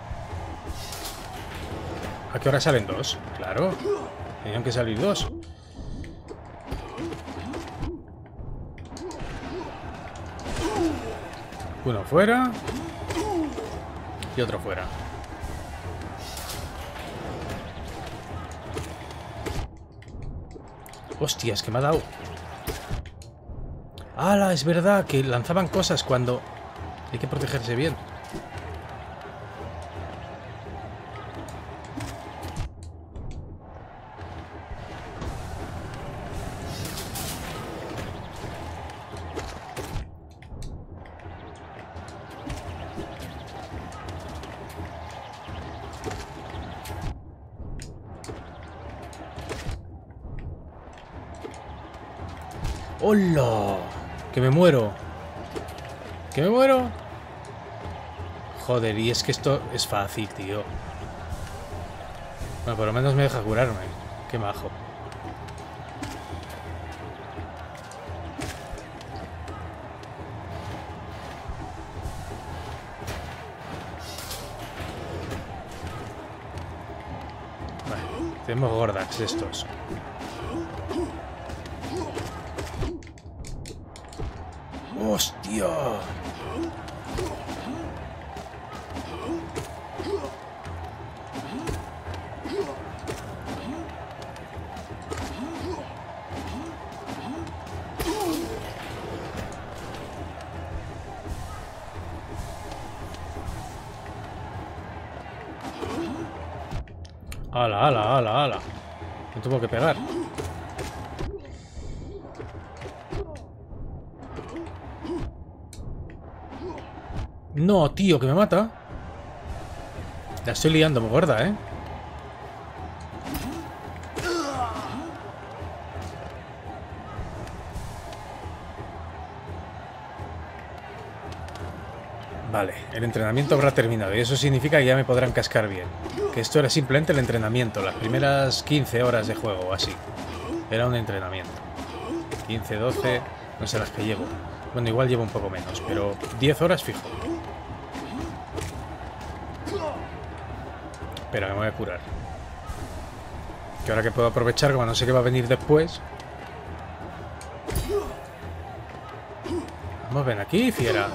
¿A qué hora salen dos? Claro, tenían que salir dos. Uno fuera y otro fuera. Hostias, que me ha dado. ¡Hala! Es verdad que lanzaban cosas cuando hay que protegerse bien. ¡Hola! ¡Que me muero! ¡Que me muero! Joder, y es que esto es fácil, tío. Bueno, por lo menos me deja curarme. ¡Qué majo! Vale, tenemos Gordax de estos. ¡Hostia! ¡Hala, hala, hala, hala! Me tuvo que pegar. No, tío, que me mata. La estoy liando muy gorda, ¿eh? Vale, el entrenamiento habrá terminado y eso significa que ya me podrán cascar bien. Que esto era simplemente el entrenamiento, las primeras 15 horas de juego o así. Era un entrenamiento. 15, 12, no sé las que llevo. Bueno, igual llevo un poco menos, pero 10 horas fijo. Espera, me voy a curar. Que ahora que puedo aprovechar, como no sé qué va a venir después. Vamos, ven aquí, fiera.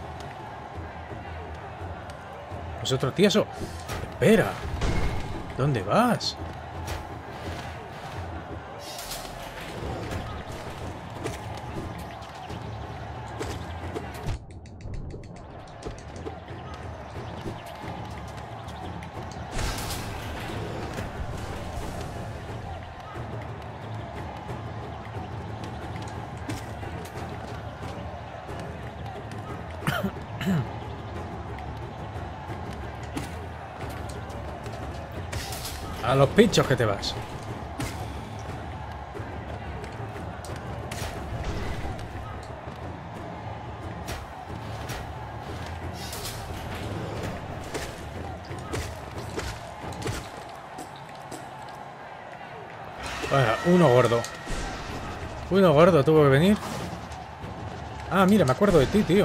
¿Es otro tieso? Espera. ¿Dónde vas? A los pinchos que te vas. Bueno, uno gordo. Uno gordo tuvo que venir. Ah, mira, me acuerdo de ti, tío.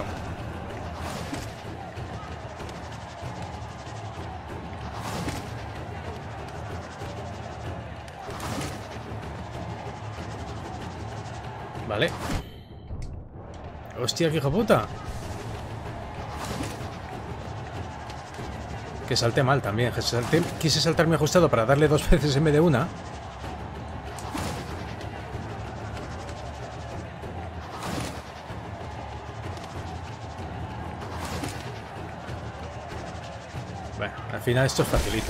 Vale. Hostia, qué hijo puta. Que salté mal también. Quise saltarme ajustado para darle 2 veces en vez de una. Bueno, al final esto es facilito.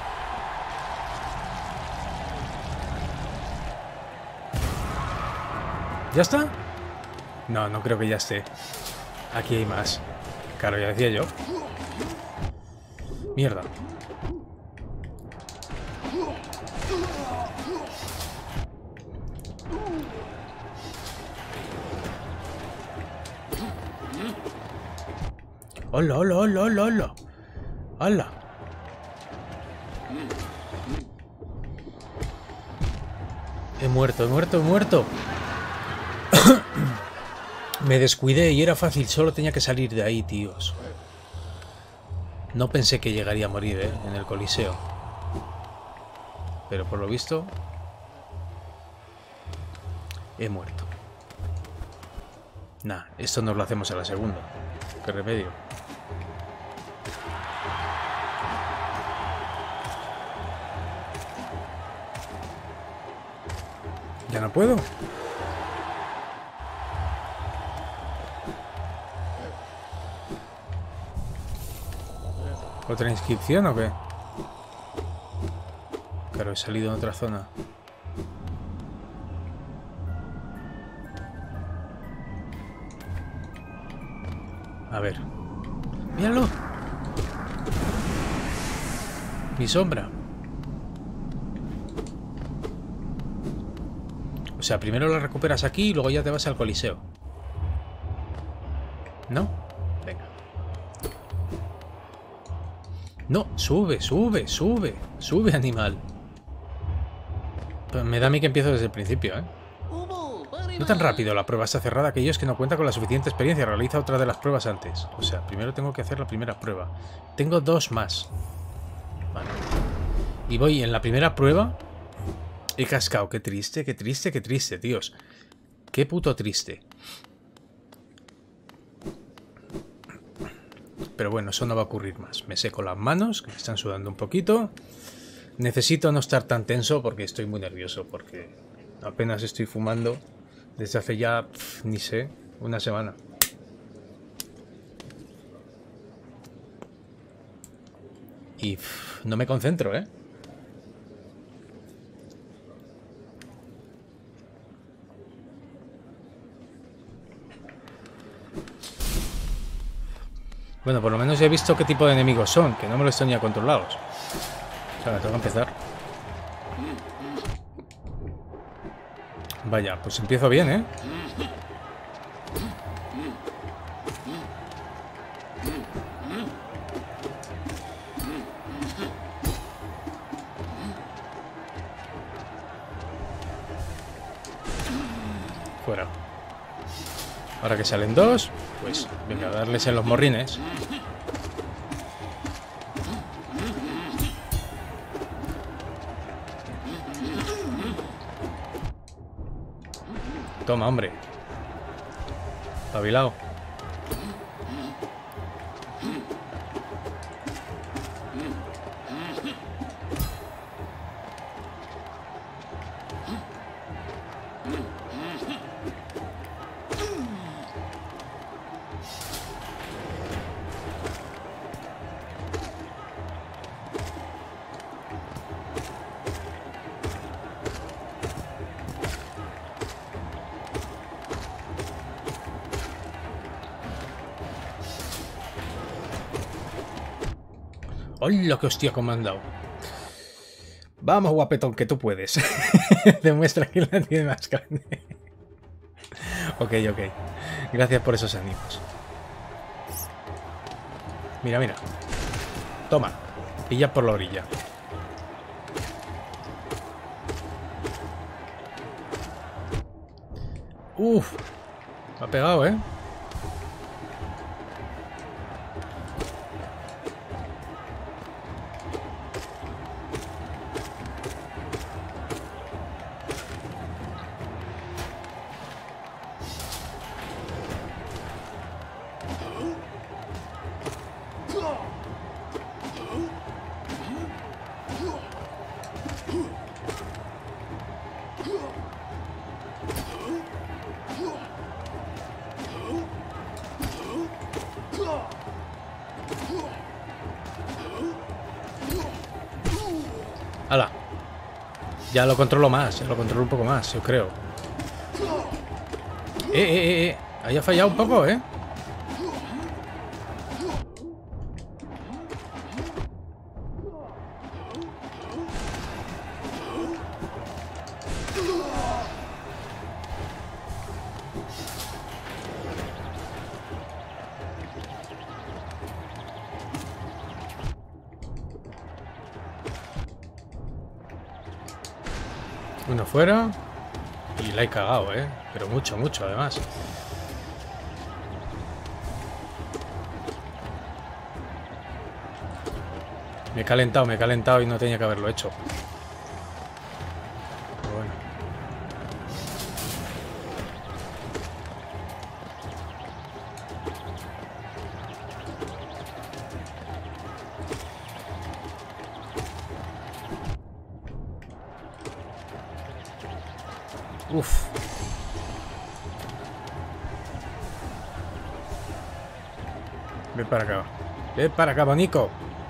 ¿Ya está? No, no creo que ya esté. Aquí hay más. Claro, ya decía yo. Mierda. ¡Hola, hola, hola, hola, hola! ¡Hola! He muerto, he muerto, he muerto. Me descuidé y era fácil, solo tenía que salir de ahí, tíos. No pensé que llegaría a morir, en el Coliseo. Pero por lo visto... he muerto. Nah, esto nos lo hacemos a la segunda. ¿Qué remedio? ¿Ya no puedo? ¿Otra inscripción o qué? Claro, he salido en otra zona. A ver. ¡Míralo! Mi sombra. O sea, primero la recuperas aquí y luego ya te vas al Coliseo. ¿No? Venga. No, sube, sube, sube. Sube, animal. Pues me da a mí que empiezo desde el principio, ¿eh? No tan rápido, la prueba está cerrada. Aquellos que no cuentan con la suficiente experiencia, realiza otra de las pruebas antes. O sea, primero tengo que hacer la primera prueba. Tengo 2 más. Vale. Y voy en la primera prueba. He cascado. Qué triste, qué triste, qué triste, tíos. Qué puto triste. Pero bueno, eso no va a ocurrir más. Me seco las manos, que me están sudando un poquito. Necesito no estar tan tenso porque estoy muy nervioso. Porque apenas estoy fumando desde hace ya, ni sé, una semana. Y no me concentro, ¿eh? Bueno, por lo menos ya he visto qué tipo de enemigos son, que no me los tenía controlados. O sea, tengo que empezar. Vaya, pues empiezo bien, ¿eh? Fuera. Ahora que salen 2, pues venga, a darles en los morrines. Toma, hombre. Espabilado. ¡Hola, qué hostia cómo han dado! Vamos, guapetón, que tú puedes. Demuestra que la tiene más grande. Ok, ok. Gracias por esos ánimos. Mira, mira. Toma. Pilla por la orilla. Uf. Me ha pegado, ¿eh? ¡Hala! Ya lo controlo más, ya lo controlo un poco más, yo creo. Ahí ha fallado un poco, ¿eh? Uno fuera. Y la he cagado, ¿eh? Pero mucho, mucho, además. Me he calentado y no tenía que haberlo hecho. Pero bueno. Uf. Ven para acá. Ven para acá, Bonico.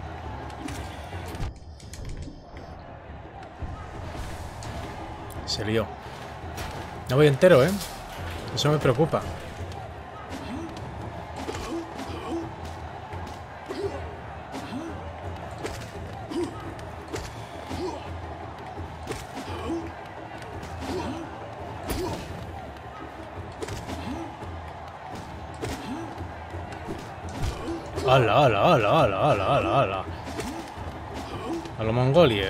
Se lió. No voy entero, ¿eh? Eso me preocupa. ¡Hala, hala, hala, hala, hala, hala, hala! A lo Mongolier.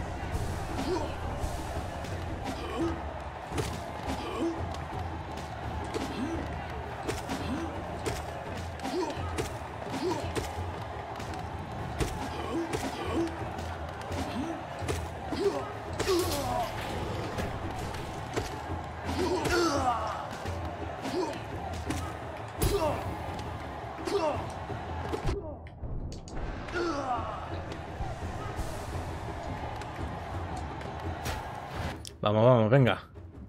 Vamos, vamos, venga.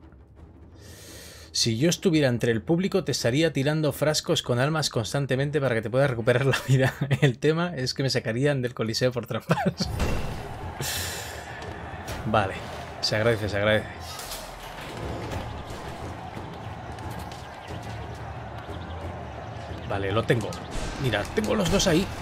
Si yo estuviera entre el público, te estaría tirando frascos con almas constantemente para que te puedas recuperar la vida. El tema es que me sacarían del coliseo por trampas. Vale, se agradece, se agradece. Vale, lo tengo. Mira, tengo los dos ahí.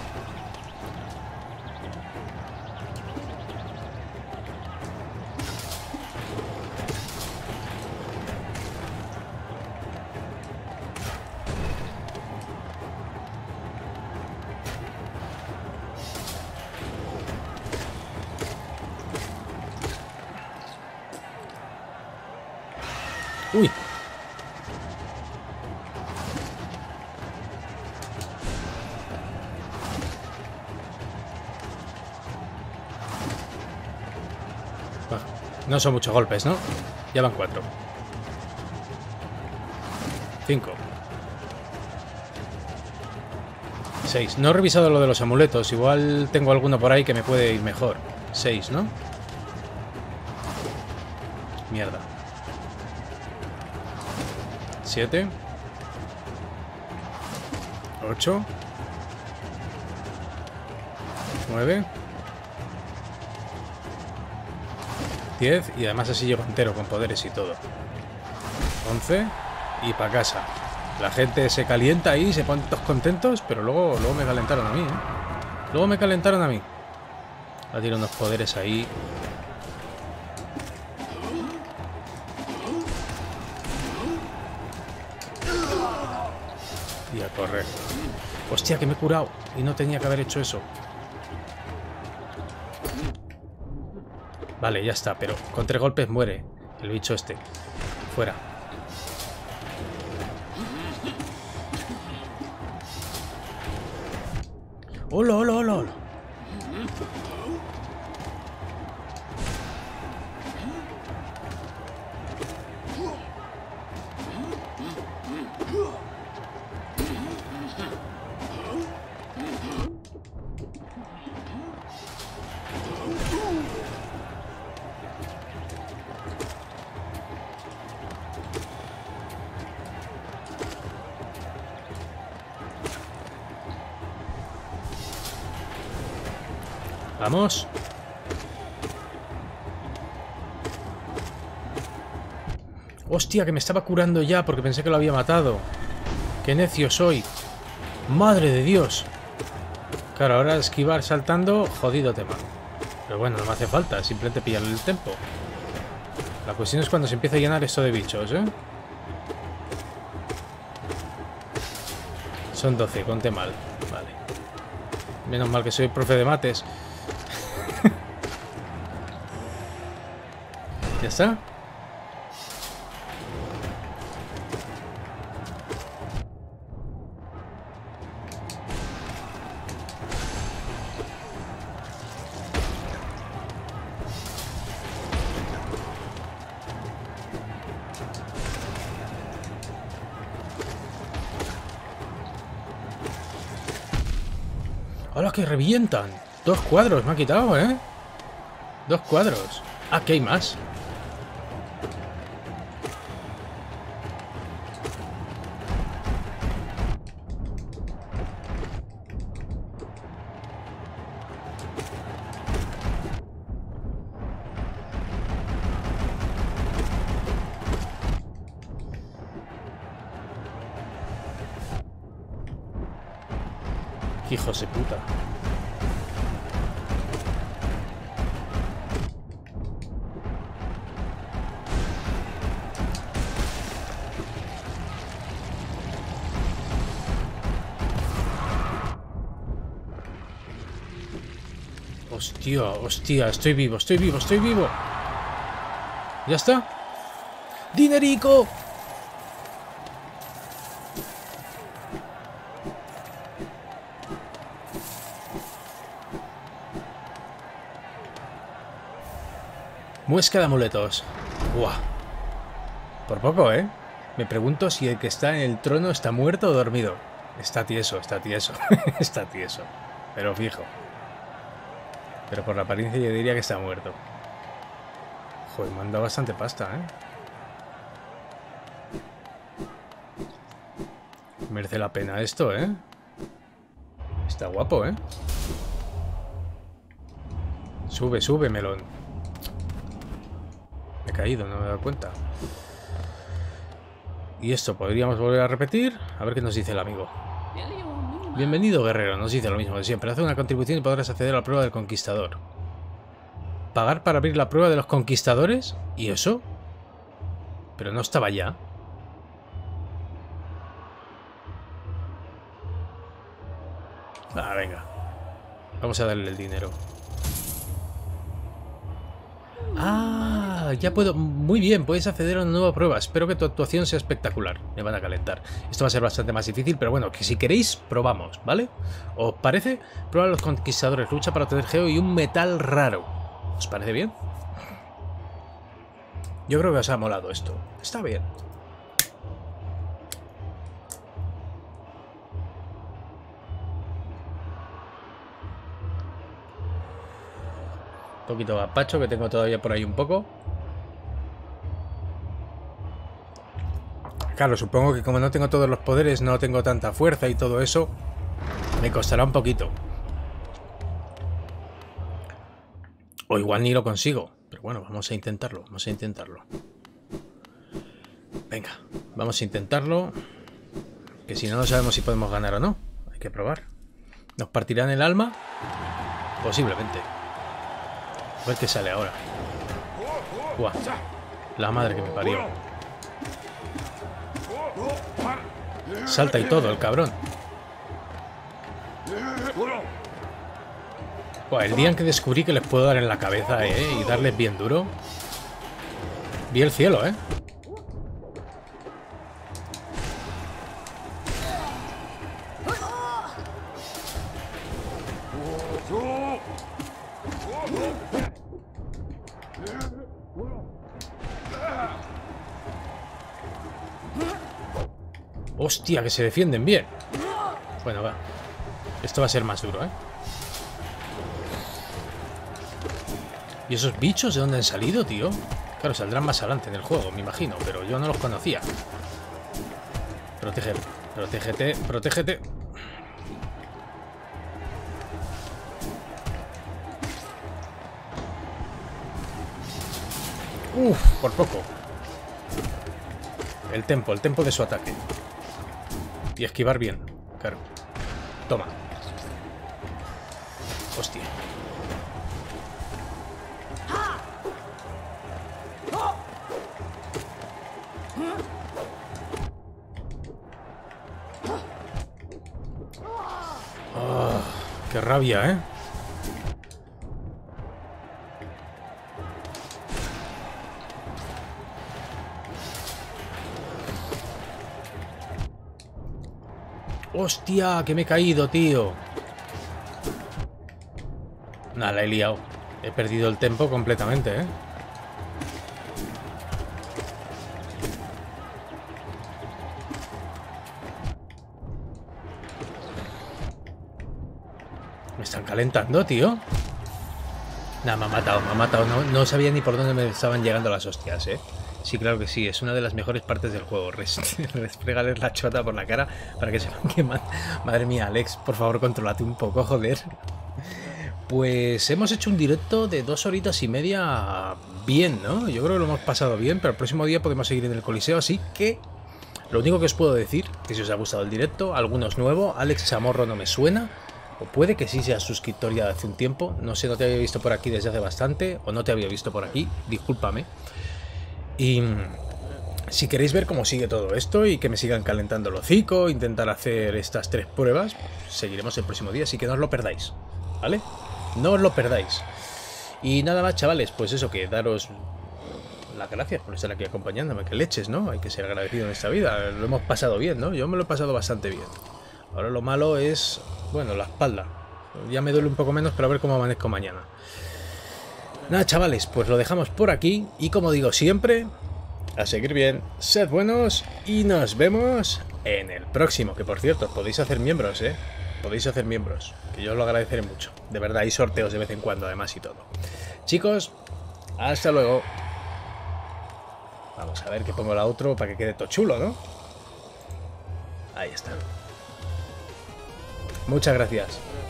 Uy. No son muchos golpes, ¿no? Ya van 4. 5. 6. No he revisado lo de los amuletos. Igual tengo alguno por ahí que me puede ir mejor. 6, ¿no? Mierda. 7. 8. 9. 10. Y además así llego entero con poderes y todo. 11. Y para casa. La gente se calienta ahí, se ponen todos contentos, pero luego me calentaron a mí, ¿eh? Luego me calentaron a mí. Va a tirar unos poderes ahí. Y a correr. Hostia, que me he curado. Y no tenía que haber hecho eso. Vale, ya está, pero con 3 golpes muere el bicho este. Fuera. ¡Hola, hola, hola, hola! Vamos. Hostia, que me estaba curando ya porque pensé que lo había matado. ¡Qué necio soy! ¡Madre de Dios! Claro, ahora esquivar saltando, jodido tema. Pero bueno, no me hace falta, simplemente pillarle el tempo. La cuestión es cuando se empieza a llenar esto de bichos, ¿eh? Son 12, conté mal. Vale. Menos mal que soy profe de mates. ¿Ya está? ¡Hola, que revientan! 2 cuadros me ha quitado, ¿eh? 2 cuadros. Ah, que hay más. Hijos de puta. Hostia, hostia, estoy vivo, estoy vivo, estoy vivo. ¿Ya está? ¡Dinerico! Muesca de amuletos. Buah. Por poco, ¿eh? Me pregunto si el que está en el trono está muerto o dormido. Está tieso, está tieso. Está tieso. Pero fijo. Pero por la apariencia yo diría que está muerto. Joder, me han dado bastante pasta, ¿eh? Merece la pena esto, ¿eh? Está guapo, ¿eh? Sube, sube, melón. Me he caído, no me he dado cuenta. Y esto podríamos volver a repetir. A ver qué nos dice el amigo. Bienvenido, guerrero. Nos dice lo mismo de siempre. Haz una contribución y podrás acceder a la prueba del conquistador. ¿Pagar para abrir la prueba de los conquistadores? ¿Y eso? Pero no estaba ya. Ah, venga. Vamos a darle el dinero. Ah, ya puedo... Muy bien, puedes acceder a una nueva prueba. Espero que tu actuación sea espectacular. Me van a calentar. Esto va a ser bastante más difícil, pero bueno, que si queréis, probamos, ¿vale? ¿Os parece? Prueba a los conquistadores. Lucha para obtener geo y un metal raro. ¿Os parece bien? Yo creo que os ha molado esto. Está bien. Un poquito de gazpacho, que tengo todavía por ahí un poco. Claro, supongo que como no tengo todos los poderes, no tengo tanta fuerza y todo eso, me costará un poquito. O igual ni lo consigo. Pero bueno, vamos a intentarlo, vamos a intentarlo. Venga, vamos a intentarlo. Que si no, no sabemos si podemos ganar o no. Hay que probar. ¿Nos partirán el alma? Posiblemente. A ver qué sale ahora. Buah, la madre que me parió. Salta y todo, el cabrón. Buah, el día en que descubrí que les puedo dar en la cabeza, y darles bien duro. Vi el cielo, Hostia, que se defienden bien. Bueno, va. Esto va a ser más duro, ¿Y esos bichos de dónde han salido, tío? Claro, saldrán más adelante en el juego, me imagino, pero yo no los conocía. Protégete, protégete, protégete. Uf, por poco. El tempo de su ataque. Y esquivar bien, claro. Toma. Hostia. Oh, qué rabia, ¿eh? ¡Hostia! Que me he caído, tío. Nada, la he liado. He perdido el tempo completamente, ¿eh? Me están calentando, tío. Nada, me ha matado, me ha matado. No sabía ni por dónde me estaban llegando las hostias, ¿eh? Sí, claro que sí, es una de las mejores partes del juego. Restregales la chota por la cara para que sepan que... Madre mía, Alex, por favor, contrólate un poco, joder. Pues hemos hecho un directo de 2 horitas y media bien, ¿no? Yo creo que lo hemos pasado bien, pero el próximo día podemos seguir en el Coliseo, así que... Lo único que os puedo decir, que si os ha gustado el directo, algunos nuevos, Alex Chamorro no me suena... O puede que sí seas suscriptor ya de hace un tiempo. No sé, no te había visto por aquí desde hace bastante. O no te había visto por aquí. Discúlpame. Y si queréis ver cómo sigue todo esto y que me sigan calentando el hocico, intentar hacer estas 3 pruebas, pues seguiremos el próximo día. Así que no os lo perdáis. ¿Vale? No os lo perdáis. Y nada más, chavales. Pues eso, que daros las gracias por estar aquí acompañándome. Que leches, ¿no? Hay que ser agradecido en esta vida. Lo hemos pasado bien, ¿no? Yo me lo he pasado bastante bien. Ahora lo malo es... Bueno, la espalda. Ya me duele un poco menos, pero a ver cómo amanezco mañana. Nada, chavales, pues lo dejamos por aquí. Y como digo siempre, a seguir bien, sed buenos y nos vemos en el próximo. Que por cierto, podéis hacer miembros, ¿eh? Podéis hacer miembros, que yo os lo agradeceré mucho. De verdad, hay sorteos de vez en cuando, además, y todo. Chicos, hasta luego. Vamos a ver que pongo la outro para que quede todo chulo, ¿no? Ahí está. Muchas gracias.